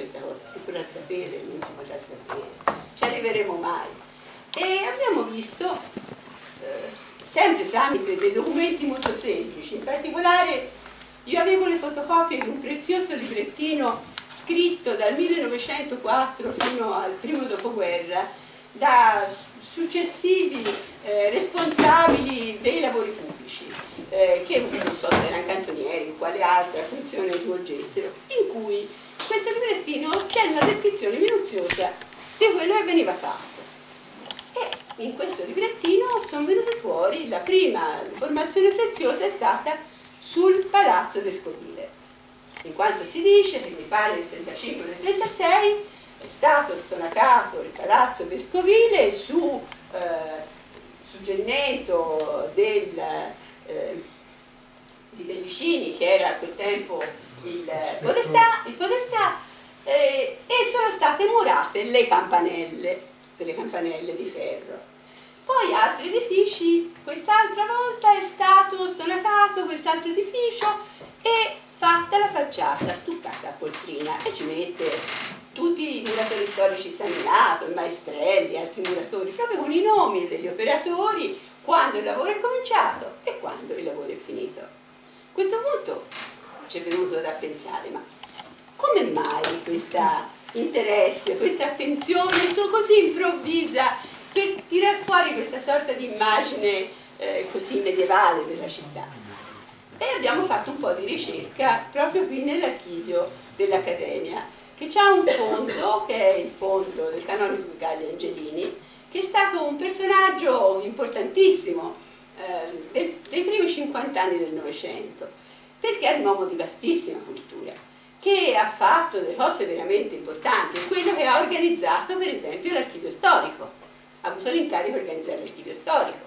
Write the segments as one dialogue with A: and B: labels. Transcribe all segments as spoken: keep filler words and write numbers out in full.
A: questa cosa, si potrà sapere, non si potrà sapere, ci arriveremo mai. E abbiamo visto, eh, sempre tramite dei documenti molto semplici, in particolare io avevo le fotocopie di un prezioso librettino scritto dal millenovecentoquattro fino al primo dopoguerra da successivi eh, responsabili dei lavori pubblici, eh, che non so se erano cantonieri o quale altra funzione svolgessero, in cui questo librettino c'è una descrizione minuziosa di quello che veniva fatto. E in questo librettino sono venute fuori, la prima informazione preziosa è stata sul Palazzo Vescovile, in quanto si dice che mi pare nel trentacinque nel trentasei è stato stonacato il Palazzo Vescovile su eh, suggerimento del, eh, di Pellicini, che era a quel tempo il podestà, il podestà eh, e sono state murate le campanelle, tutte le campanelle di ferro. Poi altri edifici, quest'altra volta è stato stonacato quest'altro edificio e fatta la facciata stuccata a poltrina, e ci mette tutti i muratori storici Saminato, il Maestrelli, altri muratori, proprio con i nomi degli operatori, quando il lavoro è cominciato e quando il lavoro è finito. A questo punto ci è venuto da pensare, ma come mai questo interesse, questa attenzione così improvvisa per tirar fuori questa sorta di immagine eh, così medievale della città? E abbiamo fatto un po' di ricerca proprio qui nell'archivio dell'Accademia, che ha un fondo, che è il fondo del canonico Galli Angelini, che è stato un personaggio importantissimo eh, dei, dei primi cinquanta anni del Novecento, perché è un uomo di vastissima cultura, che ha fatto delle cose veramente importanti, quello che ha organizzato per esempio l'archivio storico, ha avuto l'incarico di organizzare l'archivio storico,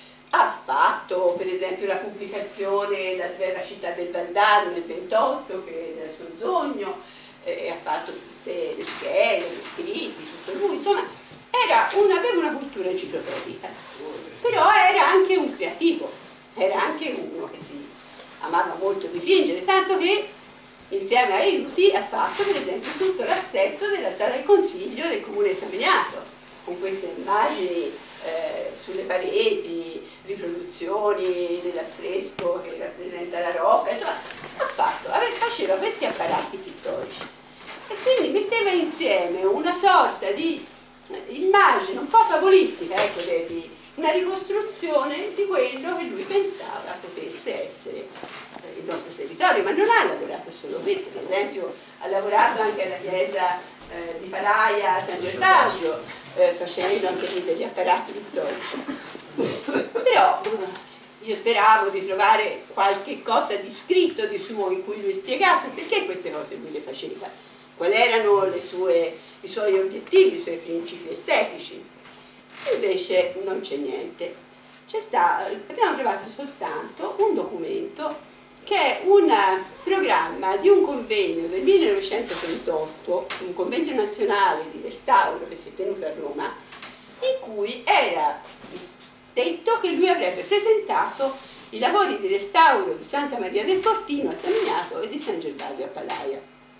A: ha fatto per esempio la pubblicazione La svelta città del Valdarno nel ventotto, che era il suo sogno, e ha fatto tutte le schede, gli scritti, tutto lui, insomma era un, aveva una cultura enciclopedica, però era anche un creativo, era anche uno che si amava molto dipingere, tanto che insieme a Aiuti ha fatto per esempio tutto l'assetto della sala del consiglio del comune di Saminato, con queste immagini eh, sulle pareti, riproduzioni dell'affresco che rappresenta la rocca, insomma ha fatto, aveva, faceva questi apparati pittorici e quindi metteva insieme una sorta di immagine un po' favolistica, ecco, di una ricostruzione di quello che lui pensava potesse essere il nostro territorio, ma non ha lavorato solo qui, per esempio ha lavorato anche alla chiesa eh, di Paraia a San Gervasio, eh, facendo anche lì degli apparati pittorici. Però io speravo di trovare qualche cosa di scritto di suo in cui lui spiegasse perché queste cose lui le faceva, quali erano le sue, i suoi obiettivi, i suoi principi estetici. Invece non c'è niente. C'è sta, abbiamo trovato soltanto un documento che è un programma di un convegno del millenovecentotrentotto, un convegno nazionale di restauro che si è tenuto a Roma, in cui era detto che lui avrebbe presentato i lavori di restauro di Santa Maria del Fortino a San Miniato e di San Gervasio a Palaia.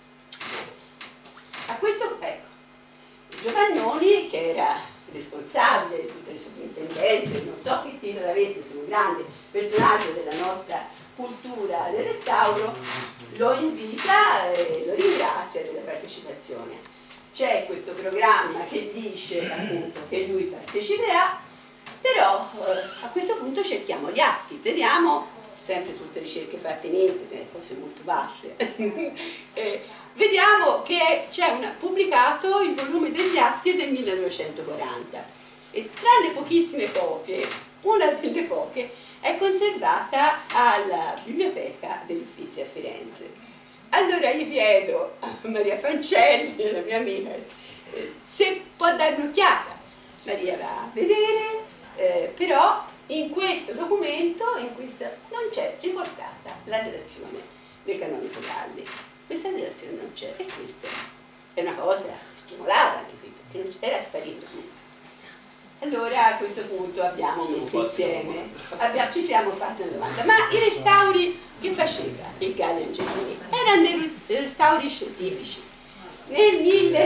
A: A questo, ecco, Giovannoni, che era responsabile di tutte le sovrintendenze, non so che titolo avesse, insomma un grande personaggio della nostra cultura del restauro, lo invita e lo ringrazia della partecipazione. C'è questo programma che dice appunto che lui parteciperà, però eh, a questo punto cerchiamo gli atti, vediamo, sempre tutte ricerche fatte in internet, cose molto basse, eh, vediamo che c'è pubblicato il volume degli atti del millenovecentoquaranta e tra le pochissime copie, una delle poche è conservata alla biblioteca degli Uffizi a Firenze. Allora io chiedo a Maria Fancelli, la mia amica, eh, se può dare un'occhiata. Maria va a vedere, eh, però in questo documento in questa, non c'è riportata la relazione del canonico Galli. Questa relazione non c'è e questo è una cosa stimolata anche qui, perché non era sparito tutto. Allora a questo punto abbiamo messo insieme, abbiamo, ci siamo fatti una domanda, ma i restauri che faceva il Galli Angelini? Erano dei restauri scientifici, nel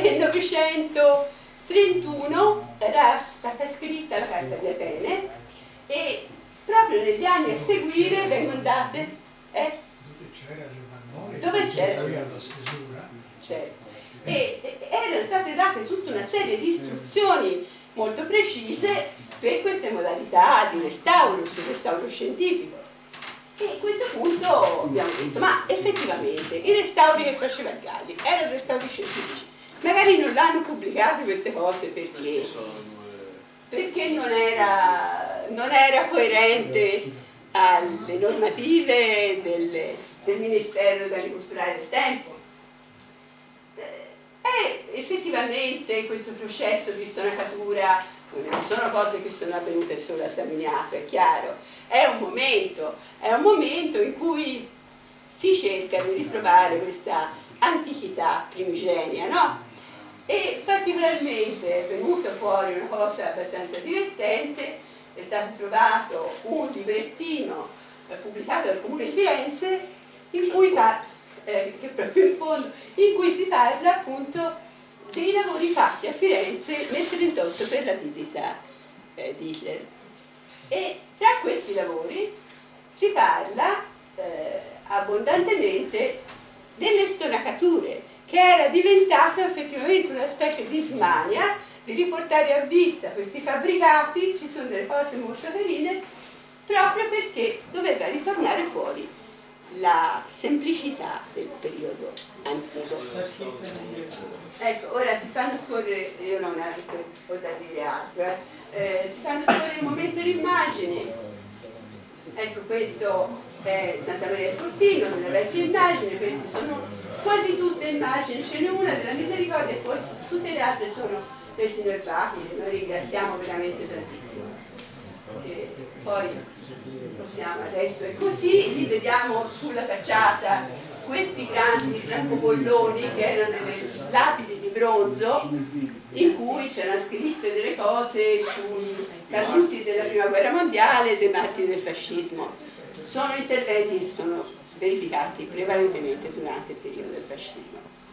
A: millenovecentotrentuno era stata scritta la Carta di Atene e proprio negli anni a seguire vengono date eh? dove c'era la stesura e, e erano state date tutta una serie di istruzioni molto precise per queste modalità di restauro, sul restauro scientifico. E a questo punto abbiamo detto, ma effettivamente i restauri che faceva il Galli erano restauri scientifici, magari non l'hanno pubblicate queste cose perché, perché non, era, non era coerente alle normative del, del Ministero dell'Agricoltura del tempo. E effettivamente questo processo di stonacatura non sono cose che sono avvenute solo a San Miniato, è chiaro, è un momento, è un momento in cui si cerca di ritrovare questa antichità primigenia, no? E particolarmente è venuta fuori una cosa abbastanza divertente, è stato trovato un librettino eh, pubblicato dal Comune di Firenze in cui va Eh, che proprio in fondo, in cui si parla appunto dei lavori fatti a Firenze nel trentotto per la visita eh, di Hitler. E tra questi lavori si parla eh, abbondantemente delle stonacature, che era diventata effettivamente una specie di smania di riportare a vista questi fabbricati. Ci sono delle cose molto carine, proprio perché doveva ritornare fuori la semplicità del periodo antico. Ecco, ora si fanno scorrere, io non ho da dire altro, eh. Eh, si fanno scorrere un momento l'immagine. Ecco, questo è Santa Maria del Fortino, una vecchia immagine, queste sono quasi tutte immagini, ce n'è una della Misericordia e poi tutte le altre sono del Signor Bachi, che noi ringraziamo veramente tantissimo. Che poi possiamo adesso è così, lì vediamo sulla facciata questi grandi francobolloni che erano delle lapidi di bronzo in cui c'erano scritte delle cose sui caduti della prima guerra mondiale e dei martiri del fascismo. Sono interventi che sono verificati prevalentemente durante il periodo del fascismo.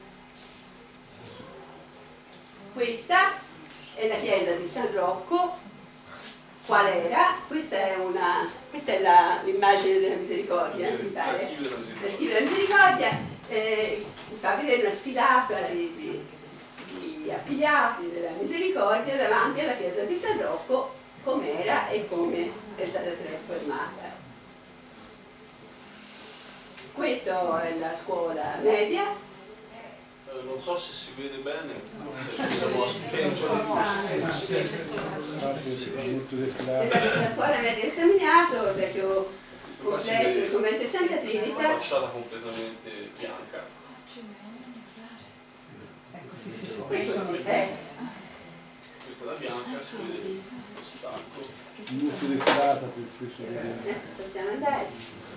A: Questa è la chiesa di San Rocco. Qual era? Questa è una, questa è l'immagine della Misericordia, mi pare. L'archivio della Misericordia eh, fa vedere una sfilata di, di, di affiliati della Misericordia davanti alla chiesa di San Rocco, com'era e come è stata trasformata. Questa è la scuola media.
B: Non so se si vede bene, siamo a spento.
A: La scuola media di San Miniato, il vecchio complesso del convento di Santa Trinita.
B: Una facciata completamente bianca.
A: Così, eh.
B: Questa è la bianca, si vede lo stacco.
C: Molto decorata per questo.
A: Eh, possiamo andare.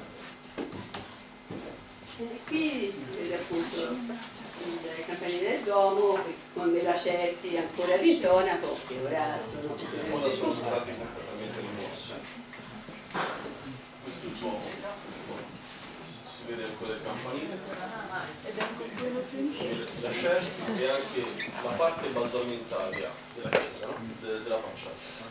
A: E qui si vede appunto il campanile del Duomo con dei lacerti ancora di tonaco che ora sono
B: Ora sono stati completamente rimossi. Questo è il Duomo. Si vede ancora il campanile, i lacerti e anche la parte basamentaria della chiesa, no? De della facciata.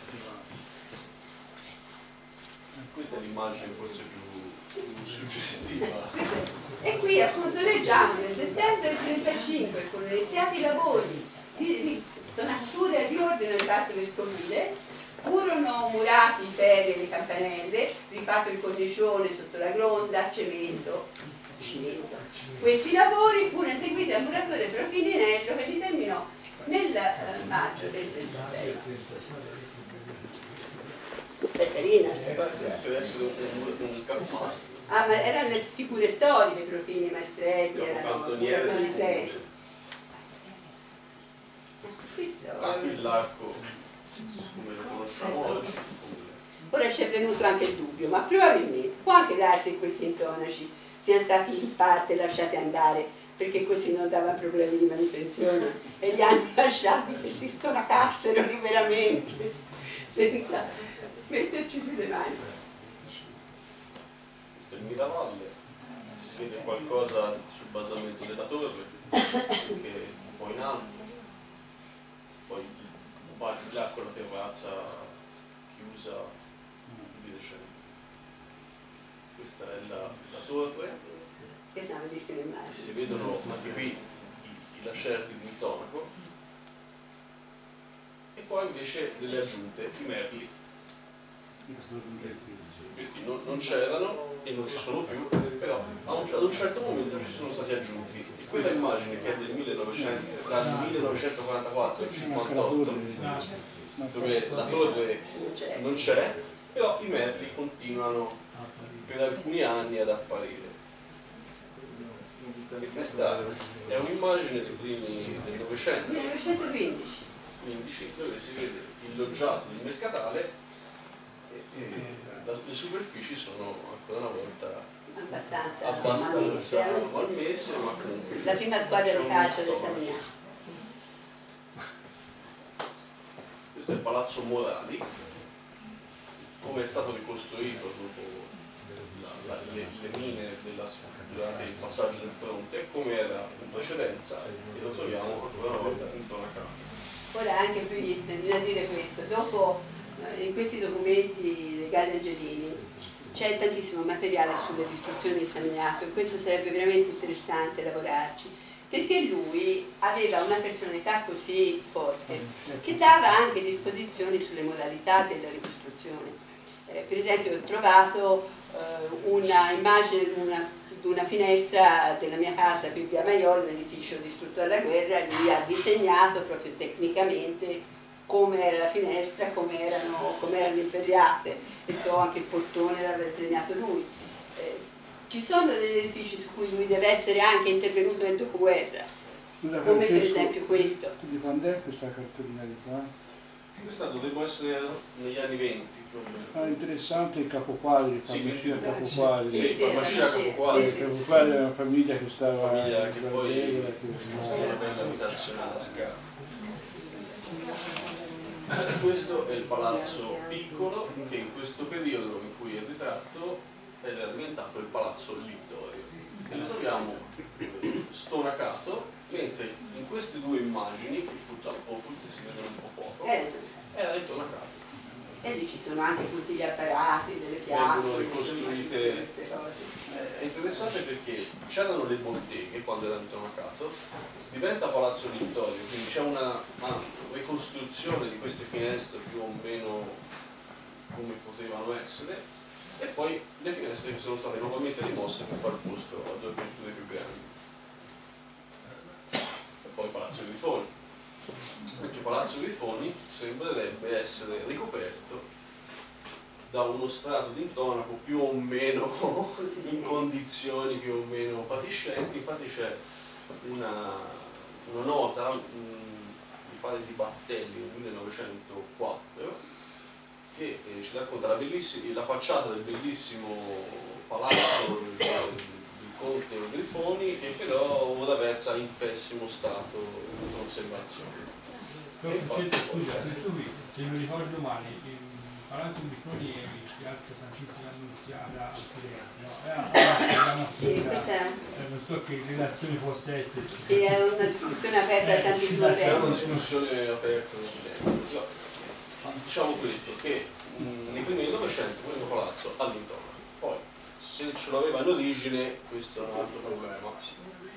B: Questa è l'immagine forse più, più suggestiva.
A: E qui appunto leggiamo nel settembre del trentacinque furono iniziati i lavori di stonatura e riordino del palazzo vescovile, furono murati i ferri e le campanelle, rifatto il cornicione sotto la gronda, cemento, cemento. Questi lavori furono eseguiti dal muratore Profininello che li terminò nel eh, maggio del trentasei. È carina questa cosa.
B: Deve essere un, un campano.
A: Ah, ma erano le figure storiche, Profini, Maestretti, erano cantonieri seri.
B: Anche l'arco, come lo conosciamo oggi.
A: Ora ci è venuto anche il dubbio, ma probabilmente può anche darsi che questi intonaci siano stati in parte lasciati andare perché così non dava problemi di manutenzione e li hanno lasciati che si stonacassero liberamente senza metterci sulle mani.
B: Il Miravalle, si vede qualcosa sul basamento della torre, che po' in alto, poi un po' di là con la terrazza chiusa e via dicendo. Questa è la, la torre,
A: Questa è una bellissima immagine.
B: si vedono anche qui i, i lacerti di intonaco, e poi invece delle aggiunte, i merli. Questi non, non c'erano e non ci sono più, però a un, ad un certo momento ci sono stati aggiunti. E quella immagine che è del millenovecento, tra il millenovecentoquarantaquattro e il cinquantotto, dove la torre non c'è, però i merli continuano per alcuni anni ad apparire. E questa è un'immagine dei primi del Novecento,
A: millenovecentoquindici,
B: dove si vede il loggiato del mercatale e, e le superfici sono ancora una volta
A: abbastanza,
B: abbastanza
A: malmesse.
B: malmesse, ma comunque
A: La prima squadra
B: c'è
A: di
B: un
A: calcio del
B: intonaco.
A: Samiano.
B: Questo è il Palazzo Morali, come è stato ricostruito dopo la, la, le, le mine della, durante il passaggio del fronte, come era in precedenza, e lo troviamo ancora una volta intonacato.
A: Ora anche qui bisogna dire questo, dopo eh, in questi documenti dei Galli Angelini c'è tantissimo materiale sulle istruzioni di Samignato e questo sarebbe veramente interessante lavorarci, perché lui aveva una personalità così forte che dava anche disposizioni sulle modalità della ricostruzione. Eh, per esempio ho trovato eh, una immagine di una, di una finestra della mia casa qui via Maiolo, l'edificio distrutto dalla guerra. Lui ha disegnato proprio tecnicamente come era la finestra, come erano, come erano inferriate, e so anche il portone l'aveva disegnato lui. Eh, ci sono degli edifici su cui lui deve essere anche intervenuto nel dopoguerra,
C: Scusa,
A: come per
C: Francesco,
A: esempio questo.
C: di quando è questa cartolina di qua?
B: Questo dovrebbe essere negli anni venti più o meno.
C: Ah, interessante il Capoquadri,
B: Sì,
C: farmacia
B: sì,
C: Capoquadri.
B: sì, farmacia Capoquadri.
C: Il Capoquadri è una famiglia che stava
B: Famiglia che
C: in
B: poi
C: Valdegra,
B: è una bella abitazione alla Scala. Questo è il palazzo piccolo che in questo periodo in cui è ritratto è diventato il palazzo Littorio, e lo troviamo stonacato, mentre in queste due immagini, che purtroppo forse si vedono un po' poco, era intonacato.
A: E lì ci sono anche tutti gli apparati, delle fiamme,
B: Vengono ricostruite.
A: queste cose.
B: È interessante perché c'erano le botteghe quando era intonacato, diventa palazzo Littorio, quindi c'è una, una ricostruzione di queste finestre più o meno come potevano essere, e poi le finestre che sono state nuovamente rimosse per far posto a due aperture più grandi. E poi Palazzo Grifoni. Anche Palazzo Grifoni sembrerebbe essere ricoperto da uno strato di intonaco più o meno in condizioni più o meno fatiscenti. Infatti c'è una, una nota, mh, mi pare di Battelli nel millenovecentoquattro, che eh, ci racconta la, la facciata del bellissimo palazzo del, del conte Grifoni, che però ora versa in pessimo stato di conservazione.
D: Però, scusa, questo qui, se non ricordo male, il Palazzo Grifoni è in piazza Santissima Annunziata a Firenze, no? È una
A: Sì, questa
B: Eh,
D: non so che relazione possa esserci.
A: sì, è una discussione aperta da tantissimo
D: sì,
B: C'è
A: tempo.
B: una discussione aperta da tempo. Diciamo questo, che mh, nei primi del Novecento questo palazzo ha l'intonaco. Poi, se ce l'aveva in origine, questo è un altro problema.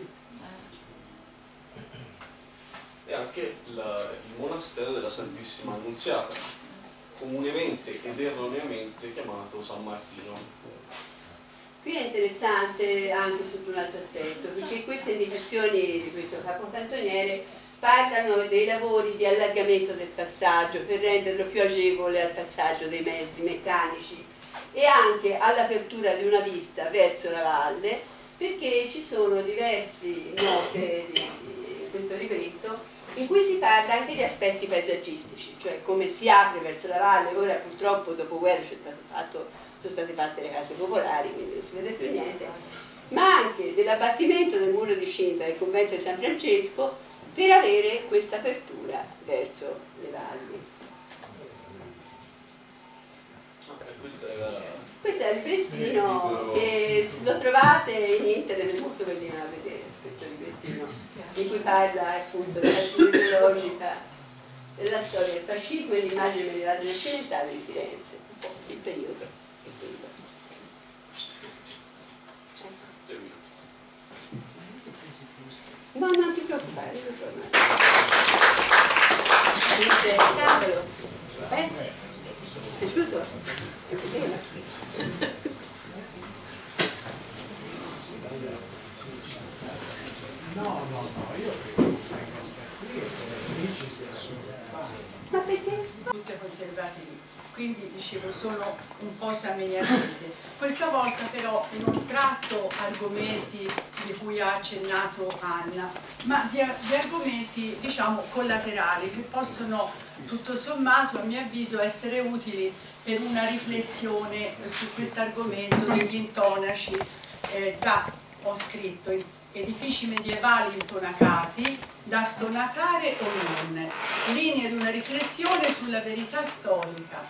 B: E anche la, il monastero della Santissima Annunziata, comunemente ed erroneamente chiamato San Martino.
A: Qui è interessante anche sotto un altro aspetto, perché queste indicazioni di questo capocantoniere parlano dei lavori di allargamento del passaggio per renderlo più agevole al passaggio dei mezzi meccanici e anche all'apertura di una vista verso la valle, perché ci sono diverse note di, di questo libretto in cui si parla anche di aspetti paesaggistici, cioè come si apre verso la valle. Ora purtroppo dopo guerra c'è stato fatto, sono state fatte le case popolari, quindi non si vede più niente, ma anche dell'abbattimento del muro di cinta del convento di San Francesco per avere questa apertura verso le valli.
B: Questo era...
A: Questo è il librettino che lo trovate in internet, è molto bellino da vedere, questo librettino. in cui parla appunto della storia ideologica della storia del fascismo e l'immagine medievale rinascimentale di Firenze, un po' il periodo è quello. No, non ti preoccupare, non tornare. Dice, cavolo, eh? Piaciuto? È bene.
E: No, no, no, io credo che venga sta qui e che lì ci sia solo.
A: Ma perché?
F: Tutte conservate lì, quindi dicevo sono un po' samenianese. Questa volta però non tratto argomenti di cui ha accennato Anna, ma di, di argomenti diciamo collaterali che possono tutto sommato a mio avviso essere utili per una riflessione su questo argomento degli intonaci eh, da, ho scritto, edifici medievali intonacati, da stonacare o non, linee di una riflessione sulla verità storica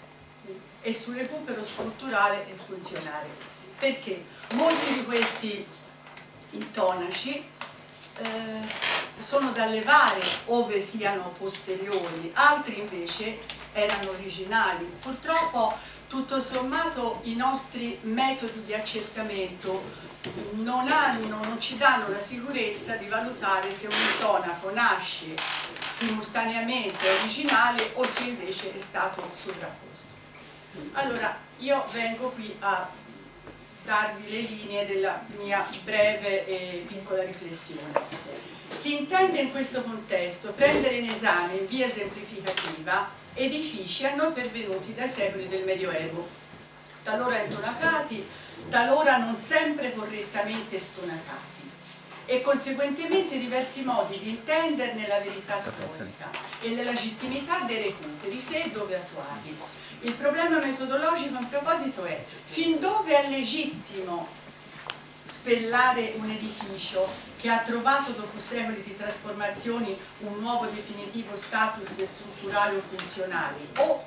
F: e sul recupero strutturale e funzionale. Perché molti di questi intonaci eh, sono da levare ove siano posteriori, altri invece erano originali. Purtroppo tutto sommato i nostri metodi di accertamento non, hanno, non ci danno la sicurezza di valutare se un intonaco nasce simultaneamente originale o se invece è stato sovrapposto. Allora, io vengo qui a darvi le linee della mia breve e piccola riflessione. Si intende in questo contesto prendere in esame in via esemplificativa edifici a noi pervenuti dai secoli del Medioevo, talora intonacati, talora non sempre correttamente stonacati, e conseguentemente diversi modi di intenderne la verità storica e la legittimità dei recuperi, se e dove attuati. Il problema metodologico in proposito è: fin dove è legittimo spellare un edificio che ha trovato dopo secoli di trasformazioni un nuovo definitivo status strutturale o funzionale, o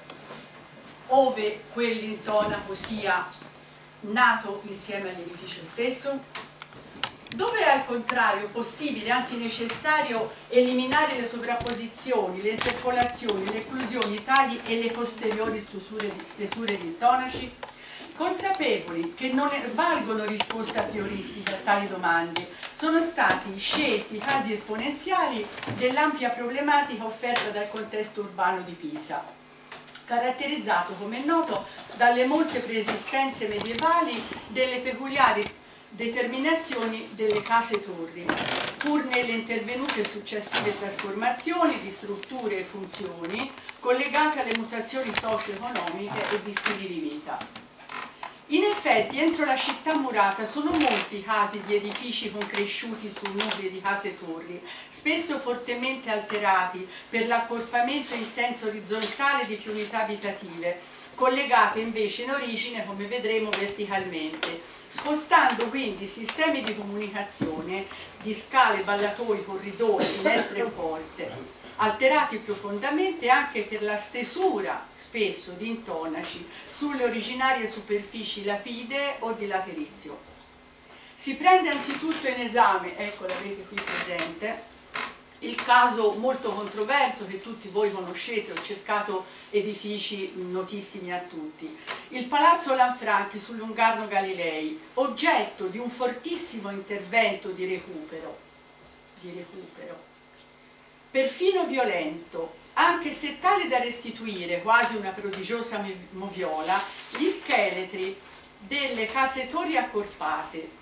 F: ove quell'intonaco sia nato insieme all'edificio stesso? Dove è al contrario possibile, anzi necessario, eliminare le sovrapposizioni, le interpolazioni, le occlusioni tali e le posteriori stesure, stesure di intonaci? Consapevoli che non valgono risposte a prioristiche a tali domande, sono stati scelti casi esponenziali dell'ampia problematica offerta dal contesto urbano di Pisa, caratterizzato, come è noto, dalle molte preesistenze medievali delle peculiari determinazioni delle case torri, pur nelle intervenute successive trasformazioni di strutture e funzioni collegate alle mutazioni socio-economiche e di stili di vita. In effetti, entro la città murata sono molti i casi di edifici concresciuti su nuclei di case torri, spesso fortemente alterati per l'accorpamento in senso orizzontale di più unità abitative, collegate invece in origine, come vedremo, verticalmente, spostando quindi sistemi di comunicazione di scale, ballatoi, corridoi, finestre e porte, alterati profondamente anche per la stesura spesso di intonaci sulle originarie superfici lapidee o di laterizio. Si prende anzitutto in esame, ecco l'avete qui presente, il caso molto controverso che tutti voi conoscete, ho cercato edifici notissimi a tutti, il Palazzo Lanfranchi sul Lungarno Galilei, oggetto di un fortissimo intervento di recupero, di recupero, perfino violento, anche se tale da restituire, quasi una prodigiosa moviola, gli scheletri delle case-torri accorpate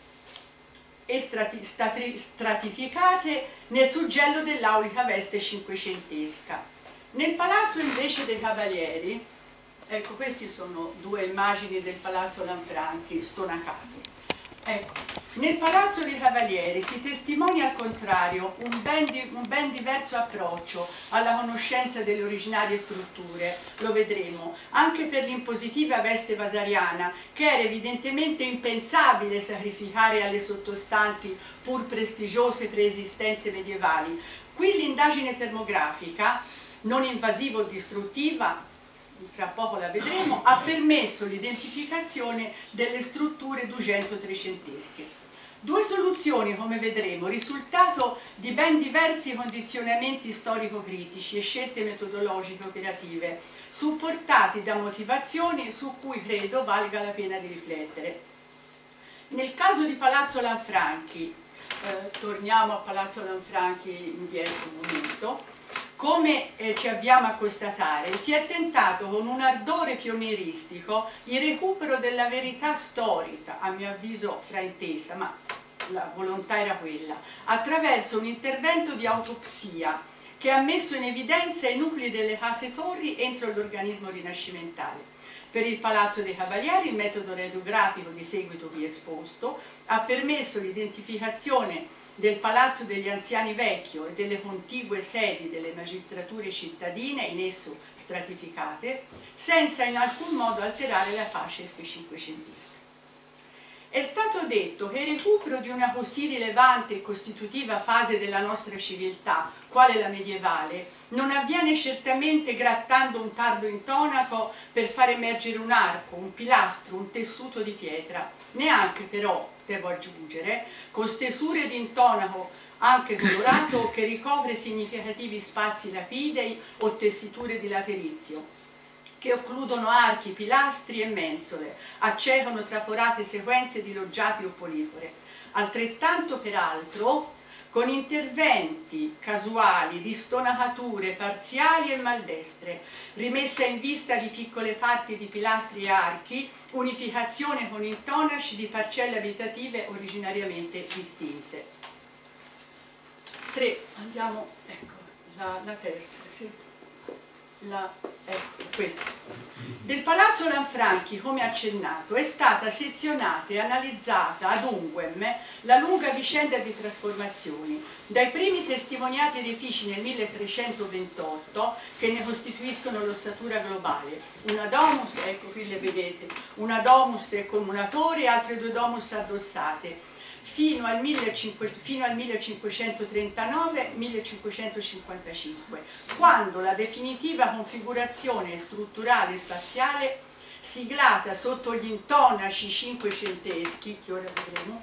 F: e strati, stati, stratificate nel suggello dell'aulica veste cinquecentesca. Nel palazzo invece dei Cavalieri, ecco, queste sono due immagini del Palazzo Lanfranchi stonacato. Ecco, nel Palazzo dei Cavalieri si testimonia al contrario un ben, di, un ben diverso approccio alla conoscenza delle originarie strutture, lo vedremo, anche per l'impositiva veste vasariana, che era evidentemente impensabile sacrificare alle sottostanti pur prestigiose preesistenze medievali. Qui l'indagine termografica, non invasiva o distruttiva, fra poco la vedremo, ha permesso l'identificazione delle strutture dugento-trecentesche. Due soluzioni, come vedremo, risultato di ben diversi condizionamenti storico-critici e scelte metodologiche operative, supportati da motivazioni su cui credo valga la pena di riflettere. Nel caso di Palazzo Lanfranchi, eh, torniamo a Palazzo Lanfranchi indietro un momento, come eh, ci abbiamo a constatare, si è tentato con un ardore pionieristico il recupero della verità storica, a mio avviso fraintesa, ma la volontà era quella, attraverso un intervento di autopsia che ha messo in evidenza i nuclei delle case torri entro l'organismo rinascimentale. Per il Palazzo dei Cavalieri il metodo radiografico di seguito vi esposto ha permesso l'identificazione del Palazzo degli Anziani Vecchio e delle contigue sedi delle magistrature cittadine in esso stratificate, senza in alcun modo alterare la facies cinquecentesca. È stato detto che il recupero di una così rilevante e costitutiva fase della nostra civiltà, quale la medievale, non avviene certamente grattando un tardo intonaco per far emergere un arco, un pilastro, un tessuto di pietra, neanche però, devo aggiungere, con stesure di intonaco anche colorato che ricopre significativi spazi lapidei o tessiture di laterizio, che occludono archi, pilastri e mensole, accecono traforate sequenze di loggiati o polifore. Altrettanto, peraltro, con interventi casuali di stonacature parziali e maldestre, rimessa in vista di piccole parti di pilastri e archi, unificazione con intonaci di parcelle abitative originariamente distinte. tre. Andiamo, ecco, la, la terza, sì. La, ecco, questa. Del Palazzo Lanfranchi, come accennato, è stata sezionata e analizzata ad unguem la lunga vicenda di trasformazioni, dai primi testimoniati edifici nel milletrecentoventotto, che ne costituiscono l'ossatura globale, una domus, ecco qui le vedete, una domus e comunatore e altre due domus addossate, fino al, fino al millecinquecentotrentanove millecinquecentocinquantacinque, quando la definitiva configurazione strutturale e spaziale, siglata sotto gli intonaci cinquecenteschi, che ora vedremo,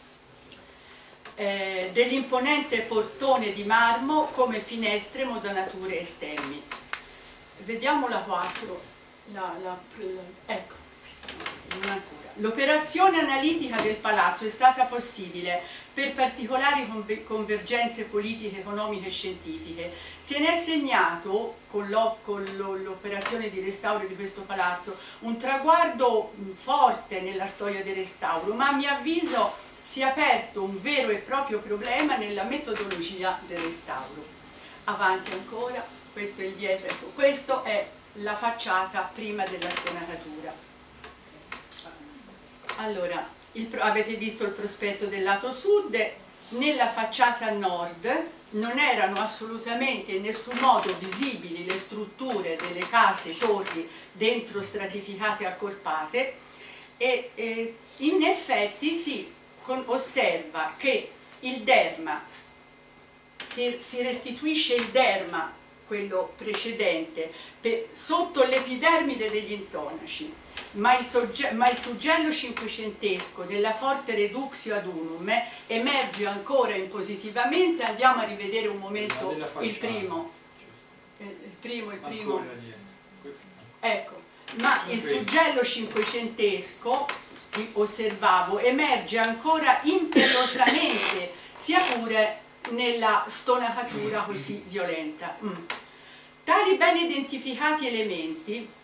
F: eh, dell'imponente portone di marmo come finestre, modanature e stemmi. Vediamo la quattro, la, la, la, ecco, non ancora. L'operazione analitica del palazzo è stata possibile per particolari convergenze politiche, economiche e scientifiche. Se ne è segnato, con l'operazione di restauro di questo palazzo, un traguardo forte nella storia del restauro, ma a mio avviso si è aperto un vero e proprio problema nella metodologia del restauro. Avanti ancora, questo è il dietro, ecco, questo è la facciata prima della stonacatura. Allora, il, avete visto il prospetto del lato sud, nella facciata nord non erano assolutamente in nessun modo visibili le strutture delle case, torri dentro stratificate e accorpate e, e in effetti si con, osserva che il derma, si, si restituisce il derma, quello precedente, per, sotto l'epidermide degli intonaci. Ma il, ma il suggello cinquecentesco della forte reduxio ad unum emerge ancora impositivamente. Andiamo a rivedere un momento il primo, il primo, il primo. Ecco, ma il suggello cinquecentesco, osservavo, emerge ancora imperiosamente, sia pure nella stonacatura così violenta. Mm. Tali ben identificati elementi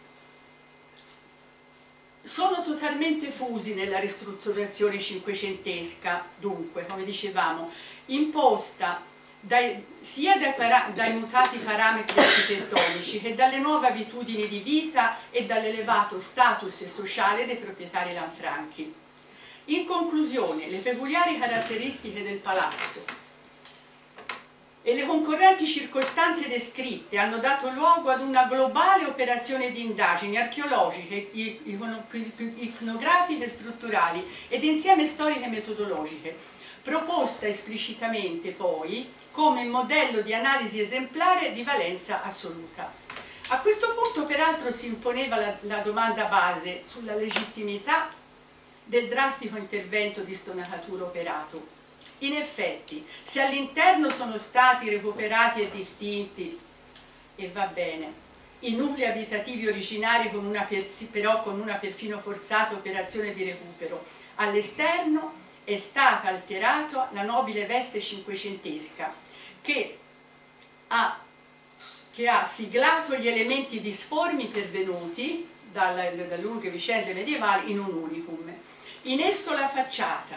F: sono totalmente fusi nella ristrutturazione cinquecentesca, dunque, come dicevamo, imposta dai, sia dai, para, dai mutati parametri architettonici che dalle nuove abitudini di vita e dall'elevato status sociale dei proprietari lanfranchi. In conclusione, le peculiari caratteristiche del palazzo e le concorrenti circostanze descritte hanno dato luogo ad una globale operazione di indagini archeologiche, iconografiche e strutturali ed insieme storiche e metodologiche, proposta esplicitamente poi come modello di analisi esemplare di valenza assoluta. A questo punto peraltro si imponeva la, la domanda base sulla legittimità del drastico intervento di stonacatura operato. In effetti, se all'interno sono stati recuperati e distinti, e va bene, i nuclei abitativi originari con una però con una perfino forzata operazione di recupero, all'esterno è stata alterata la nobile veste cinquecentesca che ha, che ha siglato gli elementi disformi pervenuti dalle, dalle lunghe vicende medievali in un unicum. In esso la facciata,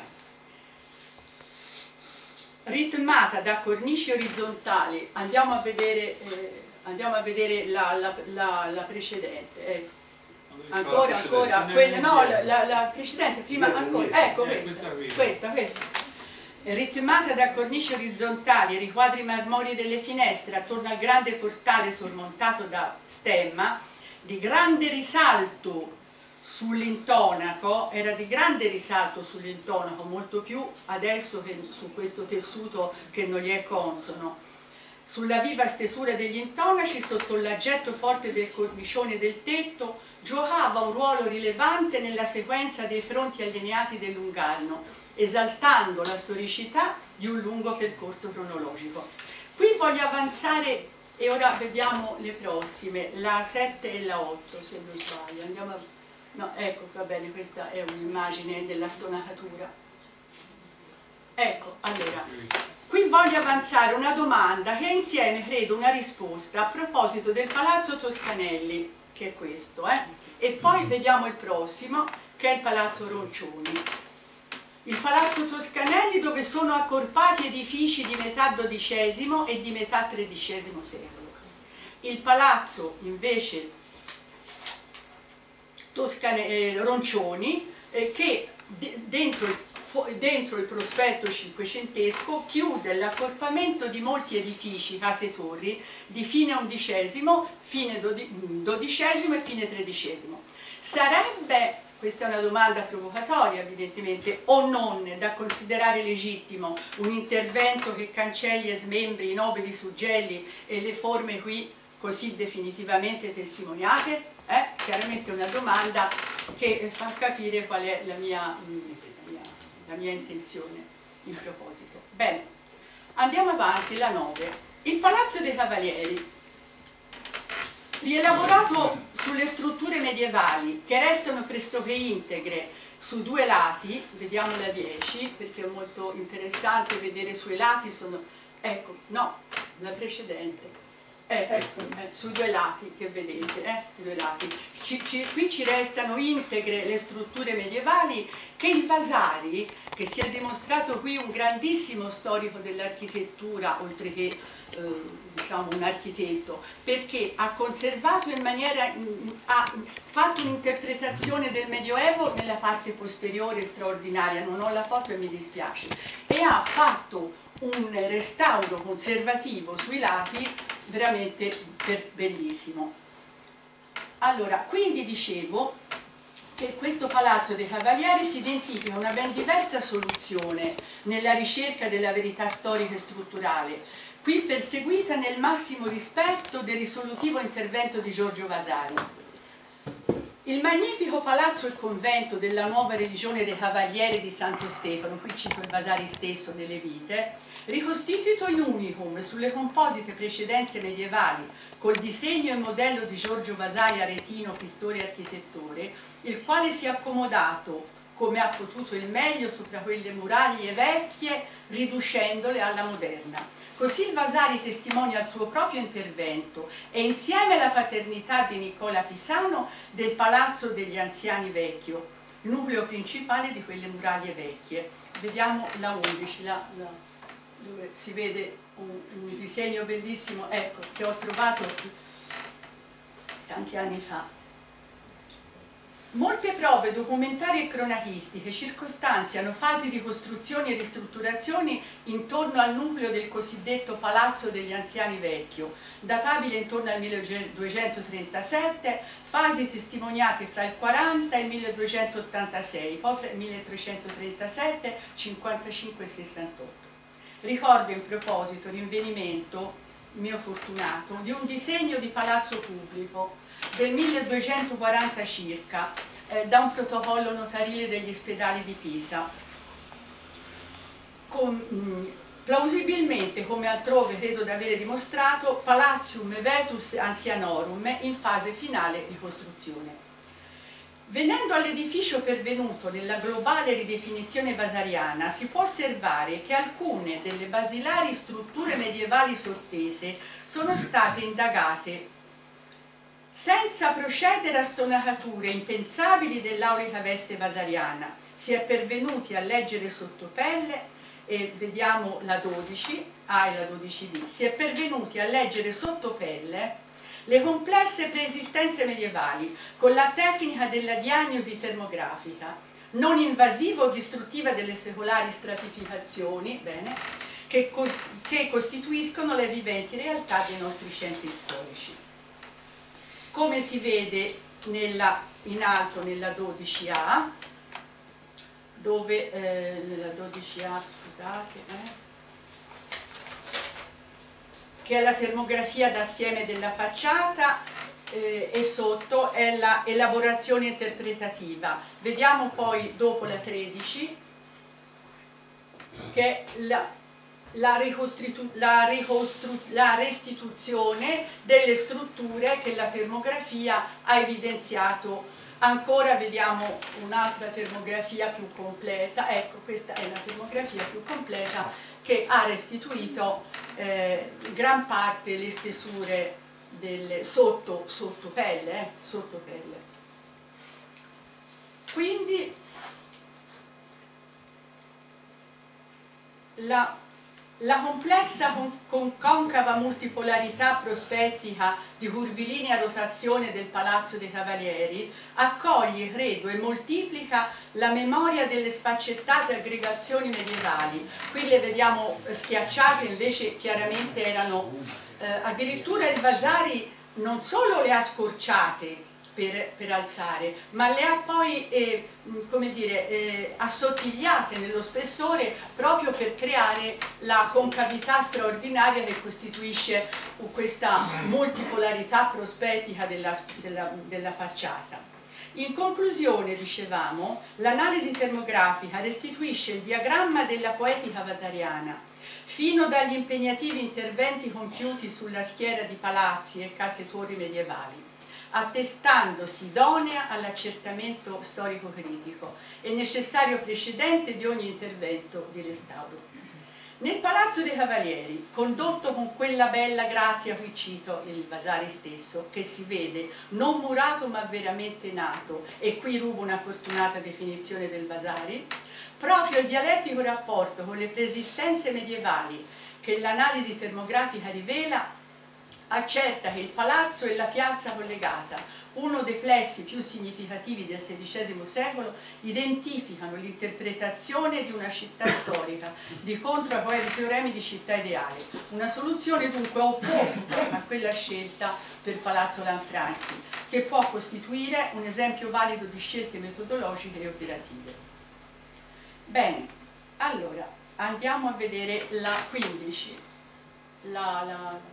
F: ritmata da cornici orizzontali, andiamo a vedere, eh, andiamo a vedere la, la, la, la precedente, ecco. ancora, ancora, quella, no, la, la precedente, prima ancora, ecco questa, questa, questa, ritmata da cornici orizzontali e riquadri marmorei delle finestre attorno al grande portale sormontato da stemma, di grande risalto sull'intonaco, era di grande risalto sull'intonaco, molto più adesso che su questo tessuto che non gli è consono. Sulla viva stesura degli intonaci, sotto l'aggetto forte del cornicione del tetto, giocava un ruolo rilevante nella sequenza dei fronti allineati del Lungarno, esaltando la storicità di un lungo percorso cronologico. Qui voglio avanzare e ora vediamo le prossime, la sette e la otto se non sbaglio. Andiamo a... No, ecco, va bene, questa è un'immagine della stonacatura. Ecco, allora, qui voglio avanzare una domanda che è insieme, credo, una risposta a proposito del Palazzo Toscanelli, che è questo, eh? E poi vediamo il prossimo, che è il Palazzo Roncioni. Il Palazzo Toscanelli, dove sono accorpati edifici di metà dodicesimo e di metà tredicesimo secolo. Il Palazzo, invece, Toscane, eh, Roncioni, eh, che de dentro, il, dentro il prospetto cinquecentesco chiude l'accorpamento di molti edifici, case e torri, di fine undicesimo, fine dodicesimo e fine tredicesimo. Sarebbe, questa è una domanda provocatoria evidentemente, o non da considerare legittimo un intervento che cancelli e smembri i nobili suggelli e le forme qui così definitivamente testimoniate? Eh? Chiaramente una domanda che fa capire qual è la mia, la mia, la mia intenzione in proposito. Bene, andiamo avanti, la nove. Il Palazzo dei Cavalieri, rielaborato sulle strutture medievali che restano pressoché integre su due lati, vediamo la dieci perché è molto interessante vedere sui lati, sono, ecco, no, la precedente. Eh, ecco, eh, sui due lati che vedete, eh, due lati. Ci, ci, qui ci restano integre le strutture medievali che il Vasari, che si è dimostrato qui un grandissimo storico dell'architettura, oltre che eh, diciamo un architetto, perché ha conservato in maniera, ha fatto un'interpretazione del Medioevo nella parte posteriore straordinaria, non ho la foto e mi dispiace, e ha fatto un restauro conservativo sui lati veramente bellissimo. Allora, quindi dicevo che questo Palazzo dei Cavalieri si identifica una ben diversa soluzione nella ricerca della verità storica e strutturale, qui perseguita nel massimo rispetto del risolutivo intervento di Giorgio Vasari. Il magnifico palazzo e convento della nuova religione dei Cavalieri di Santo Stefano, qui cito il Vasari stesso nelle vite, ricostituito in unicum sulle composite precedenze medievali col disegno e modello di Giorgio Vasari Aretino, pittore e architettore, il quale si è accomodato come ha potuto il meglio sopra quelle muraglie vecchie, riducendole alla moderna. Così il Vasari testimonia il suo proprio intervento e insieme alla paternità di Nicola Pisano del Palazzo degli Anziani Vecchio, nucleo principale di quelle muraglie vecchie. Vediamo la undici, la, la dove si vede un, un disegno bellissimo, ecco, che ho trovato tanti anni fa. Molte prove documentarie e cronachistiche circostanziano fasi di costruzioni e ristrutturazioni intorno al nucleo del cosiddetto Palazzo degli Anziani Vecchio, databile intorno al milleduecentotrentasette, fasi testimoniate fra il quaranta e il milleduecentottantasei, poi fra il milletrecentotrentasette, cinquantacinque e sessantotto. Ricordo in proposito l'invenimento, mio fortunato, di un disegno di palazzo pubblico del milleduecentoquaranta circa, eh, da un protocollo notarile degli ospedali di Pisa. Con, mh, plausibilmente, come altrove credo di avere dimostrato, Palatium Vetus Anzianorum in fase finale di costruzione. Venendo all'edificio pervenuto nella globale ridefinizione vasariana, si può osservare che alcune delle basilari strutture medievali sottese sono state indagate senza procedere a stonacature impensabili dell'aulica veste vasariana. Si è pervenuti a leggere sottopelle, e vediamo la dodici A e la dodici B, si è pervenuti a leggere sottopelle le complesse preesistenze medievali con la tecnica della diagnosi termografica, non invasiva o distruttiva delle secolari stratificazioni, bene, che, co che costituiscono le viventi realtà dei nostri centri storici. Come si vede nella, in alto nella dodici A, dove eh, nella dodici A, scusate, eh, che è la termografia d'assieme della facciata, eh, e sotto è la elaborazione interpretativa. Vediamo poi dopo la tredici che è la, la, la, la restituzione delle strutture che la termografia ha evidenziato. Ancora vediamo un'altra termografia più completa, ecco, questa è la termografia più completa che ha restituito eh, gran parte le stesure del, sotto, sotto pelle, eh, sotto pelle. Quindi la, la complessa con, con concava multipolarità prospettica di curvilinea rotazione del Palazzo dei Cavalieri accoglie, credo, e moltiplica la memoria delle sfaccettate aggregazioni medievali. Qui le vediamo schiacciate, invece chiaramente erano eh, addirittura il Vasari non solo le ha scorciate per, per alzare, ma le ha poi eh, come dire, eh, assottigliate nello spessore proprio per creare la concavità straordinaria che costituisce questa multipolarità prospettica della, della, della facciata. In conclusione, dicevamo, l'analisi termografica restituisce il diagramma della poetica vasariana, fino dagli impegnativi interventi compiuti sulla schiera di palazzi e case torri medievali, attestandosi idonea all'accertamento storico-critico e necessario precedente di ogni intervento di restauro. Nel Palazzo dei Cavalieri, condotto con quella bella grazia, qui cito il Vasari stesso, che si vede non murato ma veramente nato, e qui rubo una fortunata definizione del Vasari, proprio il dialettico rapporto con le preesistenze medievali che l'analisi termografica rivela accerta che il palazzo e la piazza collegata, uno dei plessi più significativi del sedicesimo secolo, identificano l'interpretazione di una città storica, di contro a poi i teoremi di città ideale, una soluzione dunque opposta a quella scelta per Palazzo Lanfranchi, che può costituire un esempio valido di scelte metodologiche e operative. Bene, allora andiamo a vedere la quindici. La, la,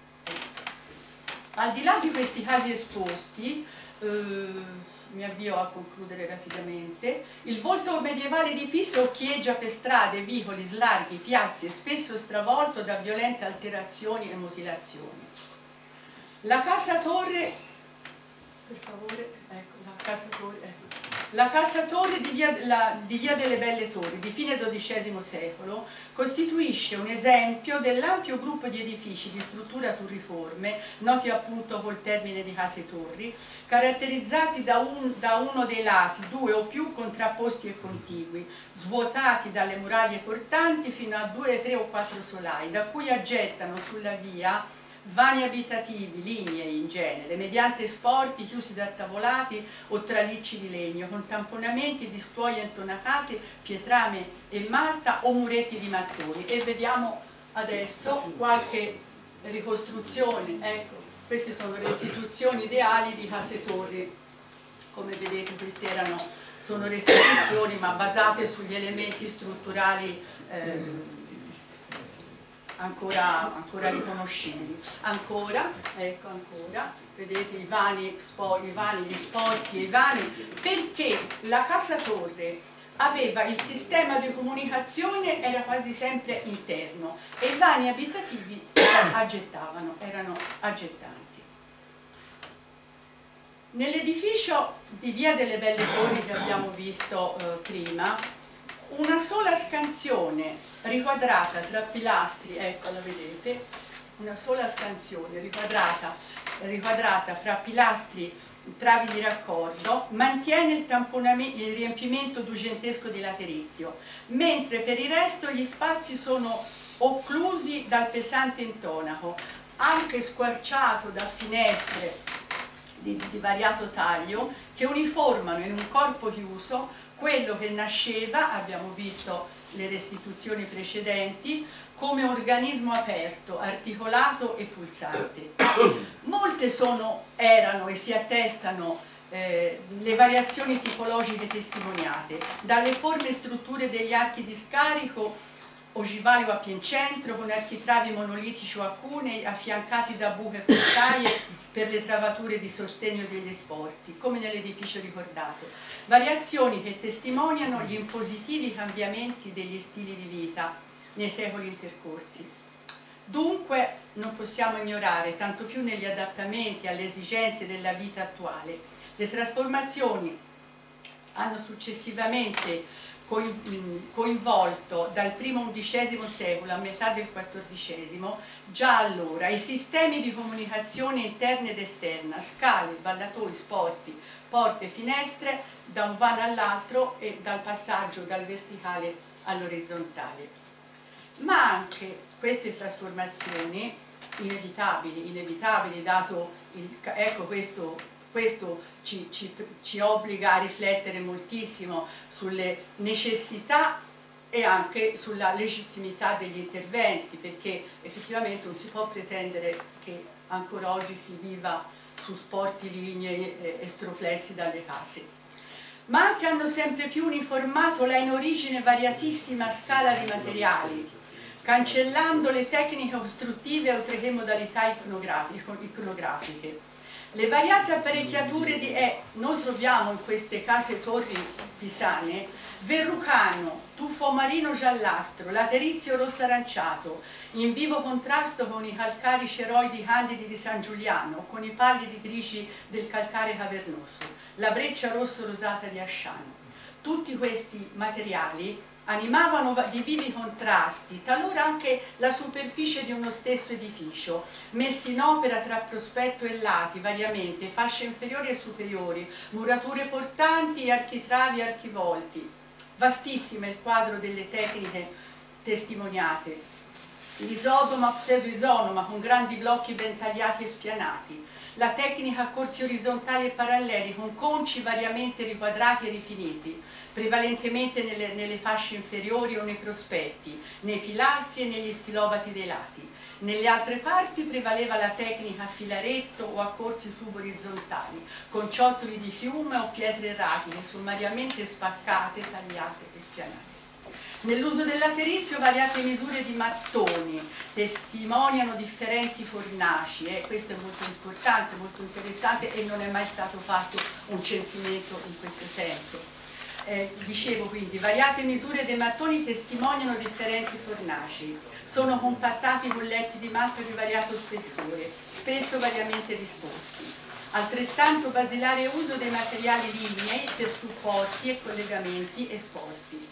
F: Al di là di questi casi esposti, eh, mi avvio a concludere rapidamente, il volto medievale di Pisa occhieggia per strade, vicoli, slarghi, piazze, spesso stravolto da violente alterazioni e mutilazioni. La casa torre, per favore, ecco, la casa torre, ecco. La casa torre di via, la, di via delle Belle Torri, di fine dodicesimo secolo, costituisce un esempio dell'ampio gruppo di edifici di struttura turriforme, noti appunto col termine di case torri, caratterizzati da, un, da uno dei lati, due o più contrapposti e contigui, svuotati dalle muraglie portanti fino a due, tre o quattro solai, da cui aggettano sulla via vani abitativi, lignei in genere, mediante sporti chiusi da tavolati o tralicci di legno, con tamponamenti di stuoie intonacate, pietrame e malta o muretti di mattoni. E vediamo adesso qualche ricostruzione. Ecco, queste sono restituzioni ideali di case torri. Come vedete, queste erano, sono restituzioni ma basate sugli elementi strutturali eh, ancora, ancora riconoscibili. Ancora, ecco ancora, vedete i vani, i vani, gli sporchi e i vani, perché la casa torre aveva il sistema di comunicazione, era quasi sempre interno, e i vani abitativi aggettavano, erano aggettanti. Nell'edificio di Via delle Belle Torri che abbiamo visto eh, prima, una sola scansione riquadrata tra pilastri, ecco la vedete, una sola scansione riquadrata, riquadrata fra pilastri, travi di raccordo, mantiene il, il riempimento dugentesco di laterizio, mentre per il resto gli spazi sono occlusi dal pesante intonaco, anche squarciato da finestre di, di variato taglio, che uniformano in un corpo chiuso quello che nasceva, abbiamo visto le restituzioni precedenti, come organismo aperto, articolato e pulsante. Molte sono, erano e si attestano eh, le variazioni tipologiche testimoniate, dalle forme e strutture degli archi di scarico ogivali o a piancentro, con architravi monolitici o a cunei, affiancati da buche portaie per le travature di sostegno degli sporti, come nell'edificio ricordato. Variazioni che testimoniano gli impositivi cambiamenti degli stili di vita nei secoli intercorsi. Dunque non possiamo ignorare, tanto più negli adattamenti alle esigenze della vita attuale, le trasformazioni hanno successivamente coinvolto dal primo undicesimo secolo a metà del quattordicesimo, già allora i sistemi di comunicazione interna ed esterna, scale, ballatoi, sporti, porte, finestre, da un vano all'altro e dal passaggio dal verticale all'orizzontale. Ma anche queste trasformazioni inevitabili, inevitabili dato il, ecco questo Questo ci, ci, ci obbliga a riflettere moltissimo sulle necessità e anche sulla legittimità degli interventi, perché effettivamente non si può pretendere che ancora oggi si viva su sporti lignei estroflessi dalle case. Ma anche hanno sempre più uniformato la in origine variatissima scala di materiali, cancellando le tecniche costruttive oltre che modalità iconografiche. Le variate apparecchiature di E noi troviamo in queste case torri pisane verrucano, tufo marino giallastro, laterizio rosso aranciato, in vivo contrasto con i calcari ceroidi candidi di San Giuliano, con i pallidi grigi del calcare cavernoso, la breccia rosso rosata di Asciano. Tutti questi materiali animavano di vivi contrasti, talora anche la superficie di uno stesso edificio, messi in opera tra prospetto e lati variamente, fasce inferiori e superiori, murature portanti, architravi e archivolti. Vastissimo il quadro delle tecniche testimoniate. L'isodoma pseudoisonoma con grandi blocchi ben tagliati e spianati, la tecnica a corsi orizzontali e paralleli con conci variamente riquadrati e rifiniti, prevalentemente nelle, nelle fasce inferiori o nei prospetti, nei pilastri e negli stilobati dei lati. Nelle altre parti prevaleva la tecnica a filaretto o a corsi suborizzontali, con ciottoli di fiume o pietre erratiche, sommariamente spaccate, tagliate e spianate. Nell'uso del laterizio variate misure di mattoni testimoniano differenti fornaci, e eh, questo è molto importante, molto interessante, e non è mai stato fatto un censimento in questo senso. Eh, dicevo quindi, variate misure dei mattoni testimoniano differenti fornaci, sono compattati con letti di matto di variato spessore, spesso variamente disposti. Altrettanto basilare uso dei materiali lignei per supporti e collegamenti e sporti.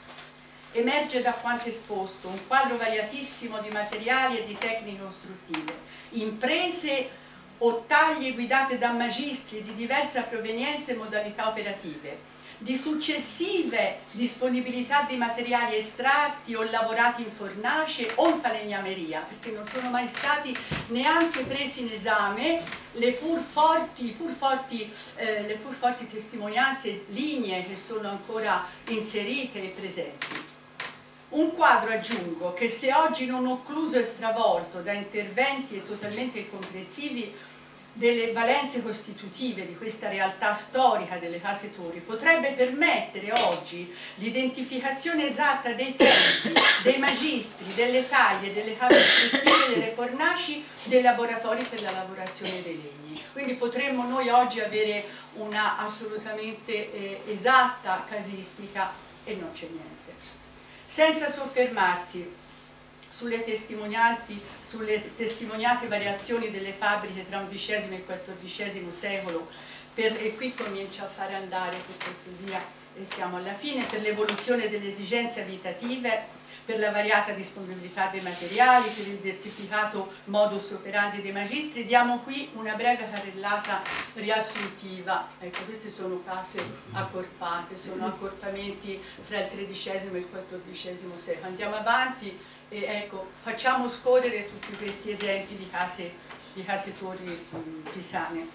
F: Emerge da quanto esposto un quadro variatissimo di materiali e di tecniche costruttive, imprese o taglie guidate da magistri di diversa provenienza e modalità operative, di successive disponibilità di materiali estratti o lavorati in fornace o in falegnameria, perché non sono mai stati neanche presi in esame le pur forti, pur forti, eh, le pur forti testimonianze lignee che sono ancora inserite e presenti. Un quadro, aggiungo, che se oggi non occluso e stravolto da interventi e totalmente incomprensivi, delle valenze costitutive di questa realtà storica delle case torri potrebbe permettere oggi l'identificazione esatta dei tempi, dei magistri, delle taglie, delle case costruttive, delle fornaci, dei laboratori per la lavorazione dei legni. Quindi potremmo noi oggi avere una assolutamente eh, esatta casistica e non c'è niente. Senza soffermarsi sulle testimonianti, sulle testimoniate variazioni delle fabbriche tra undicesimo e quattordicesimo secolo, per, e qui comincia a fare andare per cortesia e siamo alla fine, per l'evoluzione delle esigenze abitative, per la variata disponibilità dei materiali, per il diversificato modus operandi dei magistri, diamo qui una breve carrellata riassuntiva. Ecco, queste sono case accorpate, sono accorpamenti fra il tredicesimo e il quattordicesimo secolo. Andiamo avanti. E ecco, facciamo scorrere tutti questi esempi di case, di case torri mh, pisane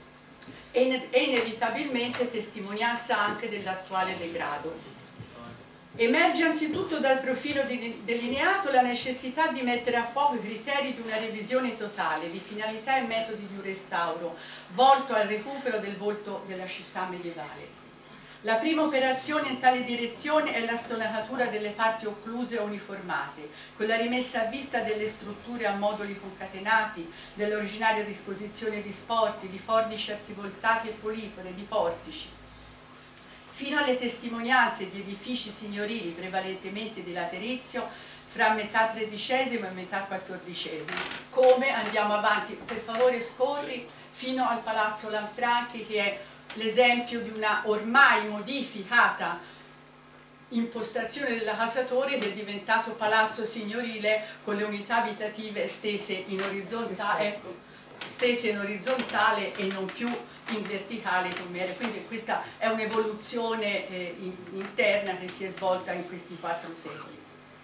F: e, e inevitabilmente testimonianza anche dell'attuale degrado. Emerge anzitutto dal profilo delineato la necessità di mettere a fuoco i criteri di una revisione totale di finalità e metodi di un restauro volto al recupero del volto della città medievale. La prima operazione in tale direzione è la stonacatura delle parti occluse o uniformate, con la rimessa a vista delle strutture a moduli concatenati, dell'originaria disposizione di sporti, di fornici archivoltati e polifore, di portici, fino alle testimonianze di edifici signorili prevalentemente di laterizio fra metà tredicesimo e metà quattordicesimo. Come andiamo avanti, per favore scorri fino al Palazzo Lanfranchi, che è l'esempio di una ormai modificata impostazione della casa torre, che è diventato palazzo signorile con le unità abitative stese in orizzontale, ecco, stese in orizzontale e non più in verticale come era. Quindi questa è un'evoluzione eh, interna che si è svolta in questi quattro secoli.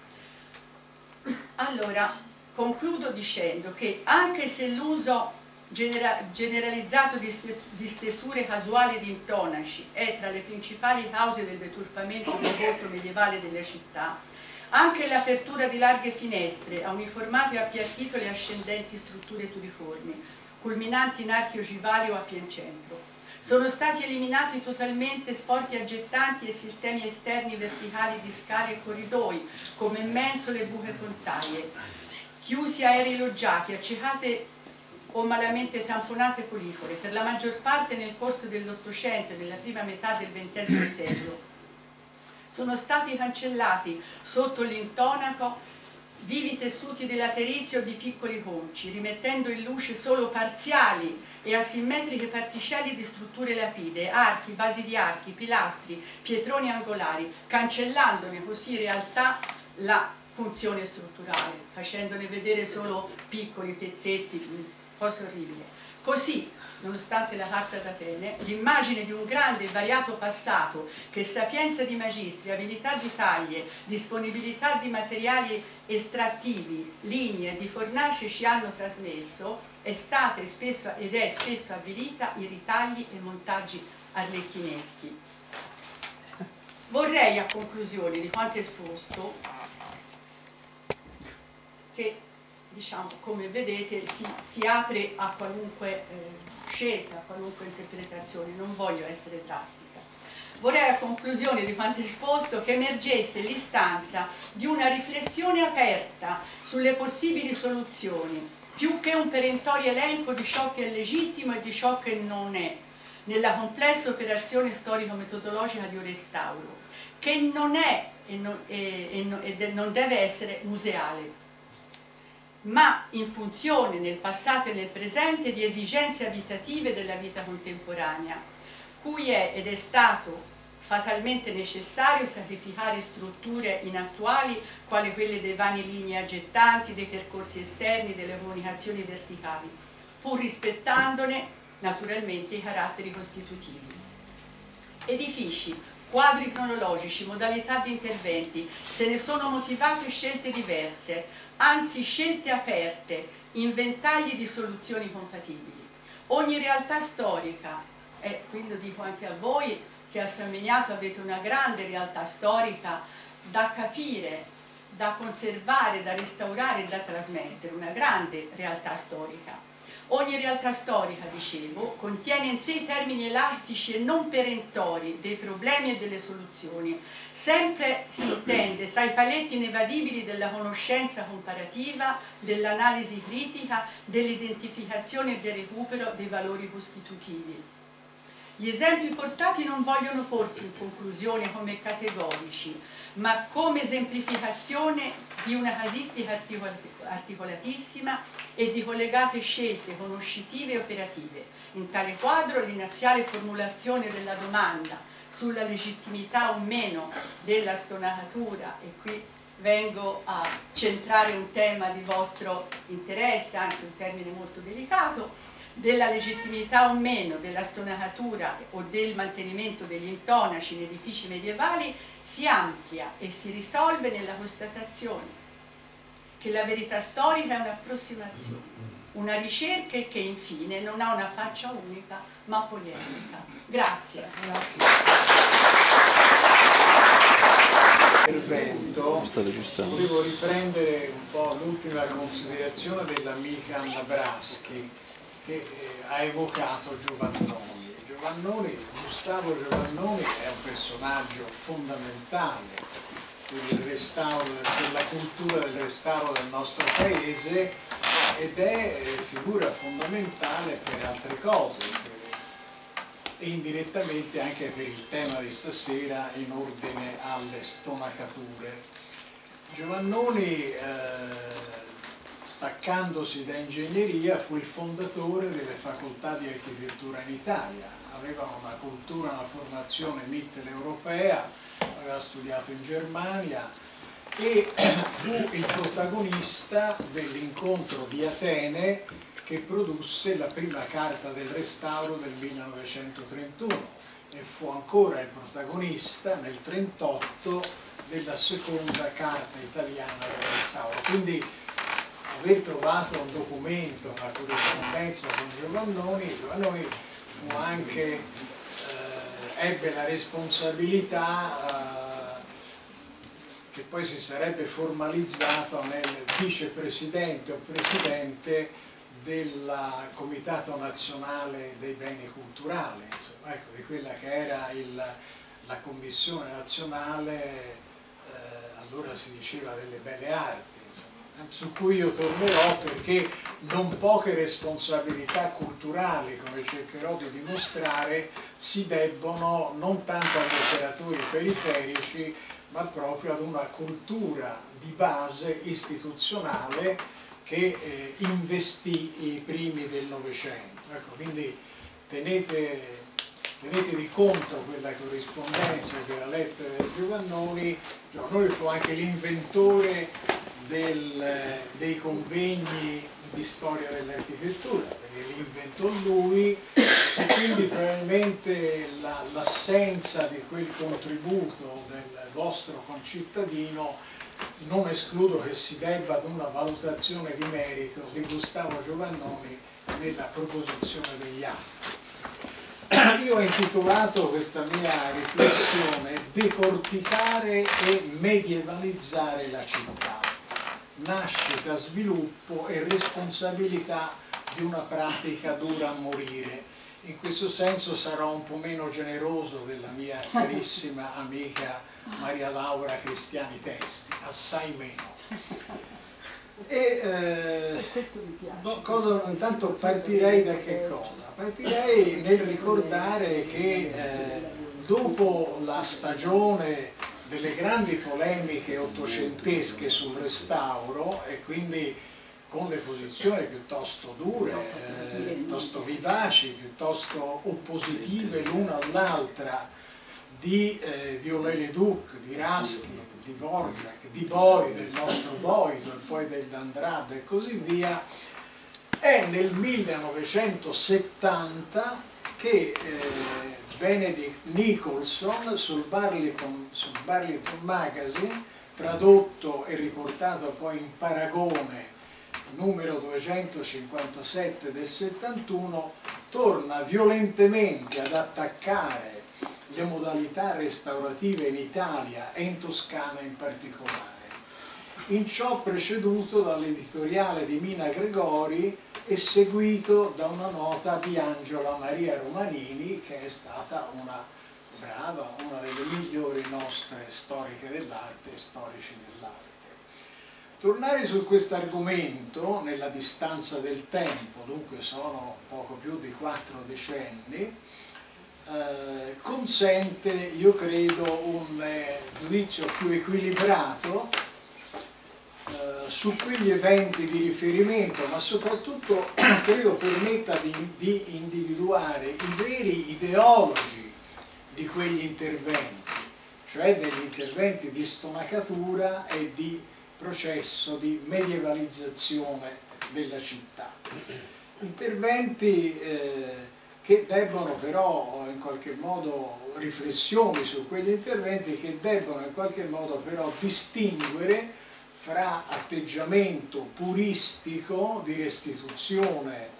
F: Allora, concludo dicendo che anche se l'uso Genera generalizzato di, st di stesure casuali di intonaci è tra le principali cause del deturpamento del volto medievale delle città, anche l'apertura di larghe finestre a uniformate o appiattito le ascendenti strutture turiformi, culminanti in archi ogivali o a piancentro. Sono stati eliminati totalmente sporti aggettanti e sistemi esterni verticali di scale e corridoi, come mensole e buche fontaine, chiusi aerei loggiati, accecate o malamente tamponate polifore, per la maggior parte nel corso dell'Ottocento e nella prima metà del ventesimo secolo. Sono stati cancellati sotto l'intonaco vivi tessuti di laterizio o di piccoli conci, rimettendo in luce solo parziali e asimmetriche particelle di strutture lapidee, archi, basi di archi, pilastri, pietroni angolari, cancellandone così in realtà la funzione strutturale, facendone vedere solo piccoli pezzetti, cosa orribile. Così, nonostante la Carta d'Atene, l'immagine di un grande e variato passato che sapienza di magistri, abilità di taglie, disponibilità di materiali estrattivi, linee di fornace ci hanno trasmesso, è stata spesso, ed è spesso avvilita in ritagli e montaggi arlecchineschi. Vorrei, a conclusione di quanto esposto, che diciamo, come vedete, si, si apre a qualunque eh, scelta, a qualunque interpretazione, non voglio essere drastica. Vorrei a conclusione di quanto esposto che emergesse l'istanza di una riflessione aperta sulle possibili soluzioni, più che un perentorio elenco di ciò che è legittimo e di ciò che non è, nella complessa operazione storico-metodologica di un restauro, che non è e non, e, e, e non deve essere museale, ma in funzione nel passato e nel presente di esigenze abitative della vita contemporanea, cui è ed è stato fatalmente necessario sacrificare strutture inattuali quali quelle dei vani linee aggettanti, dei percorsi esterni, delle comunicazioni verticali, pur rispettandone naturalmente i caratteri costitutivi. Edifici, quadri cronologici, modalità di interventi, se ne sono motivate scelte diverse, anzi scelte aperte, in ventagli di soluzioni compatibili. Ogni realtà storica, e quindi lo dico anche a voi che a San Miniato avete una grande realtà storica da capire, da conservare, da restaurare e da trasmettere, una grande realtà storica. Ogni realtà storica, dicevo, contiene in sé i termini elastici e non perentori dei problemi e delle soluzioni. Sempre si intende tra i paletti inevadibili della conoscenza comparativa, dell'analisi critica, dell'identificazione e del recupero dei valori costitutivi. Gli esempi portati non vogliono porsi in conclusione come categorici, ma come esemplificazione di una casistica articolatissima e di collegate scelte conoscitive e operative. In tale quadro l'iniziale formulazione della domanda sulla legittimità o meno della stonacatura, e qui vengo a centrare un tema di vostro interesse, anzi un termine molto delicato, della legittimità o meno della stonacatura o del mantenimento degli intonaci in edifici medievali si amplia e si risolve nella constatazione che la verità storica è un'approssimazione, una ricerca che infine non ha una faccia unica ma poliedrica. Grazie.
G: Intervento, volevo riprendere un po' l'ultima considerazione dell'amica Anna Braschi, che eh, ha evocato Giovannoni. Giovannoni, Gustavo Giovannoni è un personaggio fondamentale per il restauro, per la cultura del restauro del nostro paese, ed è figura fondamentale per altre cose, per, e indirettamente anche per il tema di stasera in ordine alle stonacature. Giovannoni, eh, staccandosi da ingegneria, fu il fondatore delle facoltà di architettura in Italia. Aveva una cultura, una formazione mitteleuropea, aveva studiato in Germania e fu il protagonista dell'incontro di Atene che produsse la prima carta del restauro del millenovecentotrentuno e fu ancora il protagonista nel millenovecentotrentotto della seconda carta italiana del restauro. Quindi aver trovato un documento, una corrispondenza con Giovannoni, Giovannoni fu anche, eh, ebbe la responsabilità eh, che poi si sarebbe formalizzato nel vicepresidente o presidente del Comitato Nazionale dei Beni Culturali, insomma, ecco, di quella che era il, la Commissione Nazionale, eh, allora si diceva delle Belle Arti, su cui io tornerò perché non poche responsabilità culturali, come cercherò di dimostrare, si debbono non tanto agli operatori periferici, ma proprio ad una cultura di base istituzionale che eh, investì i primi del Novecento. Ecco, quindi tenete, tenetevi conto quella corrispondenza, quella lettera di Giovannoni. Giovannoni fu anche l'inventore Del, dei convegni di storia dell'architettura, perché li inventò lui e quindi probabilmente l'assenza di quel contributo del vostro concittadino non escludo che si debba ad una valutazione di merito di Gustavo Giovannoni nella proposizione degli atti. Io ho intitolato questa mia riflessione "Decorticare e medievalizzare la città. Nascita, sviluppo e responsabilità di una pratica dura a morire". In questo senso sarò un po' meno generoso della mia carissima amica Maria Laura Cristiani Testi, assai meno. E eh, cosa, intanto partirei da che cosa? Partirei nel ricordare che eh, dopo la stagione delle grandi polemiche ottocentesche sul restauro e quindi con le posizioni piuttosto dure, eh, piuttosto vivaci, piuttosto oppositive l'una all'altra di eh, Viollet-le-Duc, di Raschi, di Dvorak, di Boy, del nostro Boito e poi dell'Andrade e così via, è nel millenovecentosettanta che eh, Benedict Nicholson sul Burlington, sul Burlington Magazine, tradotto e riportato poi in Paragone numero duecentocinquantasette del settantuno, torna violentemente ad attaccare le modalità restaurative in Italia e in Toscana in particolare. In ciò preceduto dall'editoriale di Mina Gregori e seguito da una nota di Angela Maria Romanini, che è stata una brava, una delle migliori nostre storiche dell'arte e storici dell'arte. Tornare su questo argomento nella distanza del tempo, dunque sono poco più di quattro decenni, eh, consente, io credo, un eh, giudizio più equilibrato eh, su quegli eventi di riferimento, ma soprattutto credo permetta di, di individuare i veri ideologi di quegli interventi, cioè degli interventi di stonacatura e di processo di medievalizzazione della città. Interventi eh, che debbono però in qualche modo, riflessioni su quegli interventi che debbono in qualche modo però distinguere fra atteggiamento puristico di restituzione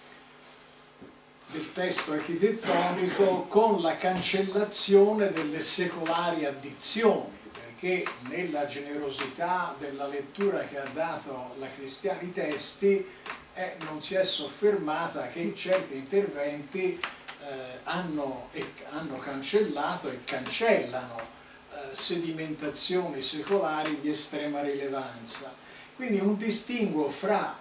G: del testo architettonico con la cancellazione delle secolari addizioni, perché nella generosità della lettura che ha dato la Cristiana ai testi eh, non si è soffermata che certi interventi eh, hanno, e, hanno cancellato e cancellano eh, sedimentazioni secolari di estrema rilevanza. Quindi un distinguo fra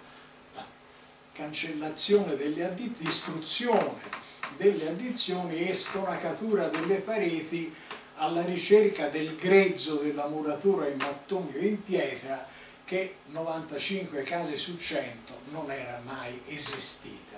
G: cancellazione delle addizioni, distruzione delle addizioni e stonacatura delle pareti alla ricerca del grezzo della muratura in mattoni o in pietra che novantacinque casi su cento non era mai esistita.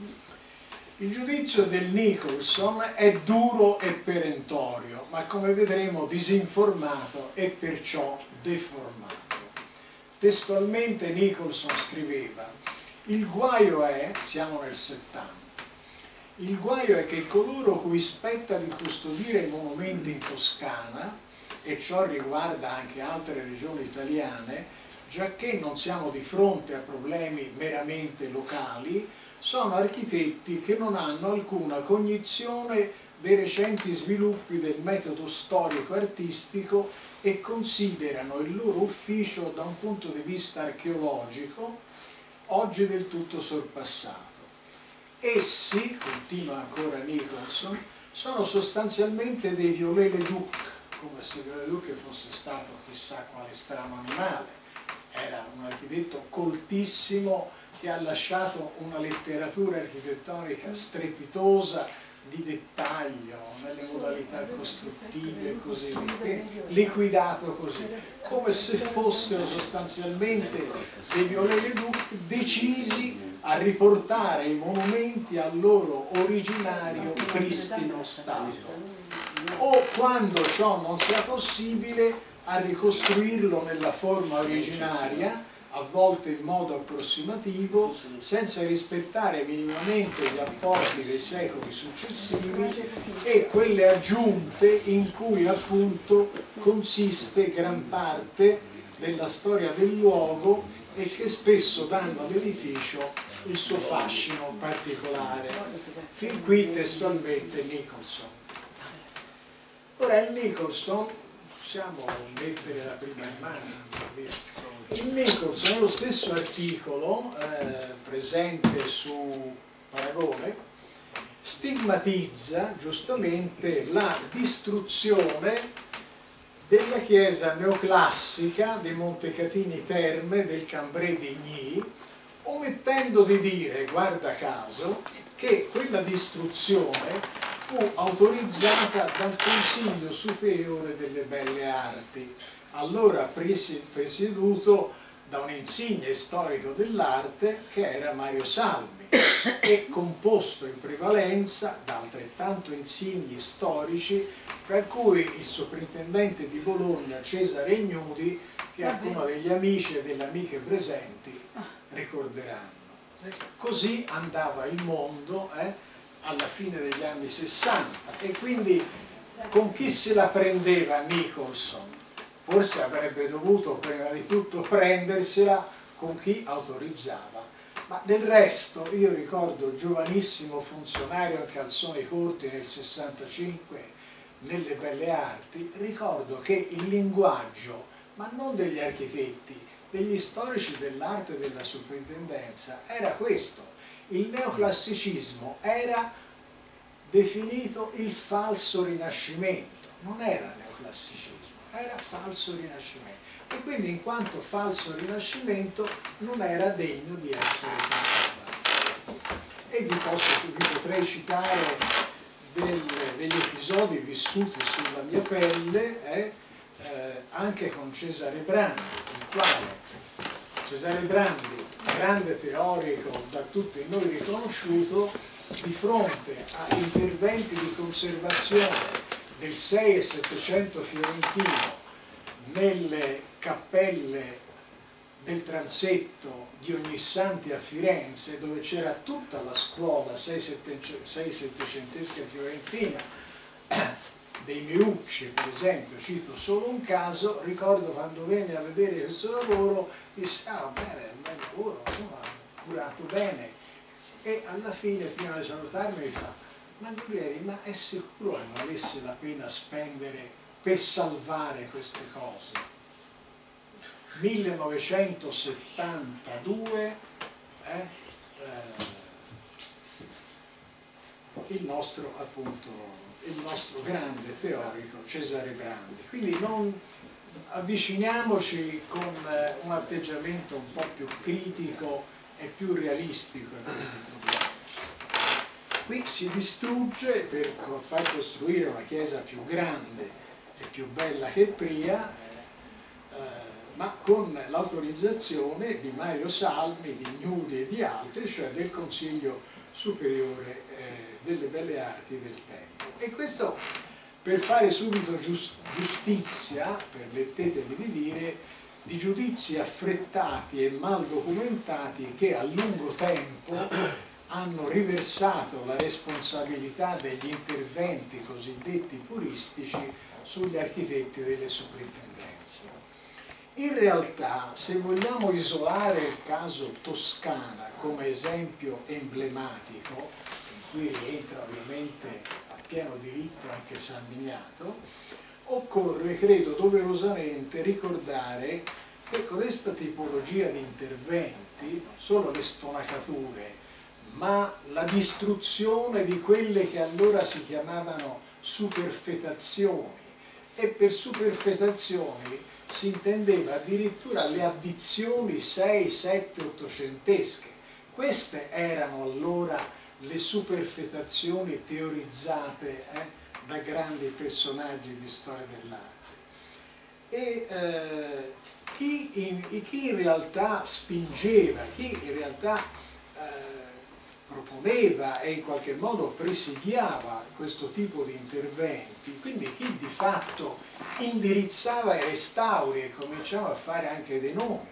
G: Il giudizio del Nicholson è duro e perentorio, ma come vedremo disinformato e perciò deformato. Testualmente Nicholson scriveva: il guaio è, siamo nel settanta, il guaio è che coloro cui spetta di custodire i monumenti in Toscana, e ciò riguarda anche altre regioni italiane, giacché non siamo di fronte a problemi meramente locali, sono architetti che non hanno alcuna cognizione dei recenti sviluppi del metodo storico-artistico e considerano il loro ufficio da un punto di vista archeologico oggi del tutto sorpassato. Essi, continua ancora Nicholson, sono sostanzialmente dei Viollet-le-Duc, come se Viollet-le-Duc fosse stato chissà quale strano animale. Era un architetto coltissimo che ha lasciato una letteratura architettonica strepitosa di dettaglio nelle modalità costruttive e così via, liquidato così, come se fossero sostanzialmente dei Viollet-le-Duc decisi a riportare i monumenti al loro originario pristino stato, o quando ciò non sia possibile a ricostruirlo nella forma originaria, a volte in modo approssimativo, senza rispettare minimamente gli apporti dei secoli successivi e quelle aggiunte in cui appunto consiste gran parte della storia del luogo e che spesso danno all'edificio il suo fascino particolare. Fin qui testualmente Nicholson. Ora il Nicholson, possiamo mettere la prima immagine, il Nicholson nello stesso articolo eh, presente su Paragone stigmatizza giustamente la distruzione della chiesa neoclassica di Montecatini Terme del Cambrai d'Igny, omettendo di dire, guarda caso, che quella distruzione fu autorizzata dal Consiglio Superiore delle Belle Arti, allora presieduto da un insigne storico dell'arte che era Mario Salvi e composto in prevalenza da altrettanto insigni storici, fra cui il soprintendente di Bologna Cesare Ignudi, che alcuni degli amici e delle amiche presenti ricorderanno. Così andava il mondo eh, alla fine degli anni sessanta, e quindi con chi se la prendeva Nicholson? Forse avrebbe dovuto prima di tutto prendersela con chi autorizzava, ma del resto io ricordo giovanissimo funzionario a calzoni corti nel sessantacinque nelle Belle Arti, ricordo che il linguaggio, ma non degli architetti, degli storici dell'arte della soprintendenza era questo. Il neoclassicismo era definito il falso rinascimento, non era neoclassicismo, era falso rinascimento. E quindi in quanto falso rinascimento non era degno di essere conservato. E vi, posso, vi potrei citare del, degli episodi vissuti sulla mia pelle, eh, eh, anche con Cesare Brandi, il quale Cesare Brandi, grande teorico da tutti noi riconosciuto, di fronte a interventi di conservazione del sei e settecento fiorentino nelle cappelle del transetto di Ognissanti a Firenze, dove c'era tutta la scuola sei settecentesca fiorentina, dei Meucci per esempio, cito solo un caso, ricordo quando venne a vedere questo lavoro, disse, ah bene, è un bel lavoro, insomma, curato bene, e alla fine, prima di salutarmi, mi fa, ma Guglieri, ma è sicuro che non valesse la pena spendere per salvare queste cose? millenovecentosettantadue, eh, eh, il nostro appunto il nostro grande teorico Cesare Brandi. Quindi non avviciniamoci con eh, un atteggiamento un po' più critico e più realistico a questi problemi. Qui si distrugge per far costruire una chiesa più grande e più bella che Pria, eh, eh, ma con l'autorizzazione di Mario Salmi, di Gnudi e di altri, cioè del Consiglio Superiore eh, delle Belle Arti del tempo. E questo per fare subito giust giustizia, permettetemi di dire, di giudizi affrettati e mal documentati che a lungo tempo hanno riversato la responsabilità degli interventi cosiddetti puristici sugli architetti delle soprintendenze. In realtà, se vogliamo isolare il caso Toscana come esempio emblematico, in cui rientra ovviamente a pieno diritto anche San Miniato, occorre, credo doverosamente, ricordare che questa tipologia di interventi, non solo le stonacature, ma la distruzione di quelle che allora si chiamavano superfetazioni, e per superfetazioni si intendeva addirittura le addizioni sei, sette, ottocentesche. Queste erano allora le superfetazioni teorizzate eh, da grandi personaggi di storia dell'arte. E eh, chi, in, chi in realtà spingeva, chi in realtà eh, proponeva e in qualche modo presidiava questo tipo di interventi, quindi chi di fatto indirizzava i restauri, e cominciava a fare anche dei nomi.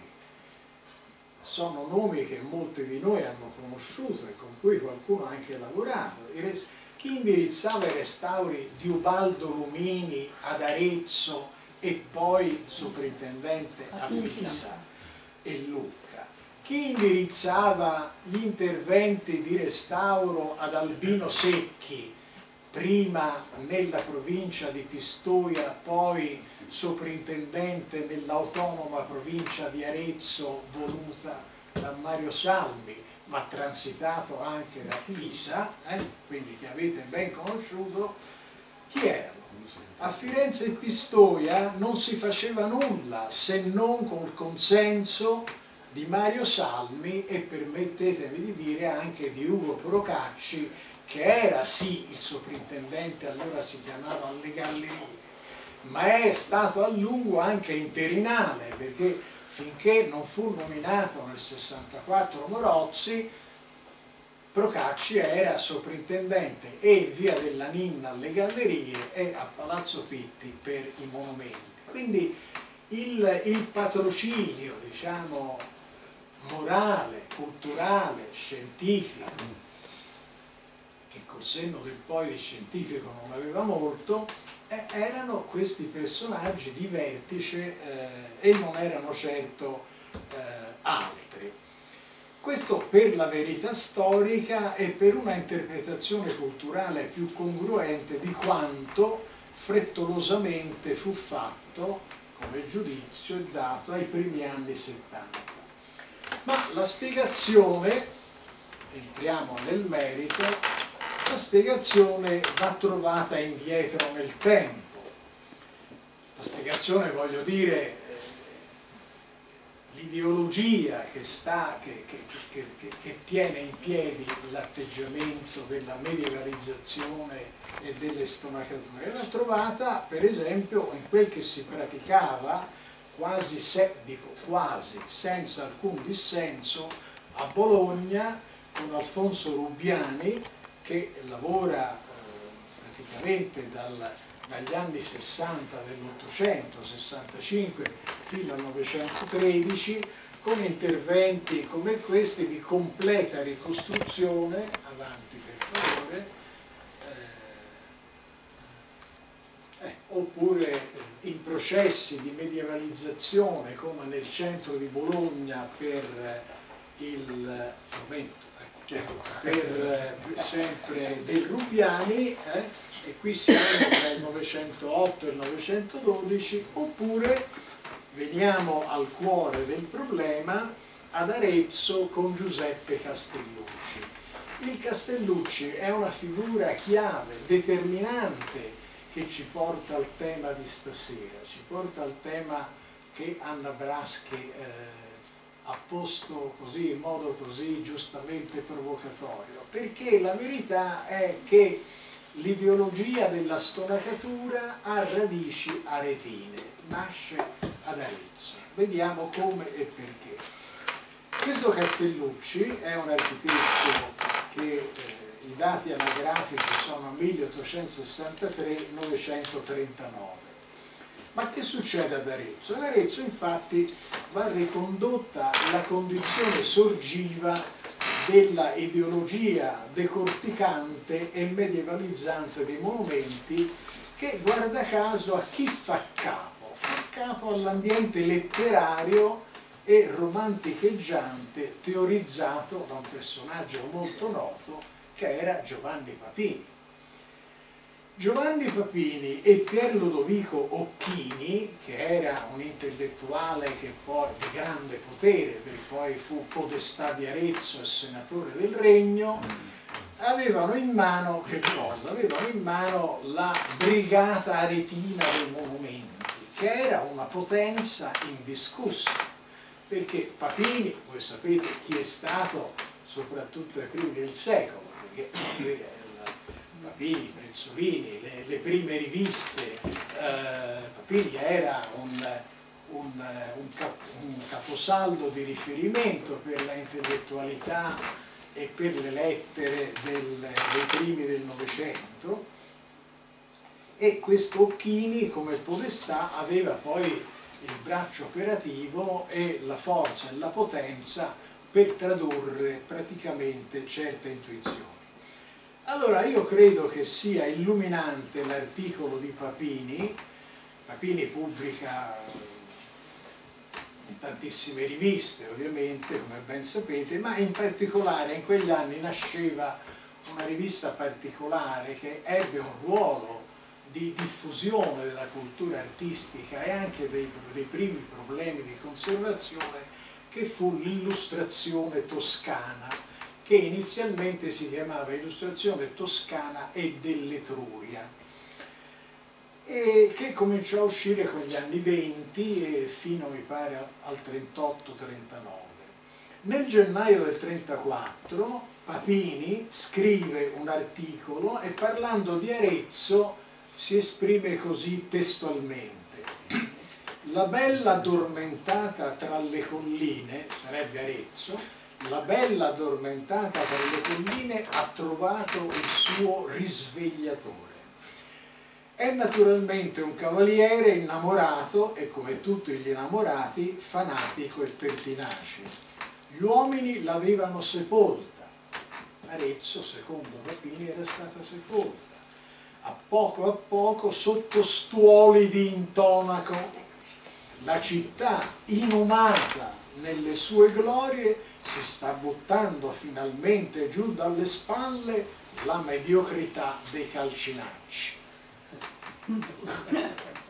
G: Sono nomi che molti di noi hanno conosciuto e con cui qualcuno ha anche lavorato. Chi indirizzava i restauri di Ubaldo Lumini ad Arezzo e poi soprintendente a Pisa e Lucca. Chi indirizzava gli interventi di restauro ad Albino Secchi, prima nella provincia di Pistoia, poi soprintendente nell'autonoma provincia di Arezzo voluta da Mario Salmi, ma transitato anche da Pisa, eh? Quindi che avete ben conosciuto, chi erano? A Firenze e Pistoia non si faceva nulla se non col consenso di Mario Salmi e, permettetemi di dire, anche di Ugo Procacci, che era sì il soprintendente, allora si chiamava alle Gallerie, ma è stato a lungo anche interinale, perché finché non fu nominato nel sessantaquattro Morozzi, Procacci era soprintendente e via della Ninna alle Gallerie e a Palazzo Pitti per i monumenti. Quindi il, il patrocinio, diciamo, morale, culturale, scientifico, che col senno del poi di scientifico non aveva molto, eh, erano questi personaggi di vertice eh, e non erano certo eh, altri. Questo per la verità storica e per una interpretazione culturale più congruente di quanto frettolosamente fu fatto come giudizio è dato ai primi anni settanta. Ma la spiegazione, entriamo nel merito, la spiegazione va trovata indietro nel tempo. La spiegazione, voglio dire, l'ideologia che, sta, che, che, che, che, che tiene in piedi l'atteggiamento della medievalizzazione e delle stonacature, era trovata per esempio in quel che si praticava quasi, se, dico, quasi senza alcun dissenso a Bologna con Alfonso Rubbiani, che lavora eh, praticamente dal dagli anni sessanta dell'Ottocento, sessantacinque fino al novecentotredici, con interventi come questi di completa ricostruzione, avanti per favore, eh, eh, oppure in processi di medievalizzazione come nel centro di Bologna per il momento, per eh, sempre dei Rubbiani, eh, e qui siamo tra il novecentootto e il novecentododici, oppure veniamo al cuore del problema ad Arezzo con Giuseppe Castellucci. Il Castellucci è una figura chiave, determinante, che ci porta al tema di stasera, ci porta al tema che Anna Braschi eh, ha posto così, in modo così giustamente provocatorio, perché la verità è che l'ideologia della stonacatura ha radici aretine, nasce ad Arezzo. Vediamo come e perché. Questo Castellucci è un architetto che eh, i dati anagrafici sono milleottocentosessantatré novecentotrentanove. Ma che succede ad Arezzo? Ad Arezzo infatti va ricondotta la condizione sorgiva della ideologia decorticante e medievalizzante dei monumenti che, guarda caso, a chi fa capo? Fa capo all'ambiente letterario e romanticheggiante teorizzato da un personaggio molto noto che era Giovanni Papini. Giovanni Papini e Pier Lodovico Occhini, che era un intellettuale che poi di grande potere, perché poi fu podestà di Arezzo e senatore del Regno, avevano in mano che cosa? Avevano in mano la brigata aretina dei monumenti, che era una potenza indiscussa, perché Papini, voi sapete chi è stato soprattutto ai primi del secolo, perché Papini, Prezzolini, le, le prime riviste, eh, Papini era un, un, un, cap, un caposaldo di riferimento per la intellettualità e per le lettere del, dei primi del Novecento, e questo Occhini come podestà aveva poi il braccio operativo e la forza e la potenza per tradurre praticamente certe intuizioni. Allora io credo che sia illuminante l'articolo di Papini. Papini pubblica in tantissime riviste ovviamente, come ben sapete, ma in particolare in quegli anni nasceva una rivista particolare che ebbe un ruolo di diffusione della cultura artistica e anche dei, dei primi problemi di conservazione, che fu l'Illustrazione Toscana, che inizialmente si chiamava Illustrazione Toscana e dell'Etruria, e che cominciò a uscire con gli anni venti e fino, mi pare, al trentotto trentanove. Nel gennaio del trentaquattro Papini scrive un articolo e, parlando di Arezzo, si esprime così testualmente: la bella addormentata tra le colline, sarebbe Arezzo, la bella addormentata tra le colline ha trovato il suo risvegliatore. È naturalmente un cavaliere innamorato e, come tutti gli innamorati, fanatico e pertinace. Gli uomini l'avevano sepolta. Arezzo, secondo Papini, era stata sepolta. A poco a poco, sotto stuoli di intonaco, la città, inumata nelle sue glorie, si sta buttando finalmente giù dalle spalle la mediocrità dei calcinacci.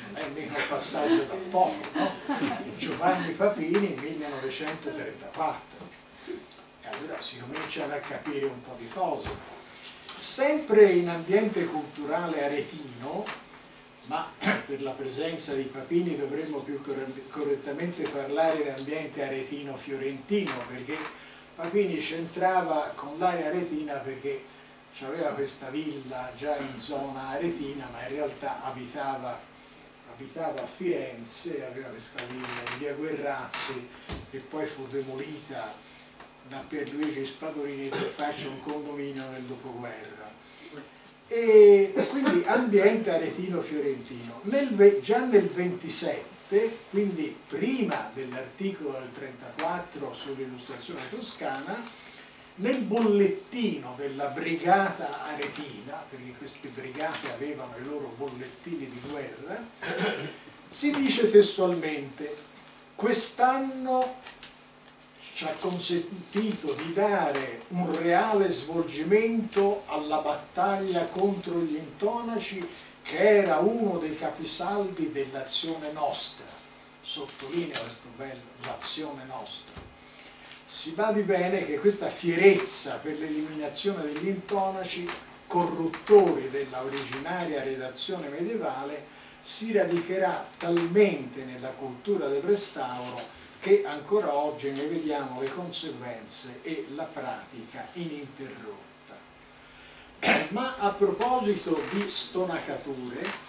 G: non è mica un passaggio da poco, no? Giovanni Papini millenovecentotrentaquattro. E allora si cominciano a capire un po' di cose. Sempre in ambiente culturale aretino, ma per la presenza di Papini dovremmo più correttamente parlare di ambiente aretino-fiorentino, perché Papini c'entrava con l'area aretina perché aveva questa villa già in zona aretina, ma in realtà abitava, abitava a Firenze, aveva questa villa in via Guerrazzi, che poi fu demolita da Pierluigi Spadolini per farci un condominio nel dopoguerra. E quindi ambiente aretino-fiorentino. Nel, già nel ventisette, quindi prima dell'articolo del trentaquattro sull'illustrazione toscana, nel bollettino della brigata aretina, perché queste brigate avevano i loro bollettini di guerra, si dice testualmente: quest'anno ci ha consentito di dare un reale svolgimento alla battaglia contro gli intonaci, che era uno dei capisaldi dell'azione nostra. Sottolineo questo bello, l'azione nostra. Si badi bene che questa fierezza per l'eliminazione degli intonaci, corruttori della originaria redazione medievale, si radicherà talmente nella cultura del restauro che ancora oggi ne vediamo le conseguenze e la pratica ininterrotta. Ma a proposito di stonacature,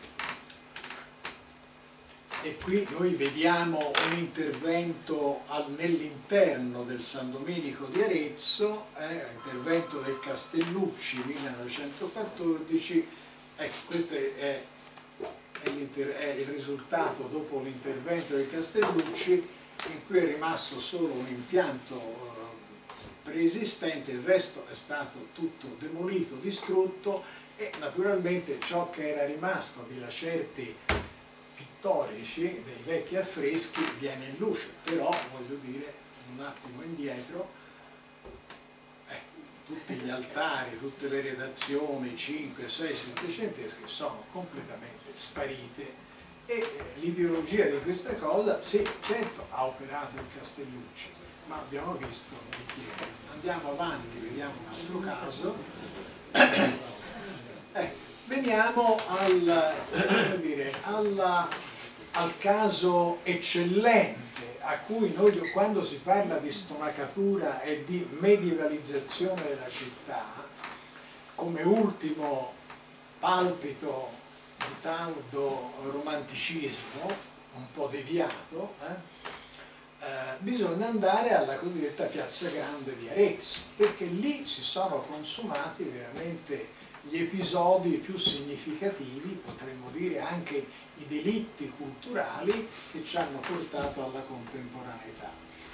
G: e qui noi vediamo un intervento nell'interno del San Domenico di Arezzo, eh, intervento del Castellucci millenovecentoquattordici, ecco, questo è, è, è il risultato dopo l'intervento del Castellucci, in cui è rimasto solo un impianto eh, preesistente, il resto è stato tutto demolito, distrutto, e naturalmente ciò che era rimasto di lacerti pittorici, dei vecchi affreschi, viene in luce. Però voglio dire, un attimo indietro, eh, tutti gli altari, tutte le redazioni cinque, sei, settecentesche sono completamente sparite, e eh, l'ideologia di questa cosa, sì, certo, ha operato il Castellucci, ma abbiamo visto di chi è. Andiamo avanti, vediamo un altro caso. Eh, veniamo al, dire, alla, al caso eccellente a cui noi, quando si parla di stonacatura e di medievalizzazione della città, come ultimo palpito di tardo romanticismo, un po' deviato, eh, eh, bisogna andare alla cosiddetta Piazza Grande di Arezzo, perché lì si sono consumati veramente gli episodi più significativi, potremmo dire anche i delitti culturali che ci hanno portato alla contemporaneità.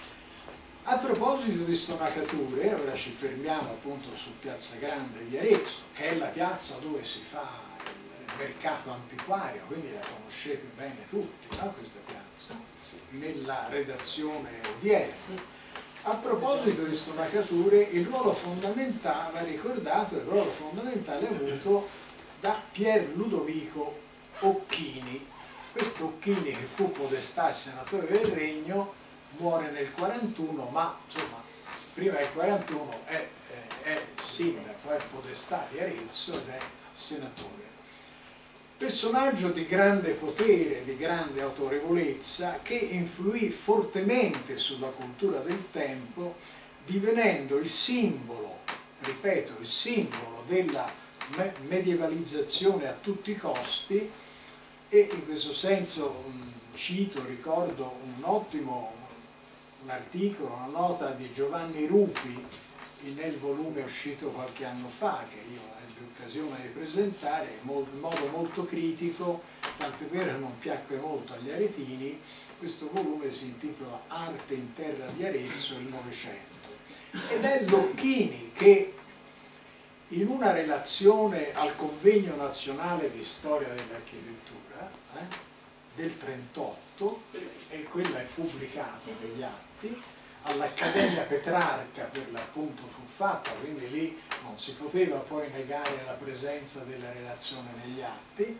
G: A proposito di stonacature, ora ci fermiamo appunto su Piazza Grande di Arezzo, che è la piazza dove si fa il mercato antiquario, quindi la conoscete bene tutti, no? Questa piazza, nella redazione odierna. A proposito di stonacature, il ruolo fondamentale, va ricordato, il ruolo fondamentale avuto da Pier Ludovico Occhini. Questo Occhini, che fu podestà e senatore del Regno, muore nel quarantuno, ma insomma prima del quarantuno è, è, è sindaco, è podestà di Arezzo ed è senatore. Personaggio di grande potere, di grande autorevolezza, che influì fortemente sulla cultura del tempo, divenendo il simbolo, ripeto, il simbolo della medievalizzazione a tutti i costi. E in questo senso cito, ricordo un ottimo un articolo, una nota di Giovanni Rupi nel volume uscito qualche anno fa, che io ebbi occasione di presentare in modo molto critico, tant'è vero che non piacque molto agli aretini. Questo volume si intitola Arte in terra di Arezzo, il Novecento, ed è Locchini che in una relazione al Convegno Nazionale di Storia dell'Architettura eh, del trentotto, e quella è pubblicata negli atti, all'Accademia Petrarca per l'appunto fu fatta, quindi lì non si poteva poi negare la presenza della relazione negli atti,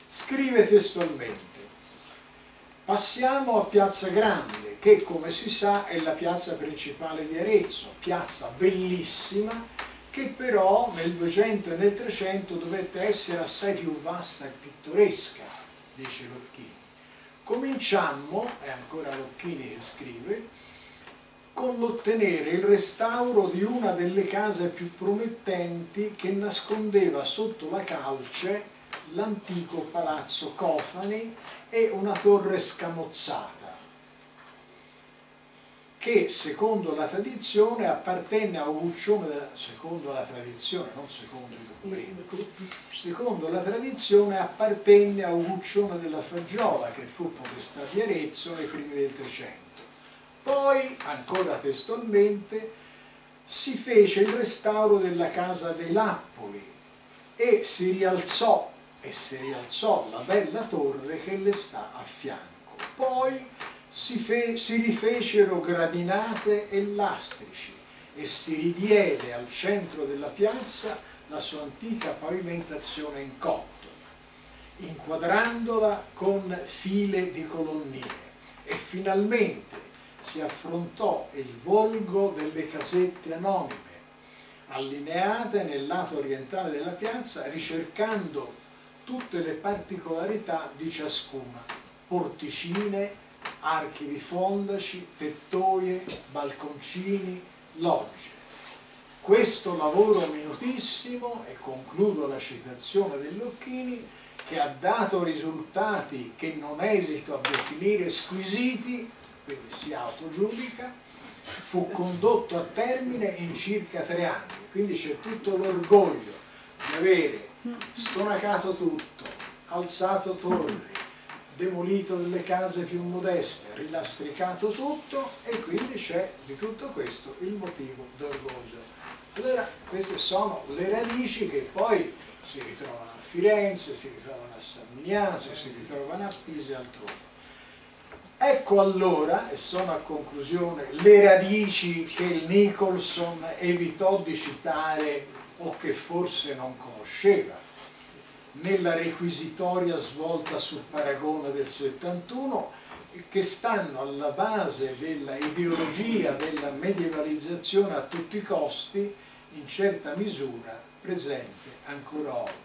G: Scrive testualmente: passiamo a Piazza Grande, che come si sa è la piazza principale di Arezzo, piazza bellissima che però nel duecento e nel trecento dovette essere assai più vasta e pittoresca, dice Locchini. Cominciammo, è ancora Locchini che scrive, con l'ottenere il restauro di una delle case più promettenti che nascondeva sotto la calce l'antico palazzo Cofani e una torre scamozzata, che secondo la tradizione appartenne a Uguccione, secondo la tradizione, non secondo i documenti, secondo la tradizione appartenne a Uguccione della Faggiola, che fu podestà di Arezzo nei primi del Trecento. Poi, ancora testualmente, si fece il restauro della casa dei Lappoli e si rialzò, e si rialzò la bella torre che le sta a fianco. Poi si, fe, si rifecero gradinate e lastrici e si ridiede al centro della piazza la sua antica pavimentazione in cotto, inquadrandola con file di colonnine, e finalmente si affrontò il volgo delle casette anonime, allineate nel lato orientale della piazza, ricercando tutte le particolarità di ciascuna: porticine, archi di fondaci, tettoie, balconcini, logge. Questo lavoro minutissimo, e concludo la citazione del Locchini, che ha dato risultati che non esito a definire squisiti, quindi si autogiudica, fu condotto a termine in circa tre anni. Quindi c'è tutto l'orgoglio di avere stonacato tutto, alzato torri, demolito delle case più modeste, rilastricato tutto, e quindi c'è di tutto questo il motivo d'orgoglio. Allora queste sono le radici che poi si ritrovano a Firenze, si ritrovano a San Miniato, si ritrovano a Pisa e altrove. Ecco allora, e sono a conclusione, le radici che il Nicholson evitò di citare o che forse non conosceva nella requisitoria svolta sul Paragone del settantuno, che stanno alla base della ideologia della medievalizzazione a tutti i costi, in certa misura presente ancora oggi.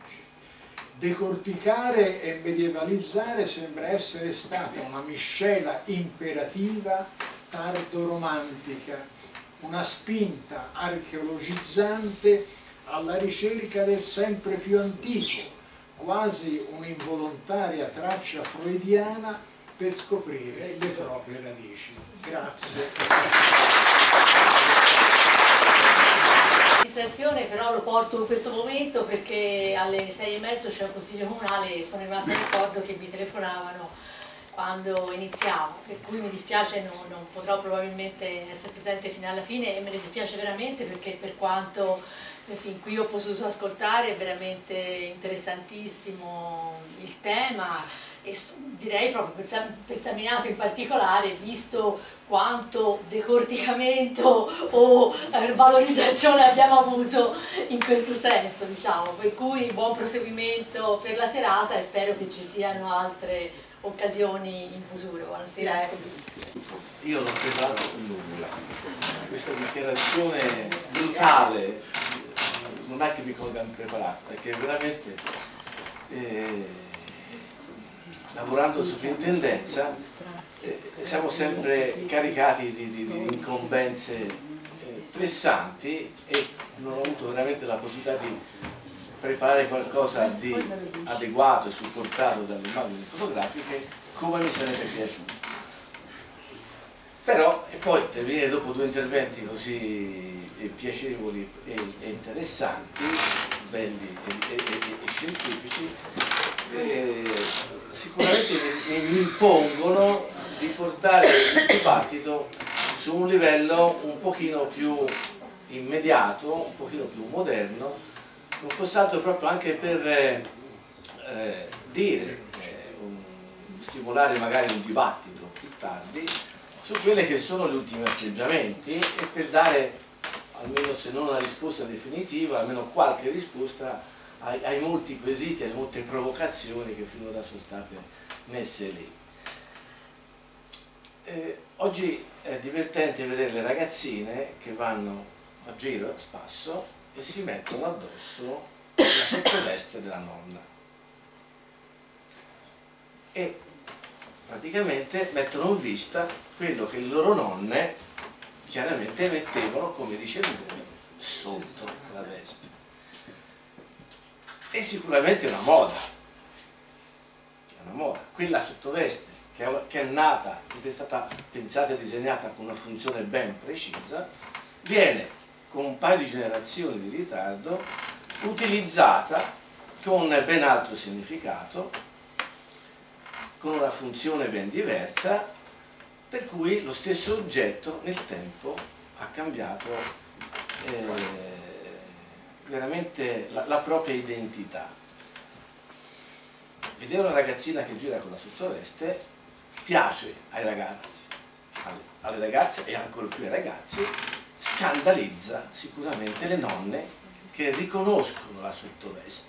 G: Decorticare e medievalizzare sembra essere stata una miscela imperativa tardo-romantica, una spinta archeologizzante alla ricerca del sempre più antico, quasi un'involontaria traccia freudiana per scoprire le proprie radici. Grazie.
H: Però lo porto in questo momento perché alle sei e mezzo c'è un consiglio comunale e sono rimasta in ricordo che mi telefonavano quando iniziavo, per cui mi dispiace, non, non potrò probabilmente essere presente fino alla fine, e me ne dispiace veramente perché per quanto fin qui ho potuto ascoltare è veramente interessantissimo il tema, e direi proprio per San Miniato in particolare, visto quanto decorticamento o valorizzazione abbiamo avuto in questo senso, diciamo, per cui buon proseguimento per la serata e spero che ci siano altre occasioni in futuro. Buonasera a tutti.
I: Io non ho preparato nulla, questa dichiarazione brutale non è che mi colga impreparato, perché veramente eh, lavorando in sovrintendenza eh, siamo sempre caricati di, di, di incombenze eh, pressanti, e non ho avuto veramente la possibilità di preparare qualcosa di adeguato e supportato dalle immagini fotografiche come mi sarebbe piaciuto. Però, e poi terminare dopo due interventi così eh, piacevoli e, e interessanti, belli e, e, e, e scientifici, eh, sicuramente mi, mi impongono di portare il dibattito su un livello un pochino più immediato, un pochino più moderno, non fosse altro proprio anche per eh, eh, dire, eh, un, stimolare magari un dibattito più tardi su quelli che sono gli ultimi atteggiamenti, e per dare, almeno se non una risposta definitiva, almeno qualche risposta ai, ai molti quesiti, alle molte provocazioni che finora sono state messe lì. Eh, oggi è divertente vedere le ragazzine che vanno a giro, a spasso, e si mettono addosso la sottoveste della nonna e praticamente mettono in vista quello che le loro nonne chiaramente mettevano, come dice lui, sotto la veste. È sicuramente una moda, è una moda. Quella sottoveste che è, che è nata ed è stata pensata e disegnata con una funzione ben precisa, viene con un paio di generazioni di ritardo utilizzata con ben altro significato, con una funzione ben diversa, per cui lo stesso oggetto nel tempo ha cambiato eh, veramente la, la propria identità. Vedere una ragazzina che gira con la sottoveste piace ai ragazzi, alle, alle ragazze e ancora più ai ragazzi, scandalizza sicuramente le nonne che riconoscono la sottoveste.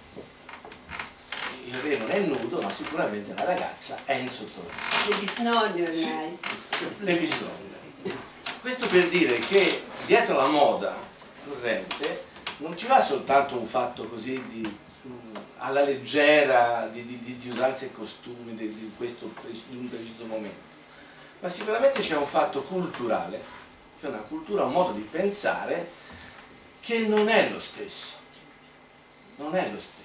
I: Il re non è nudo, ma sicuramente la ragazza è in sottoveste.
A: Le bisnonne ormai.
I: Sì, le bisnonne. Questo per dire che dietro la moda corrente non ci va soltanto un fatto così di, mh, alla leggera di, di, di usanze e costumi di, di, questo, di un preciso momento, ma sicuramente c'è un fatto culturale, c'è una cultura, un modo di pensare che non è lo stesso, non è lo stesso.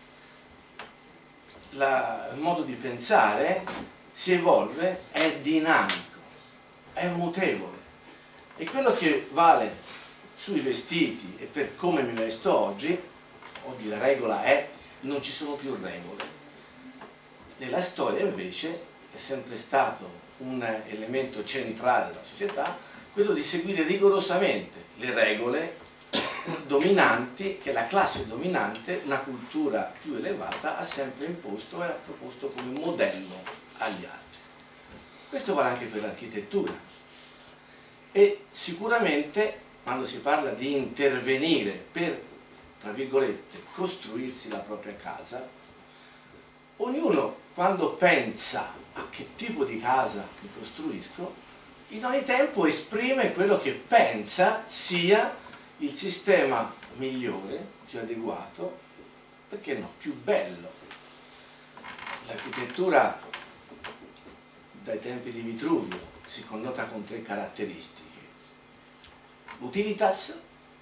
I: La, il modo di pensare si evolve, è dinamico, è mutevole, e quello che vale sui vestiti e per come mi vesto oggi, oggi la regola è non ci sono più regole. Nella storia invece è sempre stato un elemento centrale della società quello di seguire rigorosamente le regole dominanti che la classe dominante, una cultura più elevata, ha sempre imposto e ha proposto come modello agli altri. Questo vale anche per l'architettura, e sicuramente quando si parla di intervenire per, tra virgolette, costruirsi la propria casa, ognuno quando pensa a che tipo di casa mi costruisco, in ogni tempo esprime quello che pensa sia il sistema migliore, più adeguato, perché no, più bello. L'architettura dai tempi di Vitruvio si connota con tre caratteristiche: utilitas,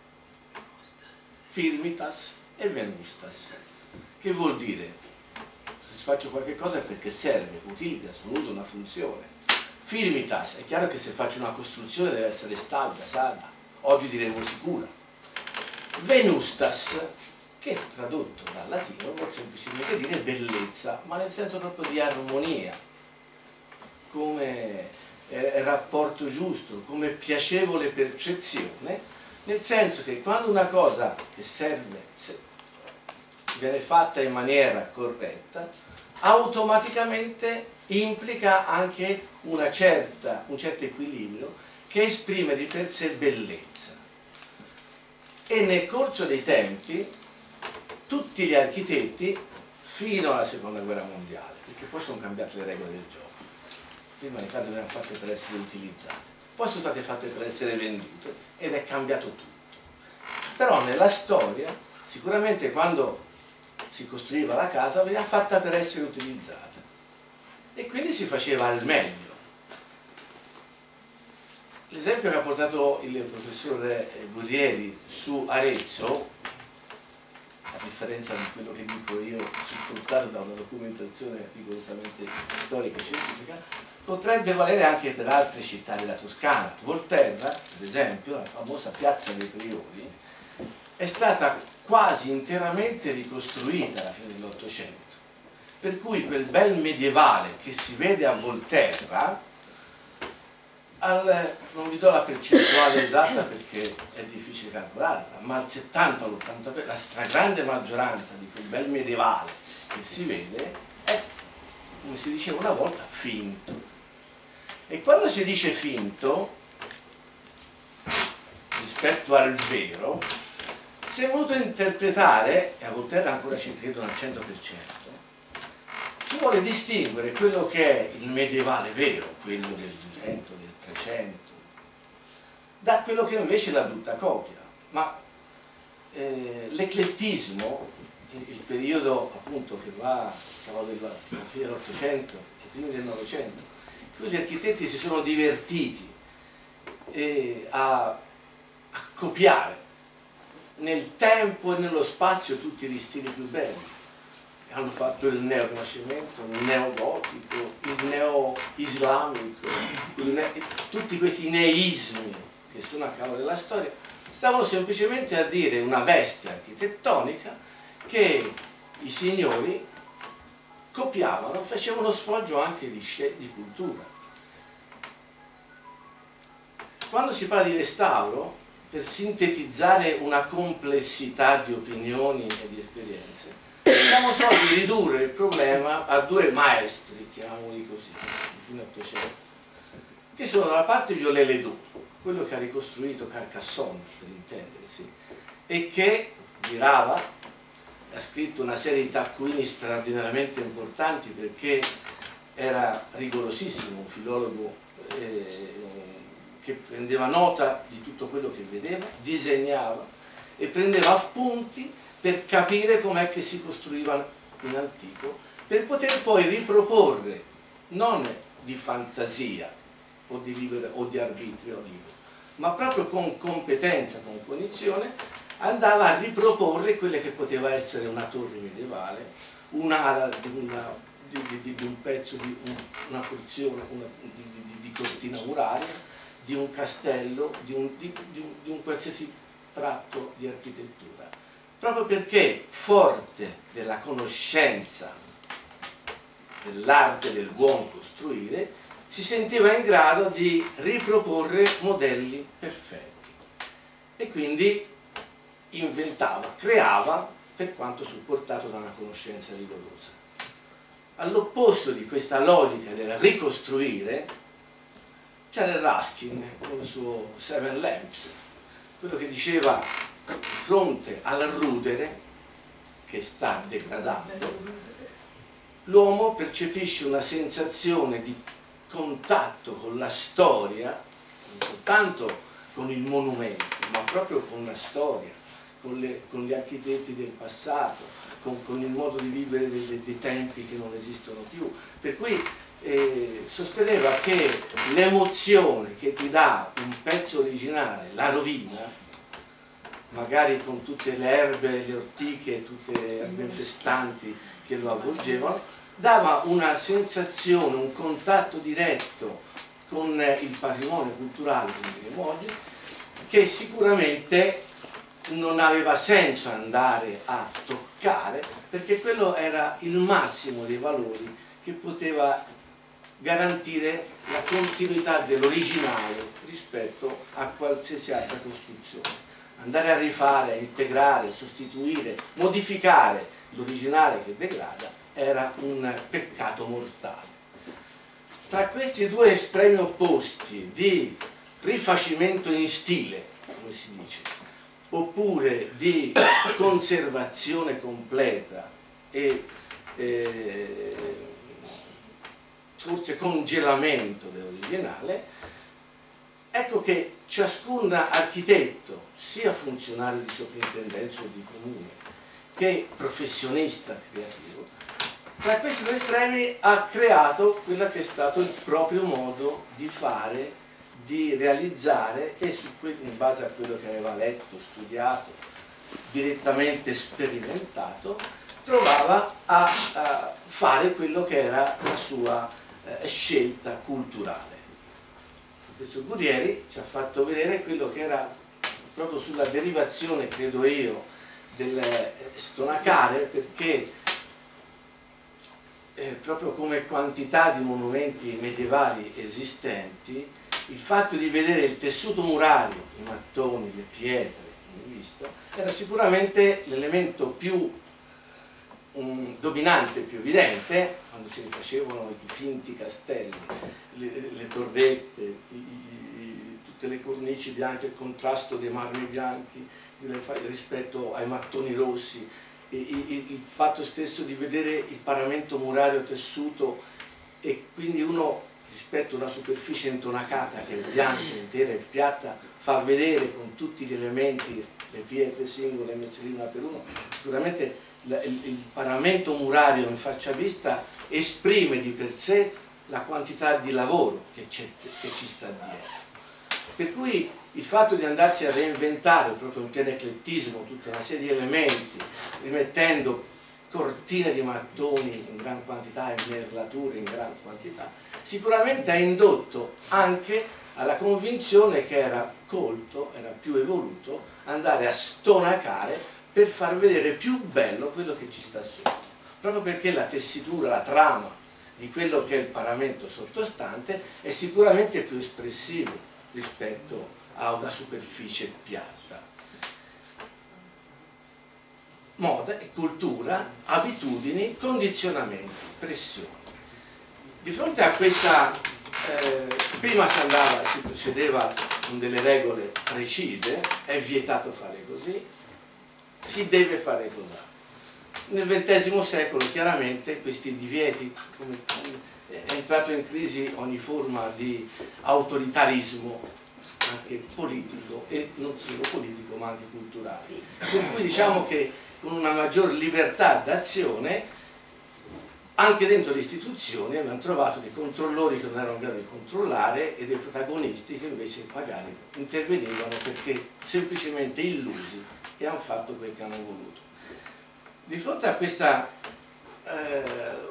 I: firmitas e venustas. Che vuol dire? Se faccio qualche cosa è perché serve, utilitas, un uso, una funzione. Firmitas, è chiaro che se faccio una costruzione deve essere stabile, salda. Oggi diremo sicura. Venustas, che tradotto dal latino vuol semplicemente dire bellezza, ma nel senso proprio di armonia, come eh, rapporto giusto, come piacevole percezione, nel senso che quando una cosa che serve se viene fatta in maniera corretta, automaticamente implica anche una certa, un certo equilibrio che esprime di per sé bellezza. E nel corso dei tempi tutti gli architetti, fino alla seconda guerra mondiale, perché poi sono cambiate le regole del gioco, prima le case erano fatte per essere utilizzate, poi sono state fatte per essere vendute ed è cambiato tutto. Però nella storia sicuramente quando si costruiva la casa veniva fatta per essere utilizzata e quindi si faceva al meglio. L'esempio che ha portato il professor Guerrieri su Arezzo, a differenza di quello che dico io, supportato da una documentazione rigorosamente storica e scientifica, potrebbe valere anche per altre città della Toscana. Volterra, per esempio, la famosa piazza dei Priori, è stata quasi interamente ricostruita alla fine dell'Ottocento, per cui quel bel medievale che si vede a Volterra, Al, non vi do la percentuale esatta perché è difficile calcolarla, ma al settanta all'ottanta per cento, la stragrande maggioranza di quel bel medievale che si vede è, come si diceva una volta, finto. E quando si dice finto, rispetto al vero, si è voluto interpretare, e a Voltaire ancora ci credono al cento per cento, si vuole distinguere quello che è il medievale vero, quello del duecento, del trecento, da quello che invece è la brutta copia. Ma eh, l'eclettismo, il, il periodo appunto che va a cavallo della fine dell'Ottocento e primi del Novecento, in cui gli architetti si sono divertiti eh, a, a copiare nel tempo e nello spazio tutti gli stili più belli. Hanno fatto il neo-rinascimento, il neogotico, il neo-islamico, il ne tutti questi neismi che sono a capo della storia, stavano semplicemente a dire una veste architettonica che i signori copiavano, facevano sfoggio anche di, di cultura. Quando si parla di restauro, per sintetizzare una complessità di opinioni e di esperienze, siamo soliti di ridurre il problema a due maestri, chiamiamoli così, di fine Ottocento, che sono dalla parte Viollet-le-Duc, quello che ha ricostruito Carcassonne, per intendersi, e che girava, ha scritto una serie di taccuini straordinariamente importanti perché era rigorosissimo, un filologo eh, che prendeva nota di tutto quello che vedeva, disegnava e prendeva appunti per capire com'è che si costruiva in antico, per poter poi riproporre, non di fantasia o di, libero, o di arbitrio libero, ma proprio con competenza, con cognizione, andava a riproporre quelle che poteva essere una torre medievale, un'ala di, una, di, di, di un pezzo, di un, una porzione una, di, di, di cortina muraria, di un castello, di un, di, di, un, di un qualsiasi tratto di architettura, proprio perché forte della conoscenza dell'arte del buon costruire, si sentiva in grado di riproporre modelli perfetti e quindi inventava, creava per quanto supportato da una conoscenza rigorosa. All'opposto di questa logica del ricostruire c'era Ruskin con il suo Seven Lamps, quello che diceva di fronte al rudere che sta degradando, l'uomo percepisce una sensazione di contatto con la storia, non soltanto con il monumento, ma proprio con la storia, con, le, con gli architetti del passato, con, con il modo di vivere dei, dei, dei tempi che non esistono più. Per cui eh, sosteneva che l'emozione che ti dà un pezzo originale, la rovina, magari con tutte le erbe, le ortiche, tutte le erbe infestanti che lo avvolgevano, dava una sensazione, un contatto diretto con il patrimonio culturale, quindi che sicuramente non aveva senso andare a toccare, perché quello era il massimo dei valori che poteva garantire la continuità dell'originale rispetto a qualsiasi altra costruzione. Andare a rifare, a integrare, sostituire, modificare l'originale che degrada era un peccato mortale. Tra questi due estremi opposti di rifacimento in stile, come si dice, oppure di conservazione completa e eh, forse congelamento dell'originale, ecco che ciascun architetto, sia funzionario di soprintendenza o di comune, che professionista creativo, tra questi due estremi ha creato quello che è stato il proprio modo di fare, di realizzare, e su in base a quello che aveva letto, studiato, direttamente sperimentato, trovava a, a fare quello che era la sua eh, scelta culturale. Il professor Guerrieri ci ha fatto vedere quello che era proprio sulla derivazione, credo io, del stonacare, perché eh, proprio come quantità di monumenti medievali esistenti, il fatto di vedere il tessuto murario, i mattoni, le pietre, visto, era sicuramente l'elemento più um, dominante, più evidente, quando si rifacevano i finti castelli, le, le torrette, i, i, tutte le cornici bianche, il contrasto dei marmi bianchi rispetto ai mattoni rossi, il, il, il fatto stesso di vedere il paramento murario tessuto e quindi uno rispetto a una superficie intonacata che è bianca, intera e piatta, fa vedere con tutti gli elementi, le pietre singole messe lì una per uno, sicuramente il, il paramento murario in faccia vista esprime di per sé la quantità di lavoro che, che ci sta dietro. Per cui il fatto di andarsi a reinventare proprio in pieno eclettismo tutta una serie di elementi, rimettendo cortine di mattoni in gran quantità e merlature in gran quantità, sicuramente ha indotto anche alla convinzione che era colto, era più evoluto andare a stonacare per far vedere più bello quello che ci sta sotto, proprio perché la tessitura, la trama di quello che è il paramento sottostante è sicuramente più espressivo rispetto a una superficie piatta. Moda e cultura, abitudini, condizionamenti, pressioni. Di fronte a questa, eh, prima si andava, si procedeva con delle regole precise, è vietato fare così, si deve fare così. Nel ventesimo secolo chiaramente questi divieti, come, è entrato in crisi ogni forma di autoritarismo, anche politico e non solo politico ma anche culturale. Per cui diciamo che con una maggior libertà d'azione anche dentro le istituzioni abbiamo trovato dei controllori che non erano in grado di controllare e dei protagonisti che invece magari intervenivano perché semplicemente illusi e hanno fatto quel che hanno voluto. Di fronte a questa eh,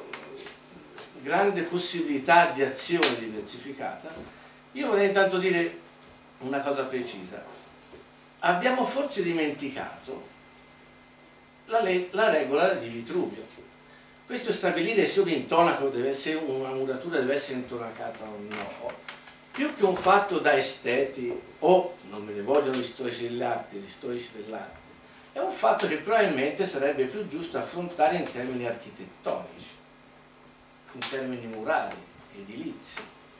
I: grande possibilità di azione diversificata, io vorrei intanto dire una cosa precisa. Abbiamo forse dimenticato la, la regola di Vitruvio. Questo stabilire se un intonaco deve essere, una muratura deve essere intonacata o no, più che un fatto da esteti o, non me ne vogliono gli storici dell'arte, gli storici dell'arte, è un fatto che probabilmente sarebbe più giusto affrontare in termini architettonici, in termini murali, edilizi,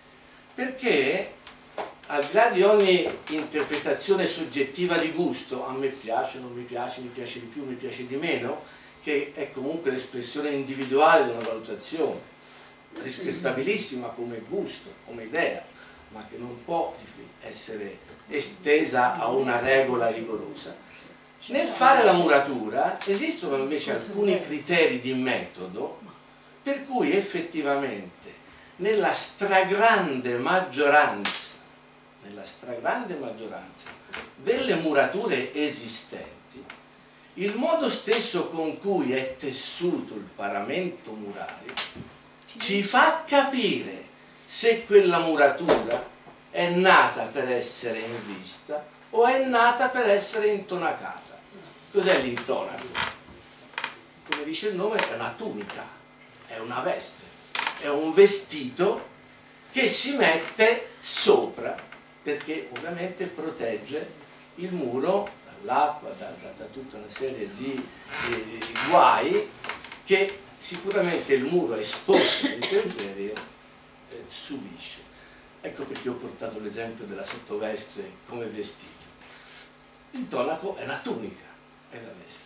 I: perché al di là di ogni interpretazione soggettiva di gusto, a me piace, non mi piace, mi piace di più, mi piace di meno, che è comunque l'espressione individuale di una valutazione, rispettabilissima come gusto, come idea, ma che non può essere estesa a una regola rigorosa. Nel fare la muratura esistono invece alcuni criteri di metodo per cui effettivamente nella stragrande maggioranza nella stragrande maggioranza delle murature esistenti, il modo stesso con cui è tessuto il paramento murario ci fa capire se quella muratura è nata per essere in vista o è nata per essere intonacata. Cos'è l'intonaco? Come dice il nome, è una tunica, è una veste, è un vestito che si mette sopra, perché ovviamente protegge il muro dall'acqua, da, da, da tutta una serie di, di, di guai che sicuramente il muro esposto all'intemperie eh, subisce. Ecco perché ho portato l'esempio della sottoveste come vestito. Il tonaco è una tunica, è la veste.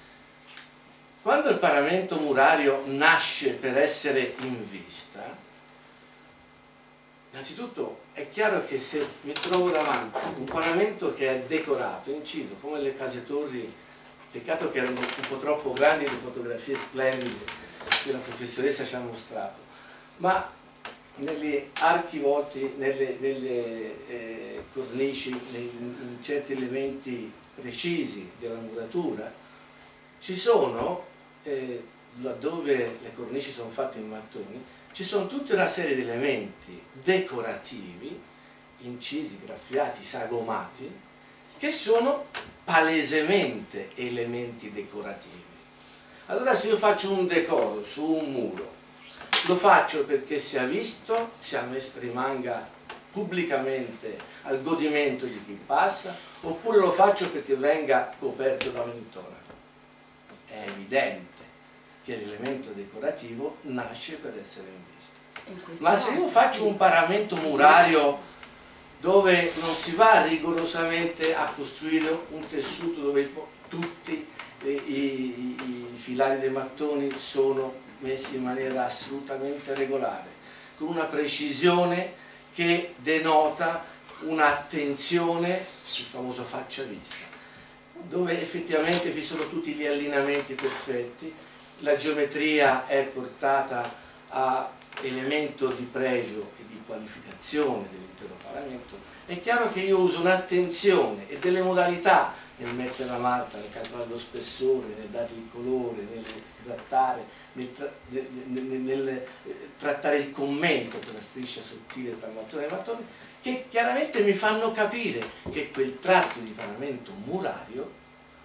I: Quando il paramento murario nasce per essere in vista, innanzitutto è chiaro che se mi trovo davanti un paramento che è decorato, inciso, come le case torri, peccato che erano un po' troppo grandi, le fotografie splendide che la professoressa ci ha mostrato, ma negli archi volti, nelle, nelle eh, cornici, nei, in certi elementi precisi della muratura, ci sono, eh, laddove le cornici sono fatte in mattoni, ci sono tutta una serie di elementi decorativi, incisi, graffiati, sagomati, che sono palesemente elementi decorativi. Allora se io faccio un decoro su un muro, lo faccio perché sia visto, sia rimanga pubblicamente al godimento di chi passa, oppure lo faccio perché venga coperto da un intonaco. È evidente che l'elemento decorativo nasce per essere in vista. Ma se io faccio un paramento murario dove non si va rigorosamente a costruire un tessuto dove tutti i, i, i filari dei mattoni sono messi in maniera assolutamente regolare, con una precisione che denota un'attenzione, il famoso faccia vista, dove effettivamente vi sono tutti gli allineamenti perfetti, la geometria è portata a elemento di pregio e di qualificazione dell'intero paramento. È chiaro che io uso un'attenzione e delle modalità nel mettere la malta, nel calcolare lo spessore, nel dare il colore, nel trattare, nel, tra, nel, nel, nel, nel eh, trattare il commento per la striscia sottile tra mattone e mattone, che chiaramente mi fanno capire che quel tratto di paramento murario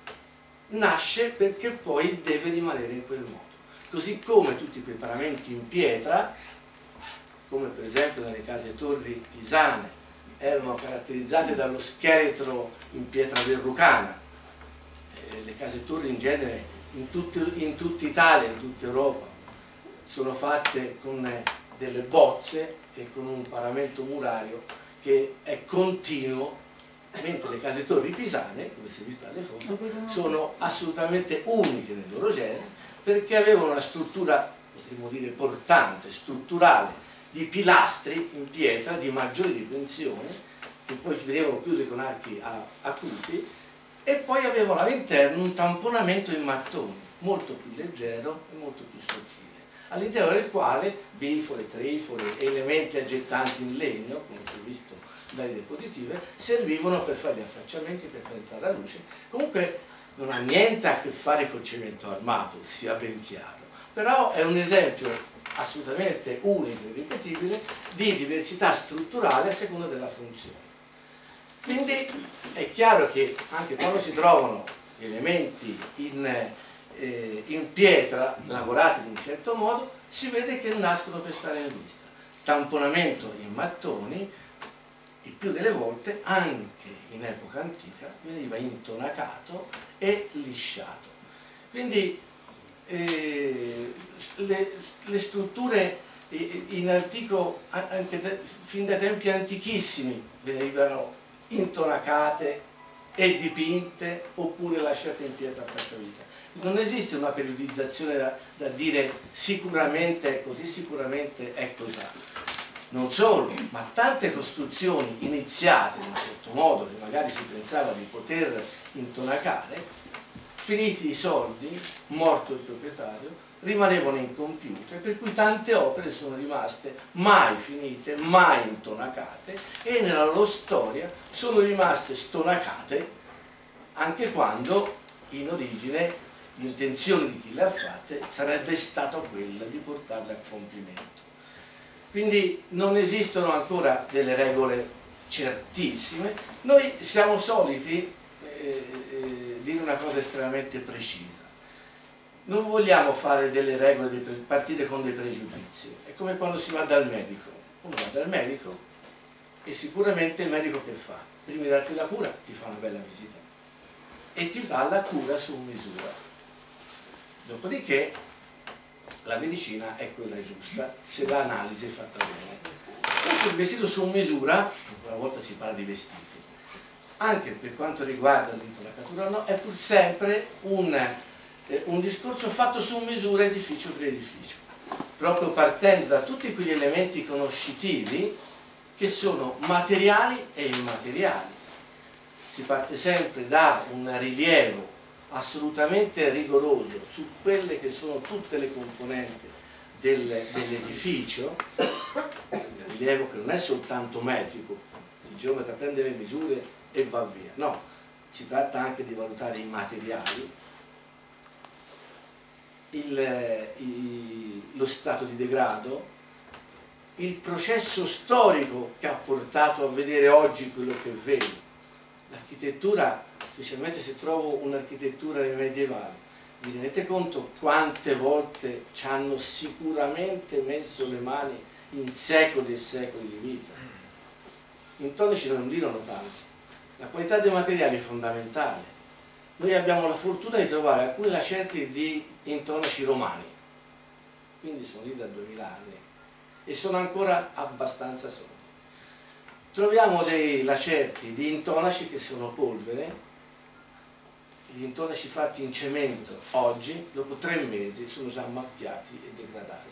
I: nasce perché poi deve rimanere in quel modo. Così come tutti quei paramenti in pietra, come per esempio nelle case torri pisane, erano caratterizzate dallo scheletro in pietra verrucana. Eh, le case torri in genere in, tutto, in tutta Italia, in tutta Europa, sono fatte con delle bozze e con un paramento murario che è continuo, mentre le case torri pisane, come si è visto dalle foto, sono assolutamente uniche nel loro genere, perché avevano una struttura, potremmo dire, portante, strutturale, di pilastri in pietra di maggiore dimensione, che poi venivano chiusi con archi acuti, e poi avevano all'interno un tamponamento in mattoni, molto più leggero e molto più sottile, all'interno del quale bifore, trifore, elementi aggettanti in legno, come si è visto dalle diapositive, servivano per fare gli affacciamenti, per far entrare la luce. Comunque non ha niente a che fare col cemento armato, sia ben chiaro, però è un esempio assolutamente unico e ripetibile di diversità strutturale a seconda della funzione. Quindi è chiaro che anche quando si trovano elementi in, eh, in pietra lavorati in un certo modo, si vede che nascono per stare in vista. Tamponamento in mattoni, il più delle volte, anche in epoca antica, veniva intonacato e lisciato. Quindi eh, le, le strutture in antico, anche da, fin dai tempi antichissimi, venivano intonacate e dipinte oppure lasciate in pietra a facciavita. Non esiste una periodizzazione da, da dire sicuramente è così, sicuramente è così. Non solo, ma tante costruzioni iniziate in un certo modo, che magari si pensava di poter intonacare, finiti i soldi, morto il proprietario, rimanevano incompiute, per cui tante opere sono rimaste mai finite, mai intonacate, e nella loro storia sono rimaste stonacate anche quando in origine l'intenzione di chi le ha fatte sarebbe stata quella di portarle a compimento. Quindi non esistono ancora delle regole certissime. Noi siamo soliti eh, eh, dire una cosa estremamente precisa. Non vogliamo fare delle regole, partire con dei pregiudizi. È come quando si va dal medico. Uno va dal medico e sicuramente il medico che fa? Prima di darti la cura ti fa una bella visita e ti fa la cura su misura. Dopodiché la medicina è quella giusta se l'analisi è fatta bene. Questo il vestito su misura, una volta si parla di vestiti, anche per quanto riguarda l'intonacatura no, è pur sempre un, eh, un discorso fatto su misura edificio per edificio, proprio partendo da tutti quegli elementi conoscitivi che sono materiali e immateriali. Si parte sempre da un rilievo assolutamente rigoroso su quelle che sono tutte le componenti del, dell'edificio, il rilievo che non è soltanto metrico, il geometra prende le misure e va via, no, si tratta anche di valutare i materiali, il, il, lo stato di degrado, il processo storico che ha portato a vedere oggi quello che vedo. L'architettura, specialmente se trovo un'architettura medievale, vi rendete conto quante volte ci hanno sicuramente messo le mani in secoli e secoli di vita. Gli intonici non dirano tanto, la qualità dei materiali è fondamentale. Noi abbiamo la fortuna di trovare alcuni lacerti di intonaci romani, quindi sono lì da duemila anni e sono ancora abbastanza solidi. troviamo dei lacerti di intonaci che sono polvere. Gli intonaci fatti in cemento oggi, dopo tre mesi, sono già macchiati e degradati.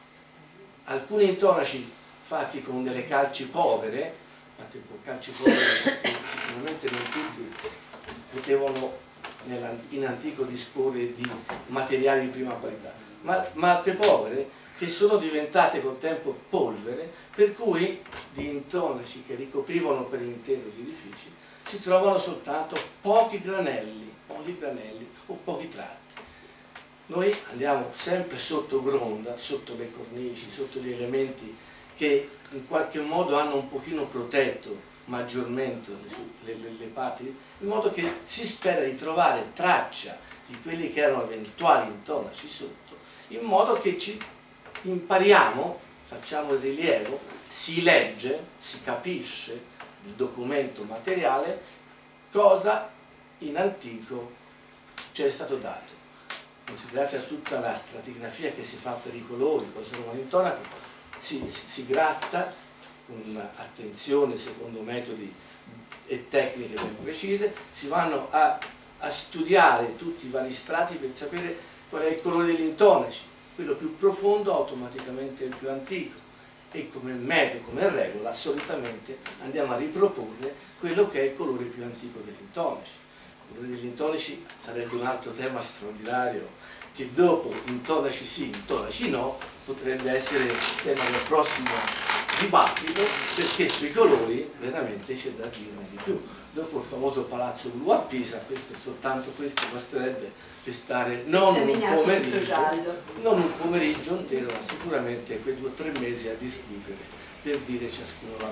I: Alcuni intonaci fatti con delle calci povere, fatti con calci povere, sicuramente non tutti potevano in antico disporre di materiali di prima qualità, ma, ma altre povere che sono diventate col tempo polvere, per cui di intonaci che ricoprivano per intero gli edifici si trovano soltanto pochi granelli, pochi granelli o pochi tratti. Noi andiamo sempre sotto gronda, sotto le cornici, sotto gli elementi che in qualche modo hanno un pochino protetto maggiormente le, le, le parti, in modo che si spera di trovare traccia di quelli che erano eventuali intonaci sotto, in modo che ci impariamo, facciamo il rilievo, si legge, si capisce il documento materiale cosa in antico ci è stato dato. Considerate tutta la stratigrafia che si fa per i colori, cosa sono l'intonaco, si, si, si gratta con attenzione, secondo metodi e tecniche ben precise, si vanno a, a studiare tutti i vari strati per sapere qual è il colore degli intonaci. Quello più profondo automaticamente è il più antico, e come metodo, come regola, solitamente andiamo a riproporre quello che è il colore più antico degli intonaci. Il colore degli intonaci sarebbe un altro tema straordinario, che dopo intonaci sì, intonaci no, potrebbe essere il tema del prossimo dibattito, perché sui colori veramente c'è da dirne di più. Dopo il famoso Palazzo Blu a Pisa, questo, soltanto questo basterebbe per stare non un pomeriggio, non un pomeriggio intero, ma sicuramente quei due o tre mesi a discutere per dire ciascuno la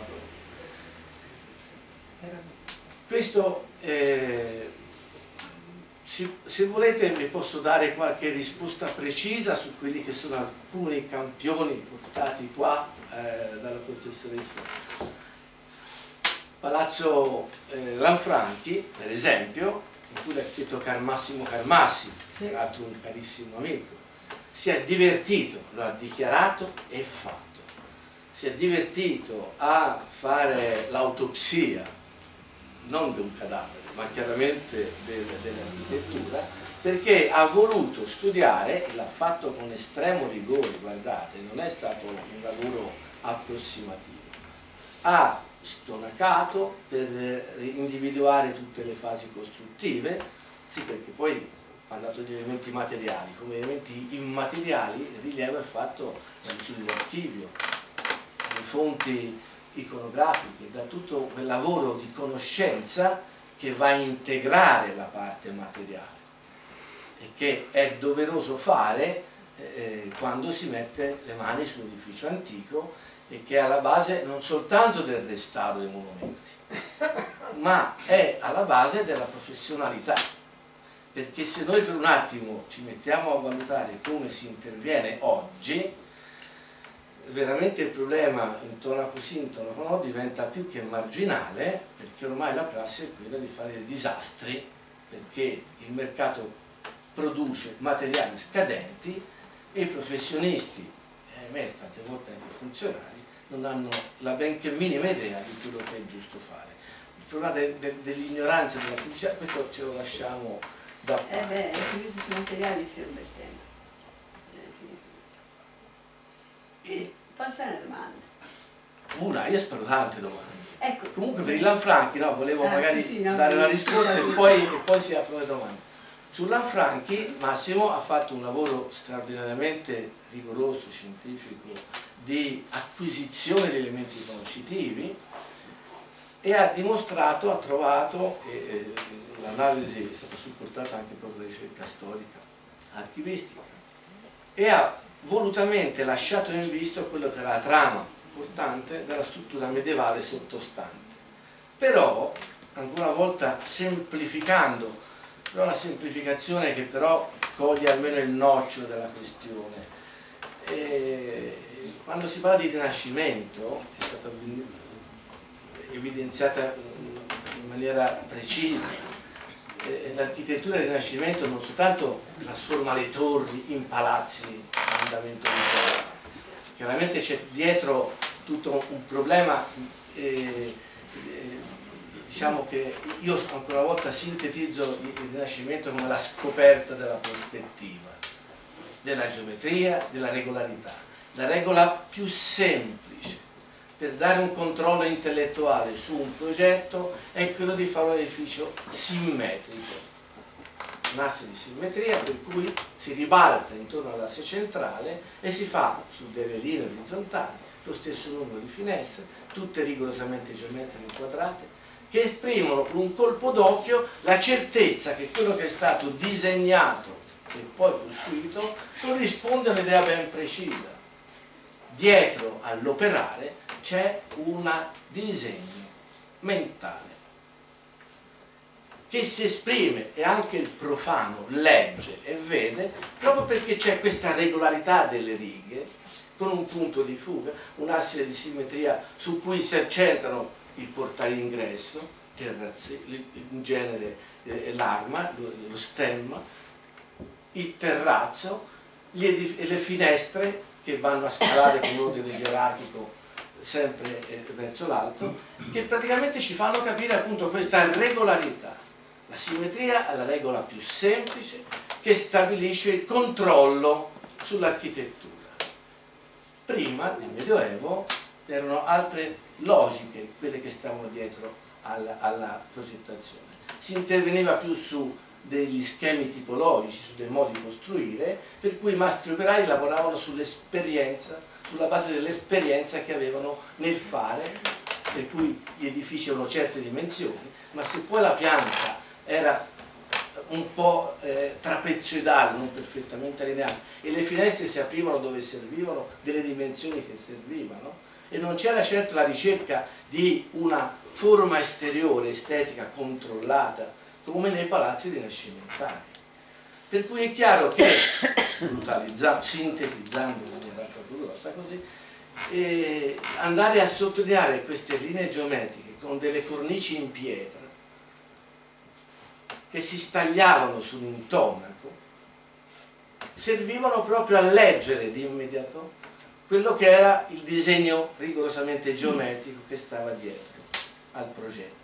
I: propria. Questo, eh, se, se volete, vi posso dare qualche risposta precisa su quelli che sono alcuni campioni portati qua eh, dalla professoressa. Palazzo eh, Lanfranchi, per esempio, in cui l'architetto Massimo Carmassi, sì, tra l'altro un carissimo amico, si è divertito, lo ha dichiarato e fatto, si è divertito a fare l'autopsia, non di un cadavere, ma chiaramente dell'architettura, perché ha voluto studiare, e l'ha fatto con estremo rigore, guardate, non è stato un lavoro approssimativo, ha stonacato per individuare tutte le fasi costruttive, sì, perché poi ha parlato di elementi materiali, come elementi immateriali il rilievo è fatto dagli studi d'archivio, dalle fonti iconografiche, da tutto quel lavoro di conoscenza che va a integrare la parte materiale e che è doveroso fare eh, quando si mette le mani su un edificio antico, e che è alla base non soltanto del restauro dei monumenti, ma è alla base della professionalità, perché se noi per un attimo ci mettiamo a valutare come si interviene oggi, veramente il problema intonaco sì, intonaco no diventa più che marginale, perché ormai la prassi è quella di fare dei disastri, perché il mercato produce materiali scadenti e i professionisti, ahimè tante volte anche i funzionari, non hanno la benché minima idea di quello che è giusto fare. Il problema de, de, dell'ignoranza, della pubblicità, questo ce lo lasciamo da parte.
A: Eh beh, l'utilizzo sui materiali sia un bel tema. E posso fare una domanda?
I: Una, io spero tante domande.
A: Ecco.
I: Comunque per i Lanfranchi, no, volevo ah, magari sì, sì, no, dare la risposta e poi, e poi si aprono le domande. Su Lanfranchi Massimo ha fatto un lavoro straordinariamente rigoroso, scientifico, di acquisizione di elementi conoscitivi, e ha dimostrato, ha trovato, e, e l'analisi è stata supportata anche proprio da ricerca storica, archivistica, e ha volutamente lasciato in visto quello che era la trama importante della struttura medievale sottostante. Però, ancora una volta semplificando, però una semplificazione che però coglie almeno il nocciolo della questione. E quando si parla di Rinascimento, è stata evidenziata in maniera precisa, l'architettura del Rinascimento non soltanto trasforma le torri in palazzi a andamento lineare, chiaramente c'è dietro tutto un problema eh, eh, diciamo che io ancora una volta sintetizzo il Rinascimento come la scoperta della prospettiva, della geometria, della regolarità. La regola più semplice per dare un controllo intellettuale su un progetto è quello di fare un edificio simmetrico, un asse di simmetria per cui si ribalta intorno all'asse centrale e si fa su delle linee orizzontali lo stesso numero di finestre, tutte rigorosamente geometriche quadrate, che esprimono con un colpo d'occhio la certezza che quello che è stato disegnato e poi costruito corrisponde a un'idea ben precisa. Dietro all'operare c'è un disegno mentale che si esprime, e anche il profano legge e vede, proprio perché c'è questa regolarità delle righe, con un punto di fuga, un asse di simmetria su cui si accentrano il portale d'ingresso, in genere eh, l'arma, lo stemma, il terrazzo, gli le finestre che vanno a scalare con ordine gerarchico sempre eh, verso l'alto, che praticamente ci fanno capire appunto questa regolarità. La simmetria è la regola più semplice che stabilisce il controllo sull'architettura. Prima, nel Medioevo, erano altre logiche quelle che stavano dietro alla, alla progettazione. Si interveniva più su degli schemi tipologici, su dei modi di costruire, per cui i mastri operai lavoravano sull'esperienza, sulla base dell'esperienza che avevano nel fare, per cui gli edifici avevano certe dimensioni, ma se poi la pianta era un po' eh, trapezoidale, non perfettamente lineare, e le finestre si aprivano dove servivano, delle dimensioni che servivano, e non c'era certo la ricerca di una forma esteriore, estetica, controllata, come nei palazzi rinascimentali. Per cui è chiaro che, sintetizzando in maniera proprio grossa così, eh, andare a sottolineare queste linee geometriche con delle cornici in pietra che si stagliavano su un intonaco, servivano proprio a leggere di immediato quello che era il disegno rigorosamente geometrico che stava dietro al progetto.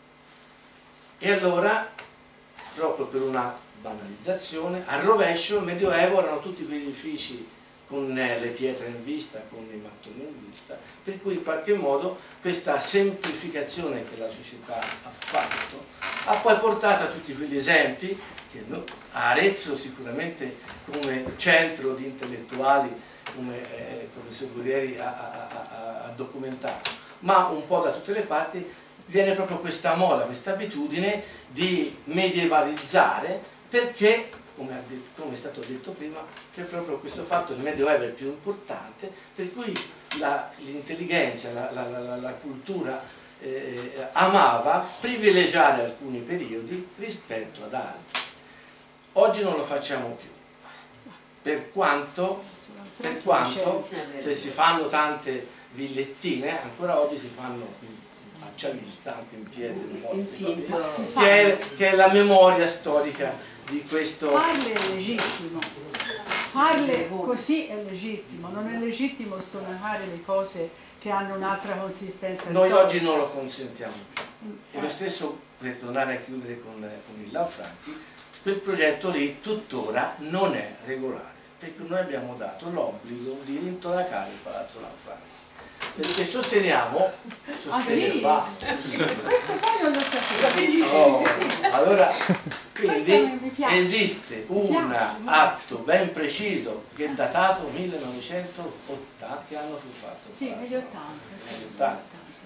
I: E allora, proprio per una banalizzazione, al rovescio, il Medioevo erano tutti quegli edifici con le pietre in vista, con i mattoni in vista, per cui in qualche modo questa semplificazione che la società ha fatto ha poi portato a tutti quegli esempi che a Arezzo sicuramente come centro di intellettuali, come eh, il professor Guerrieri ha, ha, ha, ha documentato, ma un po' da tutte le parti viene proprio questa moda, questa abitudine di medievalizzare, perché, come, ha detto, come è stato detto prima, c'è proprio questo fatto, il Medioevo è il più importante, per cui l'intelligenza, la, la, la, la cultura eh, amava privilegiare alcuni periodi rispetto ad altri. Oggi non lo facciamo più, per quanto, per quanto cioè, si fanno tante villettine, ancora oggi si fanno faccia vista, anche in piedi, che, che è la memoria storica di questo...
F: Farle è legittimo, farle così è legittimo, non è legittimo stonacare le cose che hanno un'altra consistenza
I: Noi
F: storica.
I: oggi non lo consentiamo più. E lo stesso, per tornare a chiudere con, con il Lanfranchi, quel progetto lì tuttora non è regolare, perché noi abbiamo dato l'obbligo di intonacare il Palazzo Lanfranchi. Perché sosteniamo, sosteneva,
F: ah, sì? Questo poi non lo sapevo.
I: Oh, allora, quindi esiste un atto ben preciso che è datato millenovecentottanta, che anno fu fatto?
F: Sì, negli ottanta.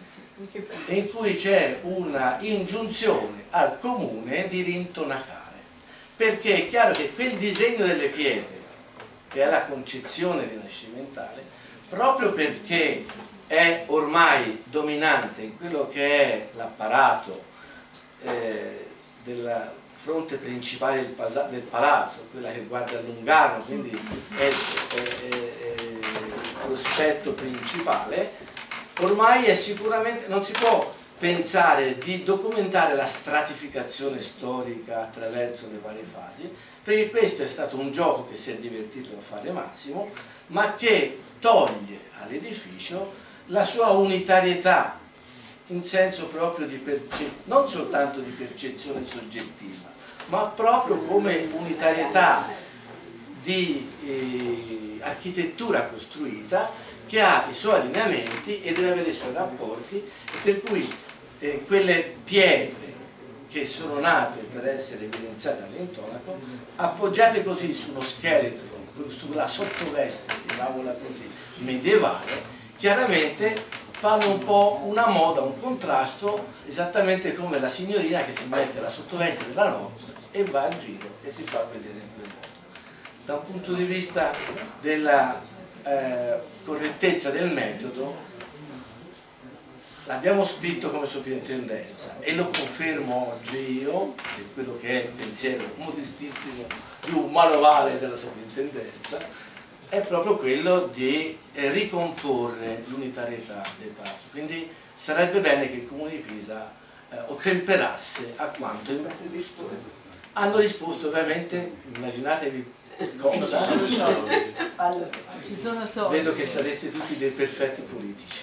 I: In cui c'è una ingiunzione al comune di rintonacare, perché è chiaro che quel disegno delle pietre, che è la concezione rinascimentale, proprio perché è ormai dominante in quello che è l'apparato eh, della fronte principale del, del palazzo, quella che guarda a Lungarno, quindi è, è, è, è lo spettro principale, ormai è sicuramente, non si può pensare di documentare la stratificazione storica attraverso le varie fasi, perché questo è stato un gioco che si è divertito a fare Massimo, ma che toglie all'edificio la sua unitarietà in senso proprio di percezione, non soltanto di percezione soggettiva, ma proprio come unitarietà di eh, architettura costruita che ha i suoi allineamenti e deve avere i suoi rapporti, per cui eh, quelle pietre che sono nate per essere evidenziate all'intonaco, appoggiate così su uno scheletro, sulla sottoveste, chiamiamola così, medievale, chiaramente fanno un po' una moda, un contrasto, esattamente come la signorina che si mette la sottoveste della notte e va al giro e si fa vedere in quel modo. Da un punto di vista della eh, correttezza del metodo, l'abbiamo scritto come soprintendenza e lo confermo oggi io, per quello che è il pensiero modestissimo di un manovale della soprintendenza, è proprio quello di eh, ricomporre l'unitarietà del palazzo. Quindi sarebbe bene che il Comune di Pisa eh, ottemperasse a quanto hanno risposto. Ovviamente, immaginatevi cosa.
A: Ci sono soldi.
I: Vedo che sareste tutti dei perfetti politici.